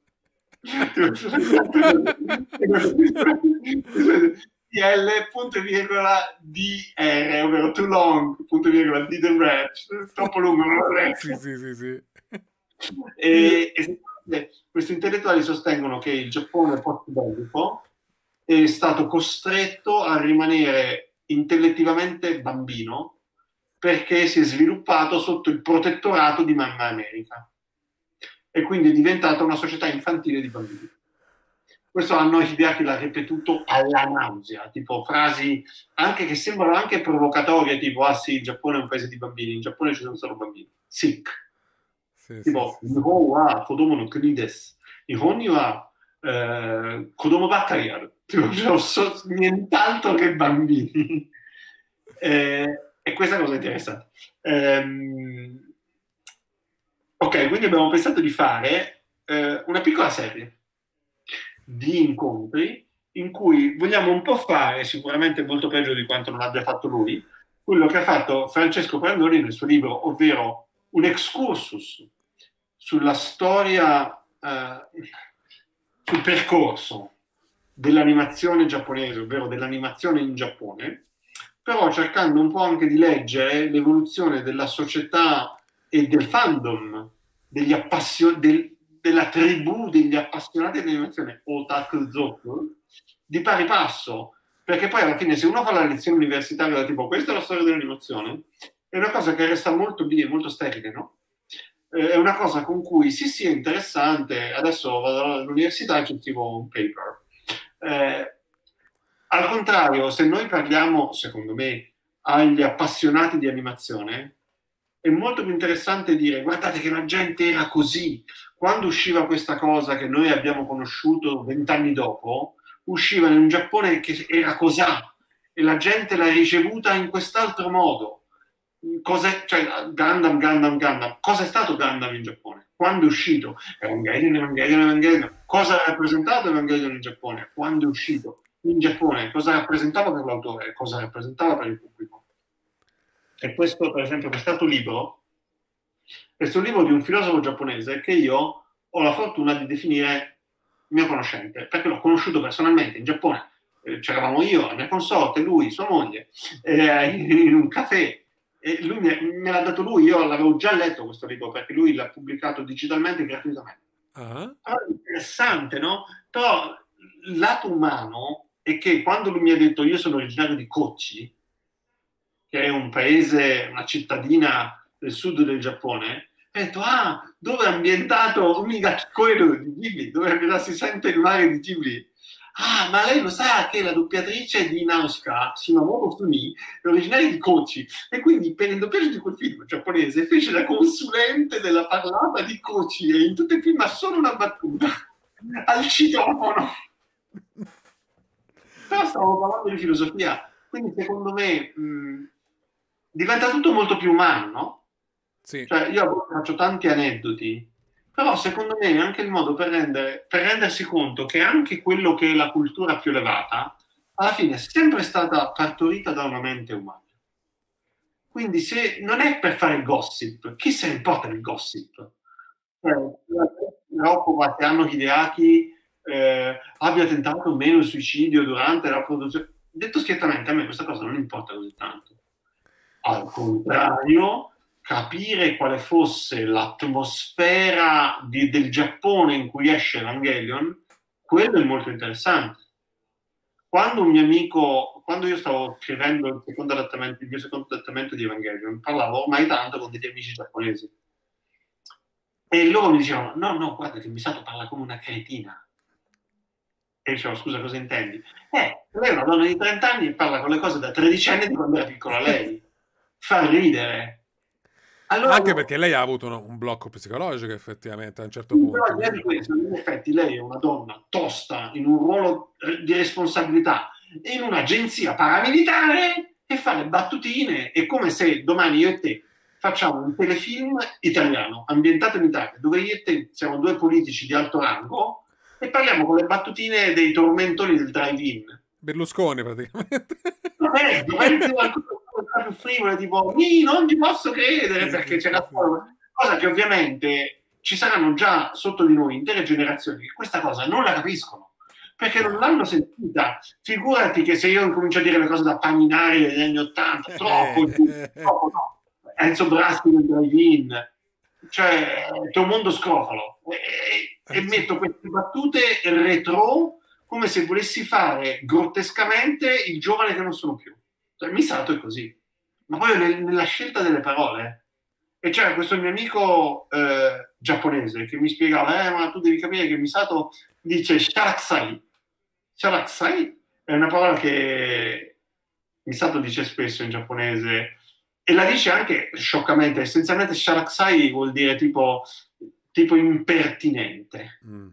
T L punto e virgola D R, ovvero too long, punto e virgola didn't read, troppo lungo non l'ho letto. Sì, sì, sì, sì. E, e questi intellettuali sostengono che il Giappone post-bellico è stato costretto a rimanere intellettivamente bambino perché si è sviluppato sotto il protettorato di Mamma America e quindi è diventata una società infantile di bambini. Questo Anno Hideaki l'ha ripetuto alla nausea, tipo frasi anche che sembrano anche provocatorie, tipo ah sì, il Giappone è un paese di bambini, in Giappone ci sono solo bambini. Sick. Sì, tipo, sì, sì. Nihon wa kodomo no kuni desu. Nihon ni wa eh, kodomo bakkari aru. Tipo, so, nient'altro che bambini. eh, e questa cosa è interessante. Ehm, ok, quindi abbiamo pensato di fare eh, una piccola serie di incontri in cui vogliamo un po' fare, sicuramente molto peggio di quanto non abbia fatto lui, quello che ha fatto Francesco Prandoni nel suo libro, ovvero un excursus sulla storia, eh, sul percorso dell'animazione giapponese, ovvero dell'animazione in Giappone, però cercando un po' anche di leggere l'evoluzione della società e del fandom, degli appassion- del, della tribù degli appassionati di animazione, Otaku Zoku, di pari passo, perché poi alla fine se uno fa la lezione universitaria tipo questa è la storia dell'animazione, è una cosa che resta molto lì e molto sterile, no? È una cosa con cui sì sì è interessante, adesso vado all'università e ci scrivo un paper. Eh, al contrario, se noi parliamo, secondo me, agli appassionati di animazione, è molto più interessante dire guardate che la gente era così. Quando usciva questa cosa che noi abbiamo conosciuto vent'anni dopo, usciva in un Giappone che era cos'ha e la gente l'ha ricevuta in quest'altro modo. Cos'è, cioè, Gundam, Gundam, Gundam. Cosa è stato Gundam in Giappone? Quando è uscito? Evangelion, Evangelion, Evangelion. Cosa ha rappresentato Evangelion in Giappone? Quando è uscito? In Giappone cosa rappresentava per l'autore e cosa rappresentava per il pubblico. E questo, per esempio, quest'altro libro, questo libro di un filosofo giapponese che io ho la fortuna di definire mio conoscente, perché l'ho conosciuto personalmente in Giappone. Eh, c'eravamo io, la mia consorte, lui, sua moglie, eh, in un caffè. E lui me, me l'ha dato lui, io l'avevo già letto questo libro, perché lui l'ha pubblicato digitalmente gratuitamente. Uh-huh. Però è interessante, no? Però il lato umano è che quando lui mi ha detto io sono originario di Kochi, che è un paese, una cittadina del sud del Giappone, ha detto, ah, dove è ambientato Umigakikoiru di Ghibli, dove si sente il mare di Ghibli. Ah, ma lei lo sa che la doppiatrice di Nausicaa, Shimamoto Fumi, è originaria di Kochi, e quindi per il doppiaggio di quel film giapponese fece la consulente della parlata di Kochi, e in tutto il film ha solo una battuta, al citofono. Però stavamo parlando di filosofia, quindi secondo me mh, diventa tutto molto più umano, no? Sì. Cioè, io a volte faccio tanti aneddoti, però secondo me è anche il modo per, rendere, per rendersi conto che anche quello che è la cultura più elevata, alla fine è sempre stata partorita da una mente umana. Quindi se non è per fare il gossip, chi se ne importa del gossip? Troppo qualche anno Hideaki eh, abbia tentato o meno il suicidio durante la produzione. Detto schiettamente, a me questa cosa non importa così tanto. Al contrario, capire quale fosse l'atmosfera di, del Giappone in cui esce Evangelion, quello è molto interessante. Quando un mio amico, quando io stavo scrivendo il, secondo adattamento, il mio secondo adattamento di Evangelion, parlavo ormai tanto con degli amici giapponesi. E loro mi dicevano, no, no, guarda che Misato parla come una cretina. E dicevo, scusa, cosa intendi? Eh, lei è una donna di trenta anni e parla con le cose da tredici anni di quando era piccola lei. Fa ridere. Allora, anche perché lei ha avuto un, un blocco psicologico effettivamente a un certo punto. Però, di questo, in effetti lei è una donna tosta in un ruolo di responsabilità in un'agenzia paramilitare e fa le battutine. È come se domani io e te facciamo un telefilm italiano ambientato in Italia, dove io e te siamo due politici di alto rango e parliamo con le battutine dei tormentoni del drive-in. Berlusconi praticamente. Vabbè, dovrebbe più frivole, tipo mi non ti posso credere, perché c'è la cosa che ovviamente ci saranno già sotto di noi intere generazioni che questa cosa non la capiscono perché non l'hanno sentita. Figurati che se io incomincio a dire le cose da paninari degli anni ottanta, troppo, troppo no. Enzo Braschi del drive-in, cioè c'è un mondo scrofalo e, e metto queste battute retro come se volessi fare grottescamente il giovane che non sono più. Cioè, Misato è così, ma poi nel, nella scelta delle parole. E c'era questo mio amico eh, giapponese che mi spiegava, eh, ma tu devi capire che Misato dice sharakusai. Sharakusai è una parola che Misato dice spesso in giapponese e la dice anche scioccamente. Essenzialmente sharakusai vuol dire tipo, tipo impertinente. Mm.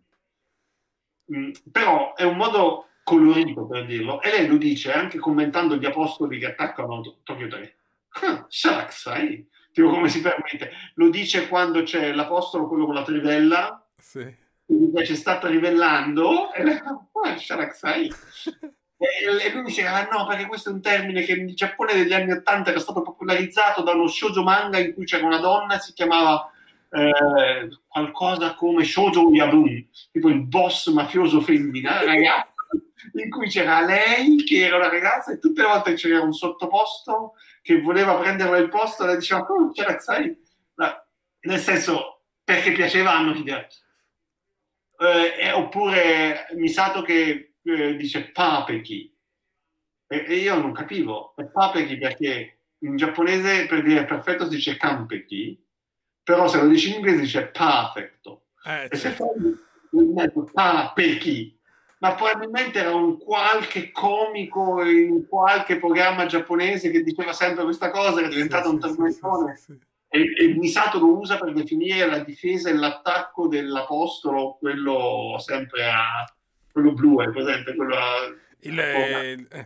Mm, però è un modo colorito per dirlo, e lei lo dice anche commentando gli apostoli che attaccano Tokyo tre. Ah, Sharakusai, tipo come si permette, lo dice quando c'è l'apostolo, quello con la trivella, sì. che ci sta trivellando, e lei ah, Sharakusai. e, e lui dice, ah no, perché questo è un termine che in Giappone degli anni ottanta era stato popolarizzato da uno shoujo manga in cui c'era una donna, si chiamava eh, qualcosa come Shoujo Yabun, tipo il boss mafioso femmina, ragazzi, in cui c'era lei che era una ragazza e tutte le volte c'era un sottoposto che voleva prenderle il posto e lei diceva oh, c'era sai, nel senso perché piaceva a Hideaki. Eh, oppure Misato che eh, dice Papeki e, e io non capivo Papeki perché in giapponese per dire perfetto si dice Kampeki, però se lo dici in inglese dice perfetto, eh, e se fai il mezzo Papeki ma probabilmente era un qualche comico in qualche programma giapponese che diceva sempre questa cosa, che è diventato Sì, un sì, sì, tormentone. sì, sì, sì. E, e Misato lo usa per definire la difesa e l'attacco dell'apostolo, quello sempre a quello blu, è presente? Quello a, Il, a- eh, eh,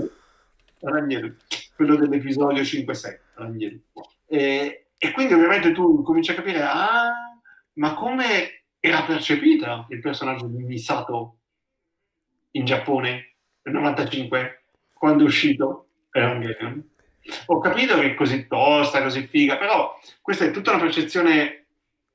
Ranieri, quello dell'episodio cinque sei, Ranieri. E, e quindi ovviamente tu cominci a capire, ah, ma come era percepita il personaggio di Misato in Giappone nel novantacinque, quando è uscito Evangelion. Ho capito che è così tosta, così figa, però questa è tutta una percezione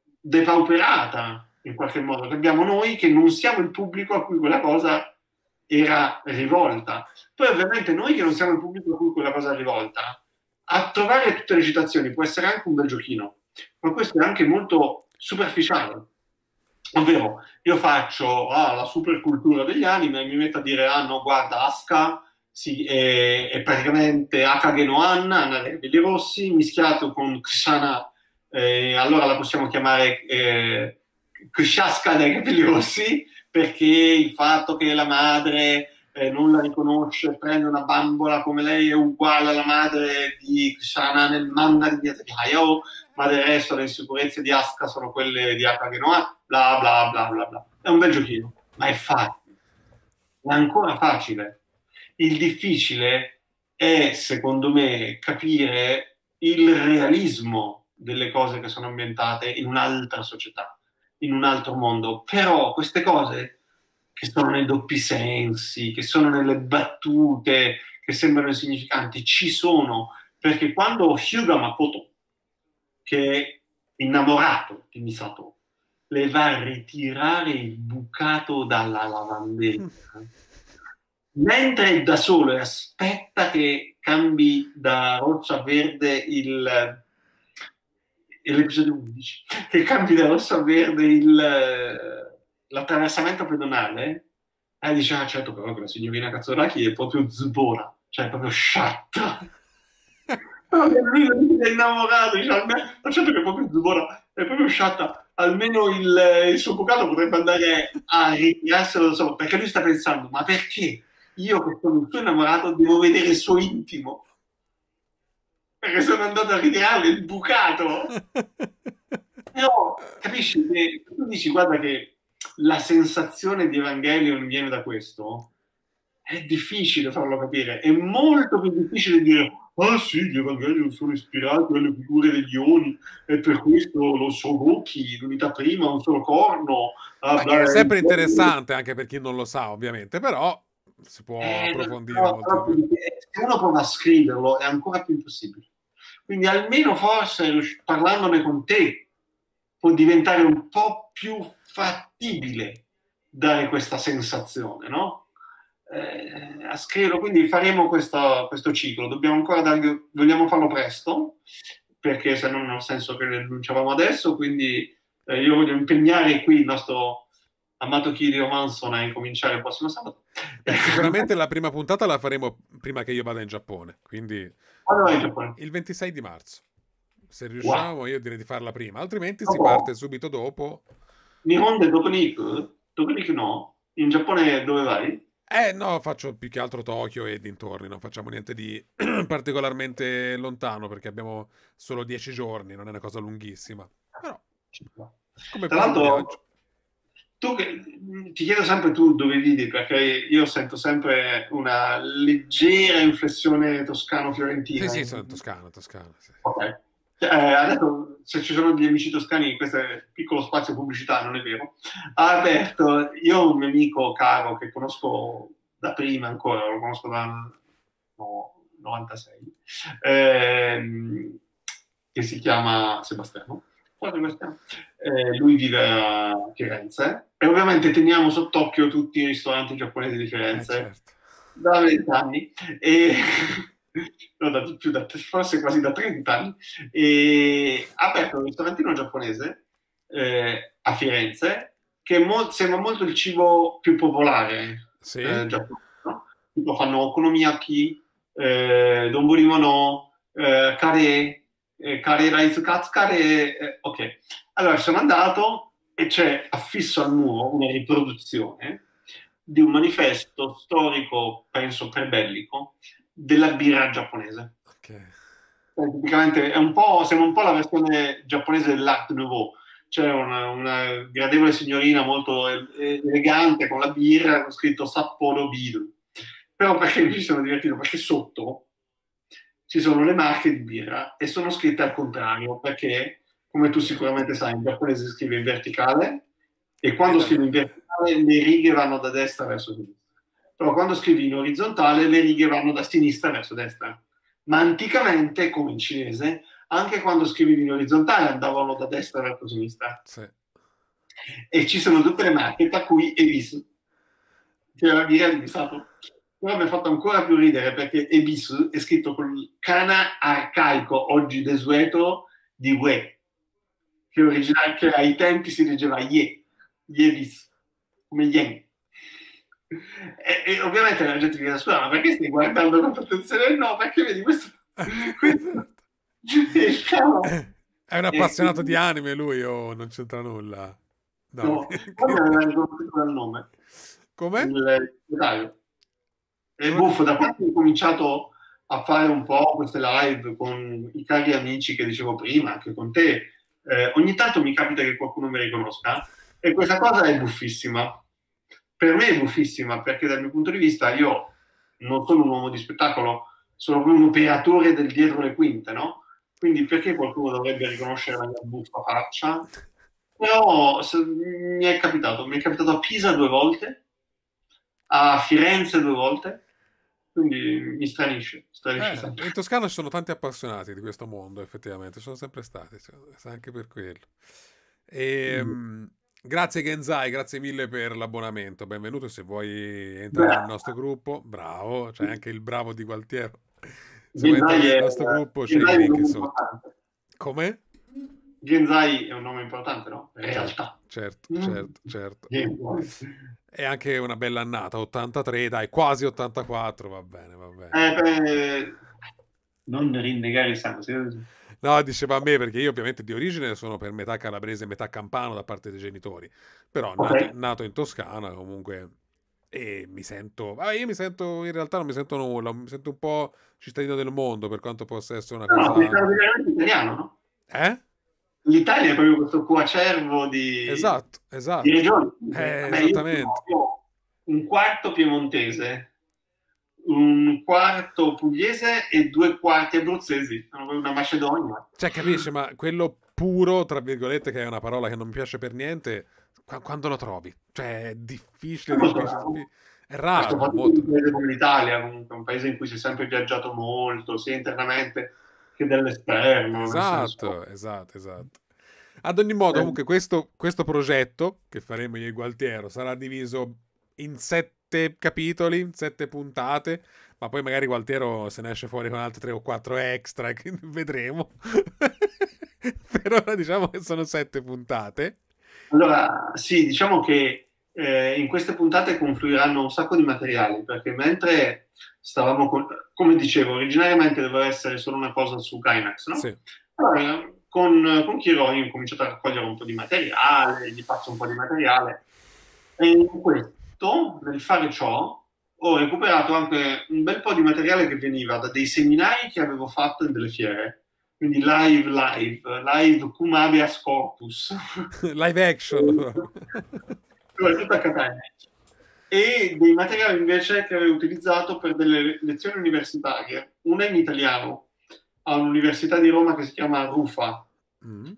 depauperata, in qualche modo, che abbiamo noi, che non siamo il pubblico a cui quella cosa era rivolta. Poi ovviamente noi che non siamo il pubblico a cui quella cosa è rivolta, a trovare tutte le citazioni può essere anche un bel giochino, ma questo è anche molto superficiale. Ovvero, io faccio ah, la supercultura degli anime e mi metto a dire, ah no, guarda, Asuka sì, è, è praticamente Akage no Anna, Anna dei capelli rossi, mischiato con Kushana, eh, allora la possiamo chiamare eh, Kushaska dei capelli rossi, perché il fatto che la madre eh, non la riconosce, prende una bambola come lei è uguale alla madre di Kushana nel manga di Miyazaki Hayao, ma del resto le insicurezze di Asuka sono quelle di Akage no Anna, bla bla bla bla bla. È un bel giochino, ma è facile, è ancora facile. Il difficile è, secondo me, capire il realismo delle cose che sono ambientate in un'altra società, in un altro mondo. Però queste cose che sono nei doppi sensi, che sono nelle battute, che sembrano insignificanti, ci sono, perché quando Hyuga Makoto, che è innamorato di Misato, le va a ritirare il bucato dalla lavanderia, mentre è da solo e aspetta che cambi da rosso a verde il l'episodio undici, che cambi da rosso a verde il, l'attraversamento pedonale, e dice, ah certo, però che la signorina Kazzoraki è proprio zbora, cioè è proprio sciatta. Lui è innamorato, dice, ma certo che è proprio zbora, è proprio sciatta, almeno il, il suo bucato potrebbe andare a ritirarselo da solo, perché lui sta pensando, ma perché io che sono il suo innamorato devo vedere il suo intimo? Perché sono andato a ritirarle il bucato. Però capisci che tu dici, guarda che la sensazione di Evangelion viene da questo, è difficile farlo capire, è molto più difficile dire ah sì, gli Evangelion sono ispirati alle figure degli Oni e per questo lo Shogoki, l'unità prima, un solo corno. Ah, Beh, è beh, sempre interessante anche per chi non lo sa, ovviamente, però si può eh, approfondire no, molto però, di più. se uno prova a scriverlo è ancora più impossibile. Quindi almeno forse parlandone con te può diventare un po' più fattibile dare questa sensazione, no? Eh, a scriverlo, quindi faremo questo, questo ciclo, dobbiamo ancora dargli, vogliamo farlo presto, perché se no non ha senso che lo annunciavamo adesso, quindi eh, io voglio impegnare qui il nostro amato Kirio Manson a incominciare il prossimo sabato. Beh, sicuramente la prima puntata la faremo prima che io vada in Giappone, quindi Quando vai in Giappone? il ventisei di marzo. Se riusciamo, Wow. io direi di farla prima, altrimenti No, si parte subito dopo. Nihon Dokuniku? Dokuniku no? In Giappone dove vai? Eh no, faccio più che altro Tokyo e dintorni, non facciamo niente di particolarmente lontano perché abbiamo solo dieci giorni, non è una cosa lunghissima. Però, come Tra primo l'altro, viaggio. tu che, ti chiedo sempre tu dove vivi, perché io sento sempre una leggera inflessione toscano-fiorentina. Sì, sì, sono in Toscana, Toscana, sì. Ok. Eh, adesso, se ci sono degli amici toscani, questo è piccolo spazio pubblicità, non è vero? Ha aperto, io ho un mio amico caro che conosco da prima ancora, lo conosco dal no, novantasei, ehm, che si chiama Sebastiano. Eh, lui vive a Firenze e ovviamente teniamo sott'occhio tutti i ristoranti giapponesi di Firenze Eh, certo. da vent'anni e no, da più da, forse quasi da trenta anni, e ha aperto un ristorantino giapponese eh, a Firenze che mo- sembra molto il cibo più popolare Sì. eh, giapponese, no? Tipo fanno okonomiyaki, eh, donburi mono, eh, kare, eh, kare rice katsu kare, eh, ok. Allora sono andato e c'è affisso al muro una riproduzione di un manifesto storico, penso prebellico, della birra giapponese. Ok. Praticamente è un po', sembra un po' la versione giapponese dell'Art Nouveau. C'è una, una gradevole signorina molto elegante con la birra, con scritto Sapporo Biru. Però perché mi sono divertito? Perché sotto ci sono le marche di birra e sono scritte al contrario, perché, come tu sicuramente sai, in giapponese si scrive in verticale e quando scrivi in verticale le righe vanno da destra verso sinistra. Però quando scrivi in orizzontale le righe vanno da sinistra verso destra. Ma anticamente, come in cinese, anche quando scrivi in orizzontale andavano da destra verso sinistra. Sì. E ci sono tutte le marche, tra cui Ebisu, che era birra di Misato. Però mi ha fatto ancora più ridere perché Ebisu è scritto con il kana arcaico, oggi desueto, di Ue, che, originale, che ai tempi si leggeva Ye, Yebisu, come Yen. E, e ovviamente la gente mi dice, scusa, ma perché stai guardando con attenzione? No, perché vedi questo... questo il cavolo. È un appassionato e, di anime lui o non c'entra nulla? No, no poi mi aveva riconosciuto dal nome. Come? Il segretario. È buffo, da quando ho cominciato a fare un po' queste live con i cari amici che dicevo prima, anche con te, eh, ogni tanto mi capita che qualcuno mi riconosca e questa cosa è buffissima. Per me è buffissima perché dal mio punto di vista io non sono un uomo di spettacolo, sono un operatore del dietro le quinte, no? Quindi perché qualcuno dovrebbe riconoscere la mia buffa faccia? Però se, mi è capitato, mi è capitato a Pisa due volte, a Firenze due volte, quindi mi stranisce. stranisce eh, in Toscana ci sono tanti appassionati di questo mondo, effettivamente, sono sempre stati, cioè, anche per quello. E, mm. Grazie Genzai, grazie mille per l'abbonamento, benvenuto. Se vuoi entrare bravo. nel nostro gruppo, bravo, c'è anche il bravo di Gualtiero. Se vuoi entrare nel nostro gruppo c'è il link sotto. Come? Genzai è un nome importante, no? In realtà. Certo, certo, certo. È anche una bella annata, ottantatré, dai, quasi ottantaquattro, va bene, va bene. Eh, beh, non rinnegare il sangue. No, diceva a me perché io ovviamente di origine sono per metà calabrese e metà campano da parte dei genitori, però okay. nato, nato in Toscana comunque e mi sento, ah, io mi sento in realtà non mi sento nulla, mi sento un po' cittadino del mondo per quanto possa essere una cosa... No, no, veramente italiano, no? Eh? L'Italia è proprio questo coacervo di, esatto, esatto. di regioni. Eh, Vabbè, esattamente. Io ho un quarto piemontese, un quarto pugliese e due quarti abruzzesi, una Macedonia. Cioè, capisci, ma quello puro, tra virgolette, che è una parola che non mi piace per niente, quando lo trovi? Cioè, è difficile, è difficile, difficile. È raro. Molto. Un paese come l'Italia, comunque, un paese in cui si è sempre viaggiato molto, sia internamente che dall'esterno. Esatto, esatto, esatto. Ad ogni modo, comunque, questo, questo progetto che faremo io e Gualtiero sarà diviso in sette capitoli, sette puntate, ma poi magari Gualtiero se ne esce fuori con altri tre o quattro extra, che vedremo. Per ora diciamo che sono sette puntate. Allora, sì, diciamo che eh, in queste puntate confluiranno un sacco di materiali, perché mentre stavamo, con, come dicevo, originariamente doveva essere solo una cosa su Gainax, no? Sì. Allora, con, con Chironi ho cominciato a raccogliere un po' di materiale, gli faccio un po' di materiale, e in questo nel fare ciò ho recuperato anche un bel po' di materiale che veniva da dei seminari che avevo fatto in delle fiere, quindi live live live cum habeas corpus live action tutta Catania, e dei materiali invece che avevo utilizzato per delle lezioni universitarie, una in italiano a un'università di Roma che si chiama RUFA, mm.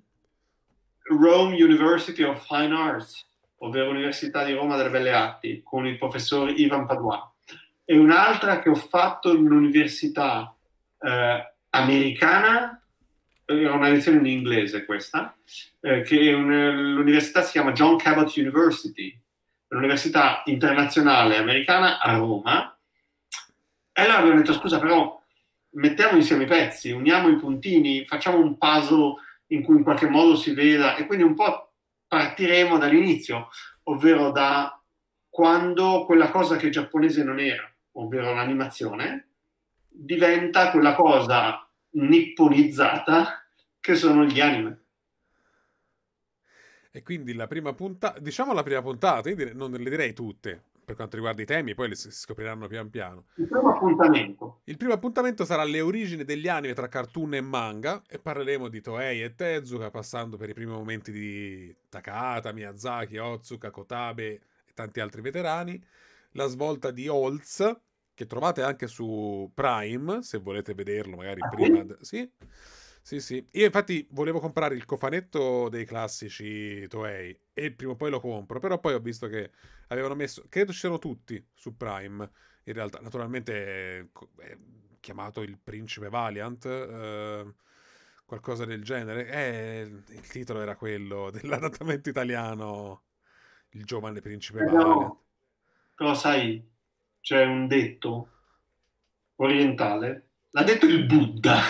Rome University of Fine Arts, ovvero Università di Roma delle Belle Arti, con il professor Ivan Paduan, e un'altra che ho fatto in un'università eh, americana, era una lezione in inglese questa, eh, che un, l'università si chiama John Cabot University, un'università internazionale americana a Roma, e allora abbiamo detto, scusa, però mettiamo insieme i pezzi, uniamo i puntini, facciamo un puzzle in cui in qualche modo si veda, e quindi un po' partiremo dall'inizio, ovvero da quando quella cosa che giapponese non era, ovvero l'animazione, diventa quella cosa nipponizzata che sono gli anime. E quindi la prima puntata, diciamo la prima puntata, io dire, non le direi tutte, per quanto riguarda i temi, poi li si scopriranno pian piano. Il primo appuntamento. Il primo appuntamento sarà le origini degli anime tra cartoon e manga e parleremo di Toei e Tezuka, passando per i primi momenti di Takahata, Miyazaki, Otsuka, Kotabe e tanti altri veterani, la svolta di Holtz, che trovate anche su Prime, se volete vederlo magari Ah, prima. sì? Sì, sì, sì. Io infatti volevo comprare il cofanetto dei classici Toei e prima o poi lo compro, però poi ho visto che avevano messo, credo ci siano tutti su Prime, in realtà, naturalmente è, è chiamato il Principe Valiant, eh, qualcosa del genere. Eh, il titolo era quello dell'adattamento italiano, Il giovane Principe Valiant. Però, però sai, c'è un detto orientale, l'ha detto il Buddha,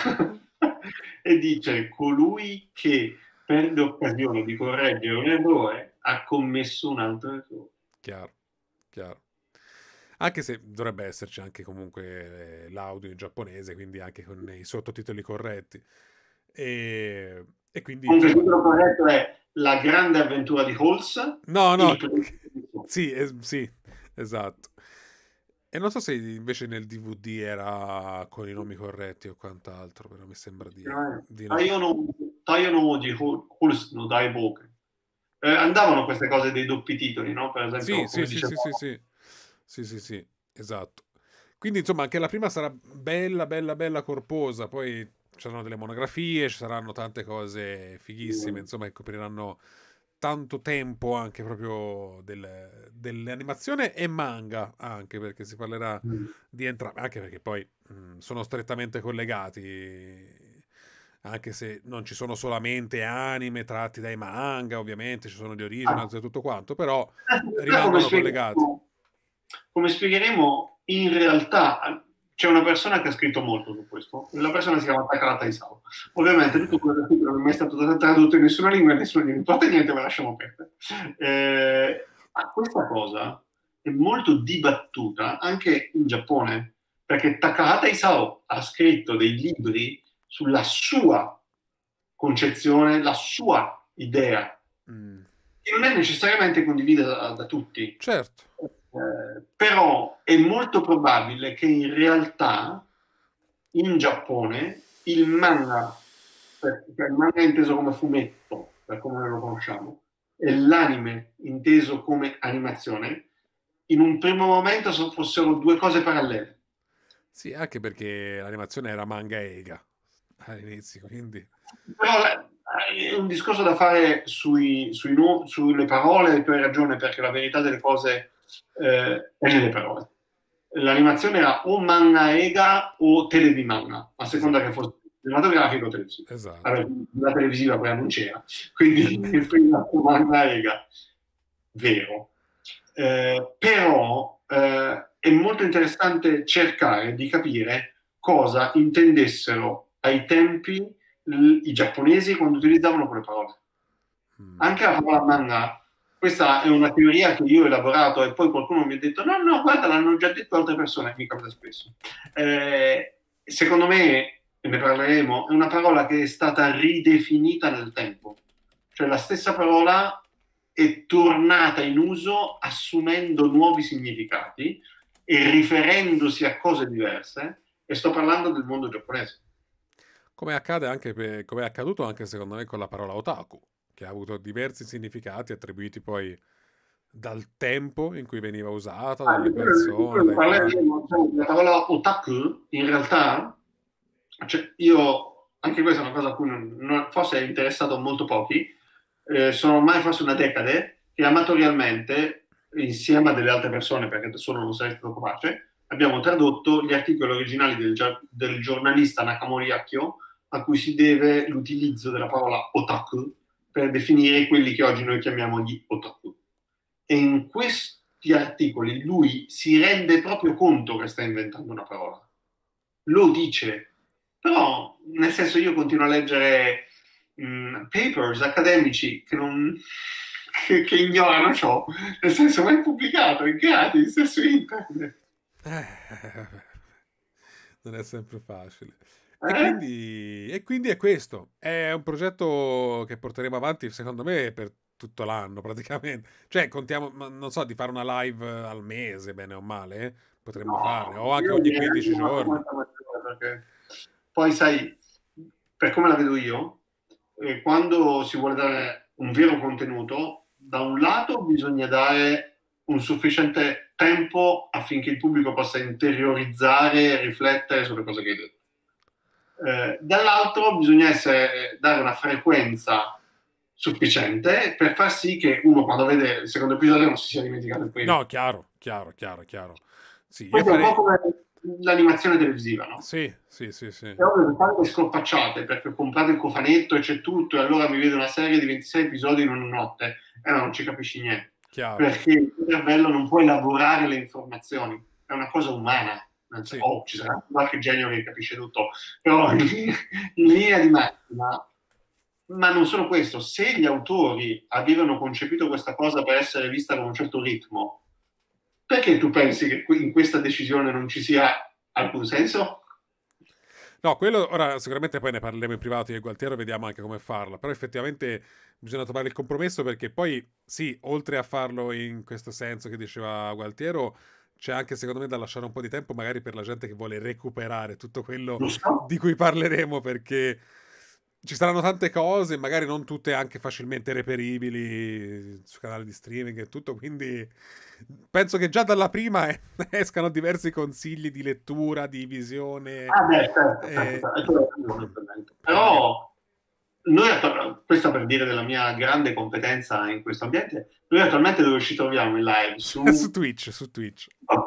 e dice: colui che perde occasione di correggere un errore ha commesso un altro errore. Chiaro, chiaro. Anche se dovrebbe esserci anche comunque eh, l'audio in giapponese, quindi anche con i sottotitoli corretti. E, e quindi, Comunque il insomma, titolo corretto è La grande avventura di Holz, no, il no, principe di Sop. sì, es- sì, esatto. E non so se invece nel D V D era con i nomi corretti o quant'altro, però mi sembra di, di no. Taio no, Taio no Oji Hol- Holz no Daiboken. Eh, andavano queste cose dei doppi titoli, no? Per Sì, esempio, sì, come sì, sì, sì, dicevamo. sì, sì, sì, sì, esatto. Quindi, insomma, anche la prima sarà bella, bella, bella corposa, poi ci saranno delle monografie, ci saranno tante cose fighissime, insomma, che copriranno tanto tempo anche proprio del- dell'animazione e manga, anche perché si parlerà Mm. di entrambi, anche perché poi mh, sono strettamente collegati, anche se non ci sono solamente anime tratti dai manga, ovviamente ci sono gli Ah, originals e tutto quanto, però Come rimangono collegati. spiegheremo, come spiegheremo, in realtà c'è una persona che ha scritto molto su questo. La persona si chiama Takata Isao. Ovviamente tutto quello che non è mai stato tradotto in nessuna lingua e nessuno gli importa niente, ma lasciamo perdere. Eh, ma questa cosa è molto dibattuta anche in Giappone, perché Takahata Isao ha scritto dei libri sulla sua concezione, la sua idea, Mm, che non è necessariamente condivisa da, da tutti. certo. Eh, però è molto probabile che in realtà in Giappone il manga, per- cioè il manga inteso come fumetto, per come noi lo conosciamo, e l'anime inteso come animazione, in un primo momento so- fossero due cose parallele. Sì, anche perché l'animazione era manga eiga all'inizio, quindi Però la- è un discorso da fare sui, sui nu- sulle parole, e tu hai ragione, perché la verità delle cose eh, è nelle parole. L'animazione era o manga ega o telebimanga, a seconda esatto, che fosse cinematografico o televisivo. esatto. Vabbè, la televisiva poi non c'era, quindi il primo manga ega, vero. Eh, però eh, è molto interessante cercare di capire cosa intendessero ai tempi l- i giapponesi quando utilizzavano quelle parole. Mm. Anche la parola manga, questa è una teoria che io ho elaborato e poi qualcuno mi ha detto no, no, guarda, l'hanno già detto altre persone, mi capita spesso. Eh, secondo me, e ne parleremo, è una parola che è stata ridefinita nel tempo. Cioè la stessa parola è tornata in uso assumendo nuovi significati e riferendosi a cose diverse, e sto parlando del mondo giapponese. Come accade anche per, come è accaduto anche secondo me con la parola otaku, che ha avuto diversi significati attribuiti poi dal tempo in cui veniva usata, Ah, dalle di quello, di persone, quello dai fan. parleremo, diciamo, la parola otaku, in realtà, cioè, io, anche questa è una cosa a cui non, non- forse è interessato molto pochi, eh, sono ormai forse una decade che amatorialmente, insieme a delle altre persone, perché da solo non sarei stato capace, abbiamo tradotto gli articoli originali del, gia- del giornalista Nakamori Akio, a cui si deve l'utilizzo della parola otaku per definire quelli che oggi noi chiamiamo gli otaku. E in questi articoli lui si rende proprio conto che sta inventando una parola. Lo dice, però nel senso io continuo a leggere mh, papers accademici che, non, che, che ignorano ciò, nel senso ma è pubblicato, è gratis, è su internet. Eh, non è sempre facile. E Eh? quindi, e quindi è questo. È un progetto che porteremo avanti, secondo me, per tutto l'anno praticamente. Cioè, contiamo, ma non so, di fare una live al mese, bene o male, eh? Potremmo No, farne, o anche io ogni direi quindici una giorni. cosa maggiore, perché poi sai, per come la vedo io, eh, quando si vuole dare un vero contenuto, da un lato bisogna dare un sufficiente tempo affinché il pubblico possa interiorizzare e riflettere sulle cose che hai detto. Eh, dall'altro bisogna essere, dare una frequenza sufficiente per far sì che uno, quando vede il secondo episodio, non si sia dimenticato il primo. No, chiaro, chiaro, chiaro, chiaro. Sì, io Questo è un farei... po' come l'animazione televisiva, no? Sì, sì, sì, sì. È ovvio che fare le scorpacciate perché ho comprato il cofanetto e c'è tutto, e allora mi vedo una serie di ventisei episodi in una notte, e no, non ci capisci niente. Chiaro. Perché il tuo cervello non può elaborare le informazioni, è una cosa umana. Sì. Oh, ci sarà qualche genio che capisce tutto, però in, in linea di massima. Ma non solo questo, se gli autori avevano concepito questa cosa per essere vista con un certo ritmo, perché tu pensi che in questa decisione non ci sia alcun senso? No, quello ora sicuramente poi ne parleremo in privato io e Gualtiero, vediamo anche come farla, però effettivamente bisogna trovare il compromesso perché poi sì, oltre a farlo in questo senso che diceva Gualtiero, c'è anche secondo me da lasciare un po' di tempo magari per la gente che vuole recuperare tutto quello Giusto? di cui parleremo perché ci saranno tante cose, magari non tutte anche facilmente reperibili su canali di streaming e tutto, quindi penso che già dalla prima escano diversi consigli di lettura, di visione. Ah beh, certo, eh, certo, certo. Però noi, attu- questo per dire della mia grande competenza in questo ambiente, noi attualmente dove ci troviamo in live? Su, su Twitch, su Twitch.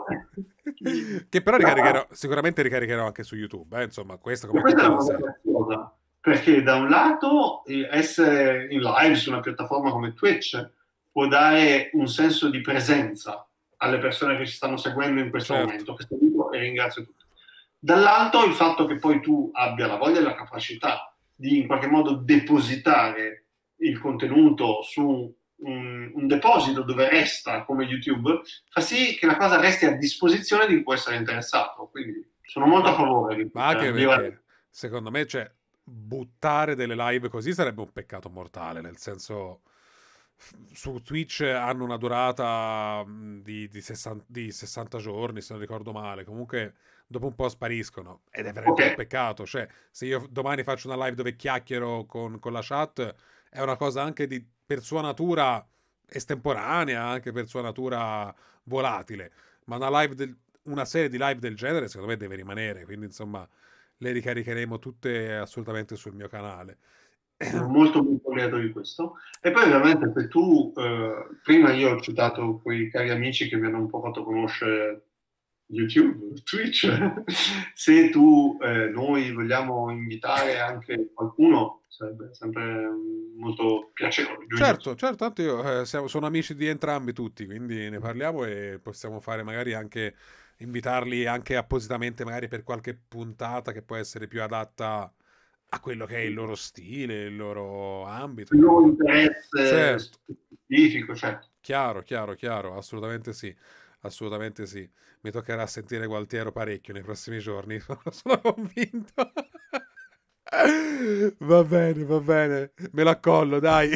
Che però ricaricherò, sicuramente ricaricherò anche su YouTube, eh? Insomma, questo come questa è tutte una le cosa serie. graziosa, perché da un lato eh, essere in live su una piattaforma come Twitch può dare un senso di presenza alle persone che ci stanno seguendo in questo Certo. momento, che saluto e ringrazio tutti. Dall'altro il fatto che poi tu abbia la voglia e la capacità di in qualche modo depositare il contenuto su un, un deposito dove resta come YouTube, fa sì che la cosa resti a disposizione di chi può essere interessato. Quindi sono molto a favore di Ma anche di- perché secondo me, cioè, buttare delle live così sarebbe un peccato mortale, nel senso f- su Twitch hanno una durata mh, di, di sessanta, di sessanta giorni, se non ricordo male, comunque dopo un po' spariscono ed è veramente Ok. un peccato, cioè se io domani faccio una live dove chiacchiero con, con la chat è una cosa anche di, per sua natura estemporanea, anche per sua natura volatile, ma una live del, una serie di live del genere secondo me deve rimanere, quindi insomma le ricaricheremo tutte assolutamente sul mio canale. Sono molto molto lieto di questo. E poi ovviamente se tu, eh, prima io ho citato quei cari amici che mi hanno un po' fatto conoscere YouTube, Twitch, se tu, eh, noi vogliamo invitare anche qualcuno, sarebbe sempre molto piacevole. Certo, certo, tanto io eh, siamo, sono amici di entrambi tutti, quindi ne parliamo e possiamo fare magari anche, invitarli anche appositamente magari per qualche puntata che può essere più adatta a quello che è il loro stile, il loro ambito. Il loro interesse Certo. specifico, certo. Chiaro, chiaro, chiaro, assolutamente sì, assolutamente sì. Mi toccherà sentire Gualtiero parecchio nei prossimi giorni, sono convinto. Va bene, va bene, me la collo, dai.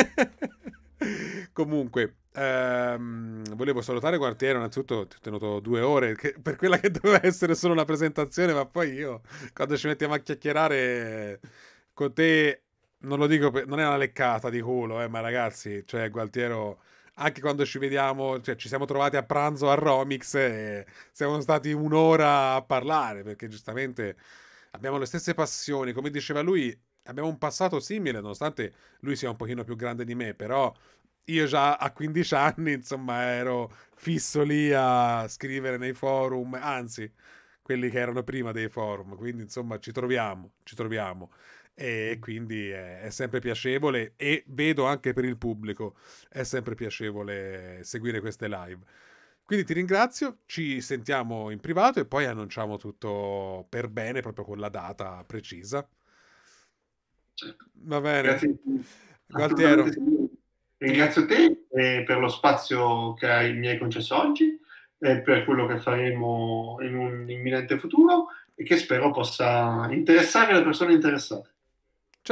Comunque, ehm, volevo salutare Gualtiero, innanzitutto ti ho tenuto due ore che- per quella che doveva essere solo una presentazione, ma poi io, quando ci mettiamo a chiacchierare con te, non lo dico, per- non è una leccata di culo, eh, ma ragazzi, cioè Gualtiero, anche quando ci vediamo, cioè ci siamo trovati a pranzo a Romix e siamo stati un'ora a parlare, perché giustamente abbiamo le stesse passioni, come diceva lui, abbiamo un passato simile, nonostante lui sia un pochino più grande di me, però io già a quindici anni, insomma, ero fisso lì a scrivere nei forum, anzi, quelli che erano prima dei forum, quindi insomma ci troviamo, ci troviamo. E quindi è, è sempre piacevole e vedo anche per il pubblico è sempre piacevole seguire queste live. Quindi ti ringrazio, ci sentiamo in privato e poi annunciamo tutto per bene, proprio con la data precisa. Certo. Va bene. Grazie. Gualtiero. Sì. Ringrazio te eh, per lo spazio che hai, mi hai concesso oggi e per quello che faremo in un imminente futuro e che spero possa interessare le persone interessate. Certo,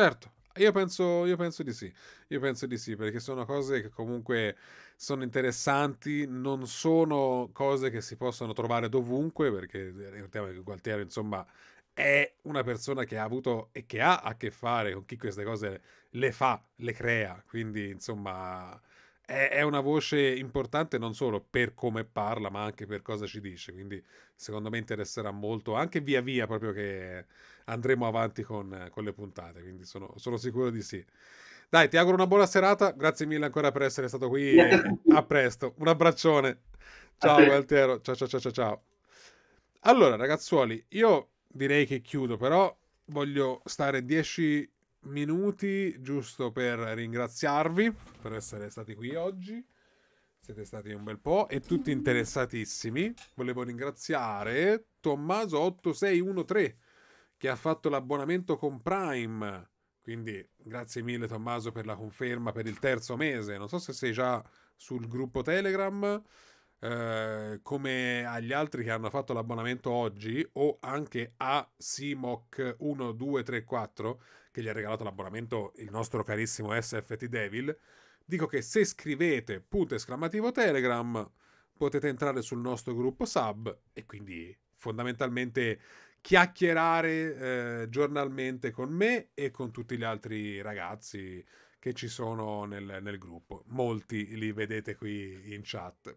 Io penso, io penso di sì, io penso di sì, perché sono cose che comunque sono interessanti, non sono cose che si possono trovare dovunque, perché ricordiamo che Gualtiero, insomma, è una persona che ha avuto e che ha a che fare con chi queste cose le fa, le crea, quindi insomma è, è una voce importante non solo per come parla, ma anche per cosa ci dice, quindi secondo me interesserà molto, anche via via proprio che andremo avanti con, con le puntate, quindi sono, sono sicuro di sì. Dai, ti auguro una buona serata, grazie mille ancora per essere stato qui Grazie a e tutti. a presto. Un abbraccione. A Ciao te. Gualtiero, ciao ciao ciao ciao ciao. Allora ragazzuoli, io direi che chiudo, però voglio stare dieci minuti giusto per ringraziarvi per essere stati qui oggi. Siete stati un bel po' e tutti interessatissimi. Volevo ringraziare Tommaso otto sei uno tre che ha fatto l'abbonamento con Prime. Quindi grazie mille Tommaso per la conferma per il terzo mese. Non so se sei già sul gruppo Telegram, eh, come agli altri che hanno fatto l'abbonamento oggi, o anche a Simoc uno due tre quattro che gli ha regalato l'abbonamento il nostro carissimo S F T Devil. Dico che se scrivete punto esclamativo Telegram potete entrare sul nostro gruppo sub e quindi fondamentalmente chiacchierare eh, giornalmente con me e con tutti gli altri ragazzi che ci sono nel, nel gruppo. Molti li vedete qui in chat.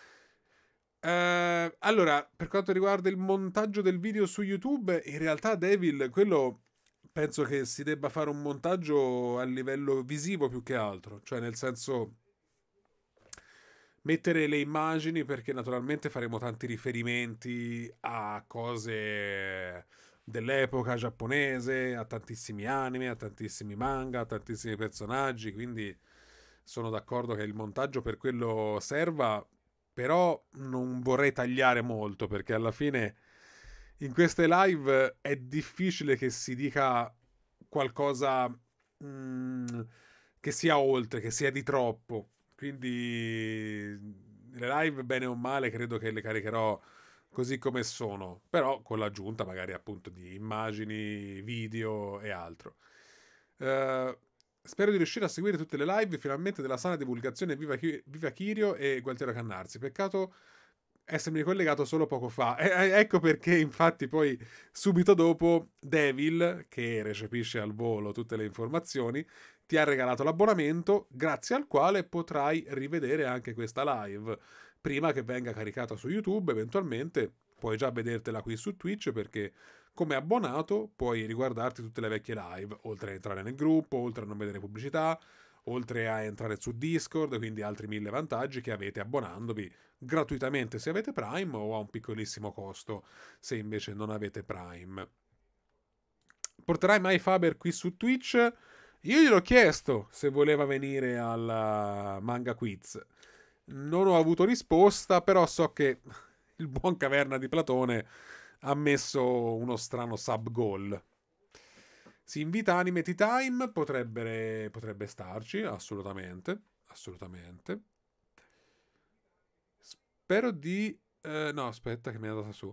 Eh, allora, per quanto riguarda il montaggio del video su YouTube, in realtà Devil, quello penso che si debba fare un montaggio a livello visivo più che altro, cioè nel senso mettere le immagini perché naturalmente faremo tanti riferimenti a cose dell'epoca giapponese, a tantissimi anime, a tantissimi manga, a tantissimi personaggi, quindi sono d'accordo che il montaggio per quello serva, però non vorrei tagliare molto perché alla fine in queste live è difficile che si dica qualcosa mm, che sia oltre, che sia di troppo. Quindi le live, bene o male, credo che le caricherò così come sono, però con l'aggiunta magari appunto di immagini, video e altro. Eh, spero di riuscire a seguire tutte le live finalmente della sana divulgazione Viva, Chi- Viva Kirio e Gualtiero Cannarsi. Peccato essermi collegato solo poco fa. E, e- ecco perché, infatti, poi subito dopo Devil, che recepisce al volo tutte le informazioni, ti ha regalato l'abbonamento, grazie al quale potrai rivedere anche questa live prima che venga caricata su YouTube. Eventualmente puoi già vedertela qui su Twitch perché come abbonato puoi riguardarti tutte le vecchie live, oltre a entrare nel gruppo, oltre a non vedere pubblicità, oltre a entrare su Discord, quindi altri mille vantaggi che avete abbonandovi gratuitamente se avete Prime o a un piccolissimo costo se invece non avete Prime. Porterai mai Faber qui su Twitch? Io gliel'ho chiesto se voleva venire al Manga Quiz. Non ho avuto risposta, però so che il buon Caverna di Platone ha messo uno strano sub goal. Si invita Anime Tea Time, potrebbe, potrebbe starci, assolutamente, assolutamente. Spero di... eh, no, aspetta che mi è andata su.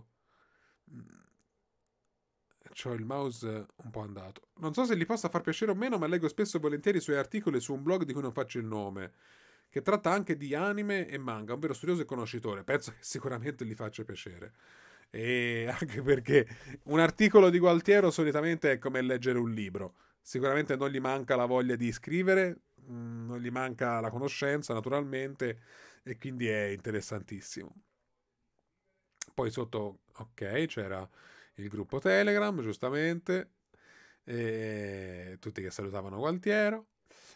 C'ho il mouse un po' andato. Non so se gli possa far piacere o meno, ma leggo spesso e volentieri i suoi articoli su un blog di cui non faccio il nome, che tratta anche di anime e manga, un vero studioso e conoscitore. Penso che sicuramente gli faccia piacere. E anche perché un articolo di Gualtiero solitamente è come leggere un libro. Sicuramente non gli manca la voglia di scrivere, mm, non gli manca la conoscenza, naturalmente, e quindi è interessantissimo. Poi sotto, ok, c'era il gruppo Telegram, giustamente, e tutti che salutavano Gualtiero.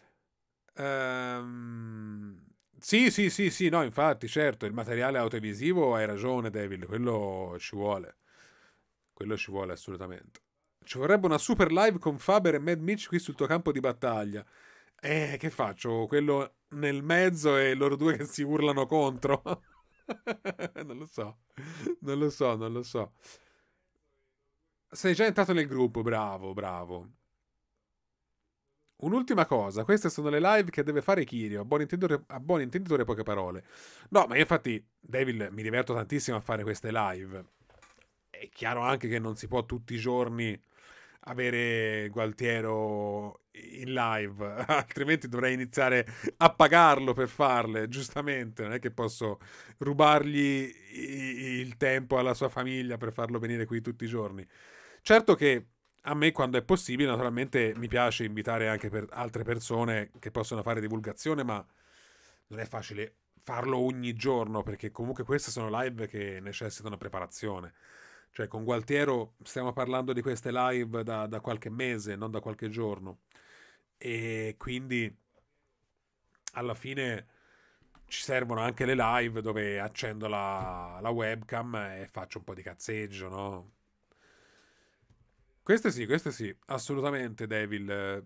Ehm, sì, sì, sì, sì, no, infatti, certo, il materiale audiovisivo hai ragione, Devil, quello ci vuole. Quello ci vuole assolutamente. Ci vorrebbe una super live con Faber e Mad Mitch qui sul tuo campo di battaglia. Eh, che faccio? Quello nel mezzo e loro due che si urlano contro? Non lo so. Non lo so, non lo so. Sei già entrato nel gruppo, bravo, bravo. Un'ultima cosa, queste sono le live che deve fare Kirio, a buon intenditore, a buon intenditore poche parole. No, ma io infatti, Devil, mi diverto tantissimo a fare queste live. È chiaro anche che non si può tutti i giorni avere Gualtiero in live, altrimenti dovrei iniziare a pagarlo per farle, giustamente, non è che posso rubargli il tempo alla sua famiglia per farlo venire qui tutti i giorni. Certo che a me, quando è possibile, naturalmente mi piace invitare anche per altre persone che possono fare divulgazione, ma non è facile farlo ogni giorno, perché comunque queste sono live che necessitano preparazione. Cioè, con Gualtiero stiamo parlando di queste live da, da qualche mese, non da qualche giorno. E quindi alla fine ci servono anche le live dove accendo la, la webcam e faccio un po' di cazzeggio, no? Queste sì, queste sì, assolutamente, Devil.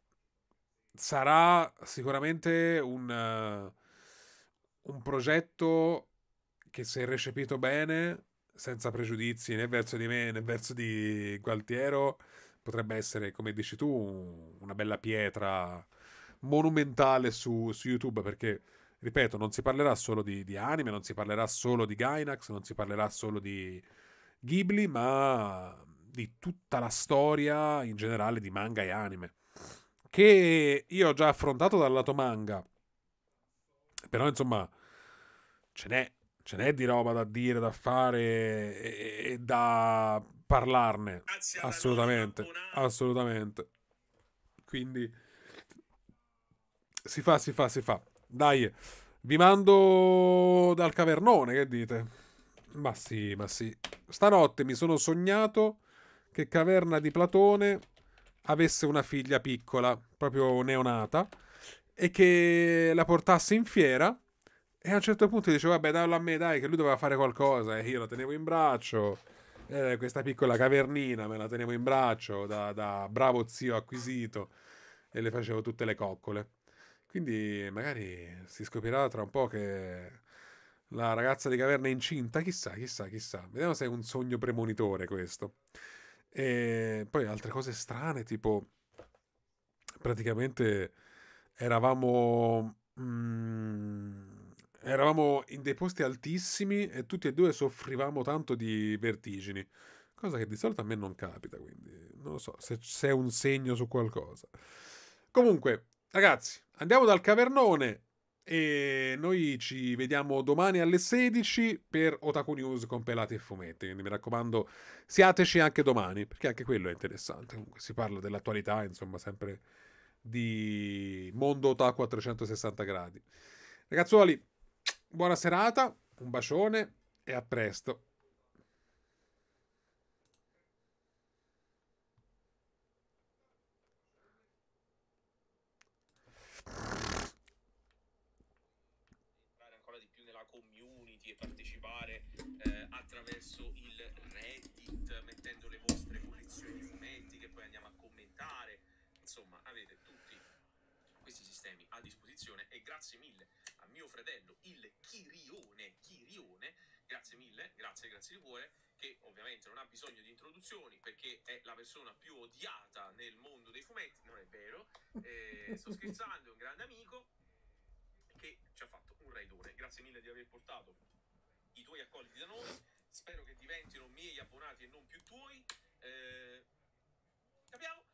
Sarà sicuramente un, eh, un progetto che, se recepito bene, senza pregiudizi né verso di me né verso di Gualtiero, potrebbe essere, come dici tu, un- una bella pietra monumentale su, su YouTube, perché, ripeto, non si parlerà solo di, di anime, non si parlerà solo di Gainax, non si parlerà solo di Ghibli, ma di tutta la storia in generale di manga e anime, che io ho già affrontato dal lato manga, però insomma ce n'è, ce n'è di roba da dire, da fare e, e da parlarne, assolutamente, assolutamente. Quindi si fa, si fa, si fa. Dai, vi mando dal cavernone, che dite? Ma sì, ma sì. Stanotte mi sono sognato che Caverna di Platone avesse una figlia piccola, proprio neonata, e che la portasse in fiera. E a un certo punto dicevo, vabbè, dallo a me, dai, che lui doveva fare qualcosa. E io la tenevo in braccio. Eh, questa piccola cavernina me la tenevo in braccio da, da bravo zio acquisito. E le facevo tutte le coccole. Quindi magari si scoprirà tra un po' che la ragazza di caverna è incinta. Chissà, chissà, chissà. Vediamo se è un sogno premonitore questo. E poi altre cose strane, tipo praticamente eravamo mm, eravamo in dei posti altissimi e tutti e due soffrivamo tanto di vertigini, cosa che di solito a me non capita, quindi non lo so se se è un segno su qualcosa. Comunque, ragazzi, andiamo dal cavernone e noi ci vediamo domani alle sedici per Otaku News con pelati e fumetti. Quindi mi raccomando, siateci anche domani, perché anche quello è interessante. Comunque si parla dell'attualità, insomma, sempre di mondo otaku a trecentosessanta gradi. Ragazzuoli, buona serata, un bacione e a presto. entrare ancora di più nella community e partecipare eh, attraverso il Reddit, mettendo le vostre collezioni di fumetti che poi andiamo a commentare. Insomma, avete tutti questi sistemi a disposizione e grazie mille a mio fratello il Chirione, Chirione, grazie mille, grazie, grazie di cuore, che ovviamente non ha bisogno di introduzioni perché è la persona più odiata nel mondo dei fumetti. Non è vero, eh, sto scherzando, è un grande amico che ci ha fatto un raidone. Grazie mille di aver portato i tuoi accoliti da noi, spero che diventino miei abbonati e non più tuoi. Eh, capiamo?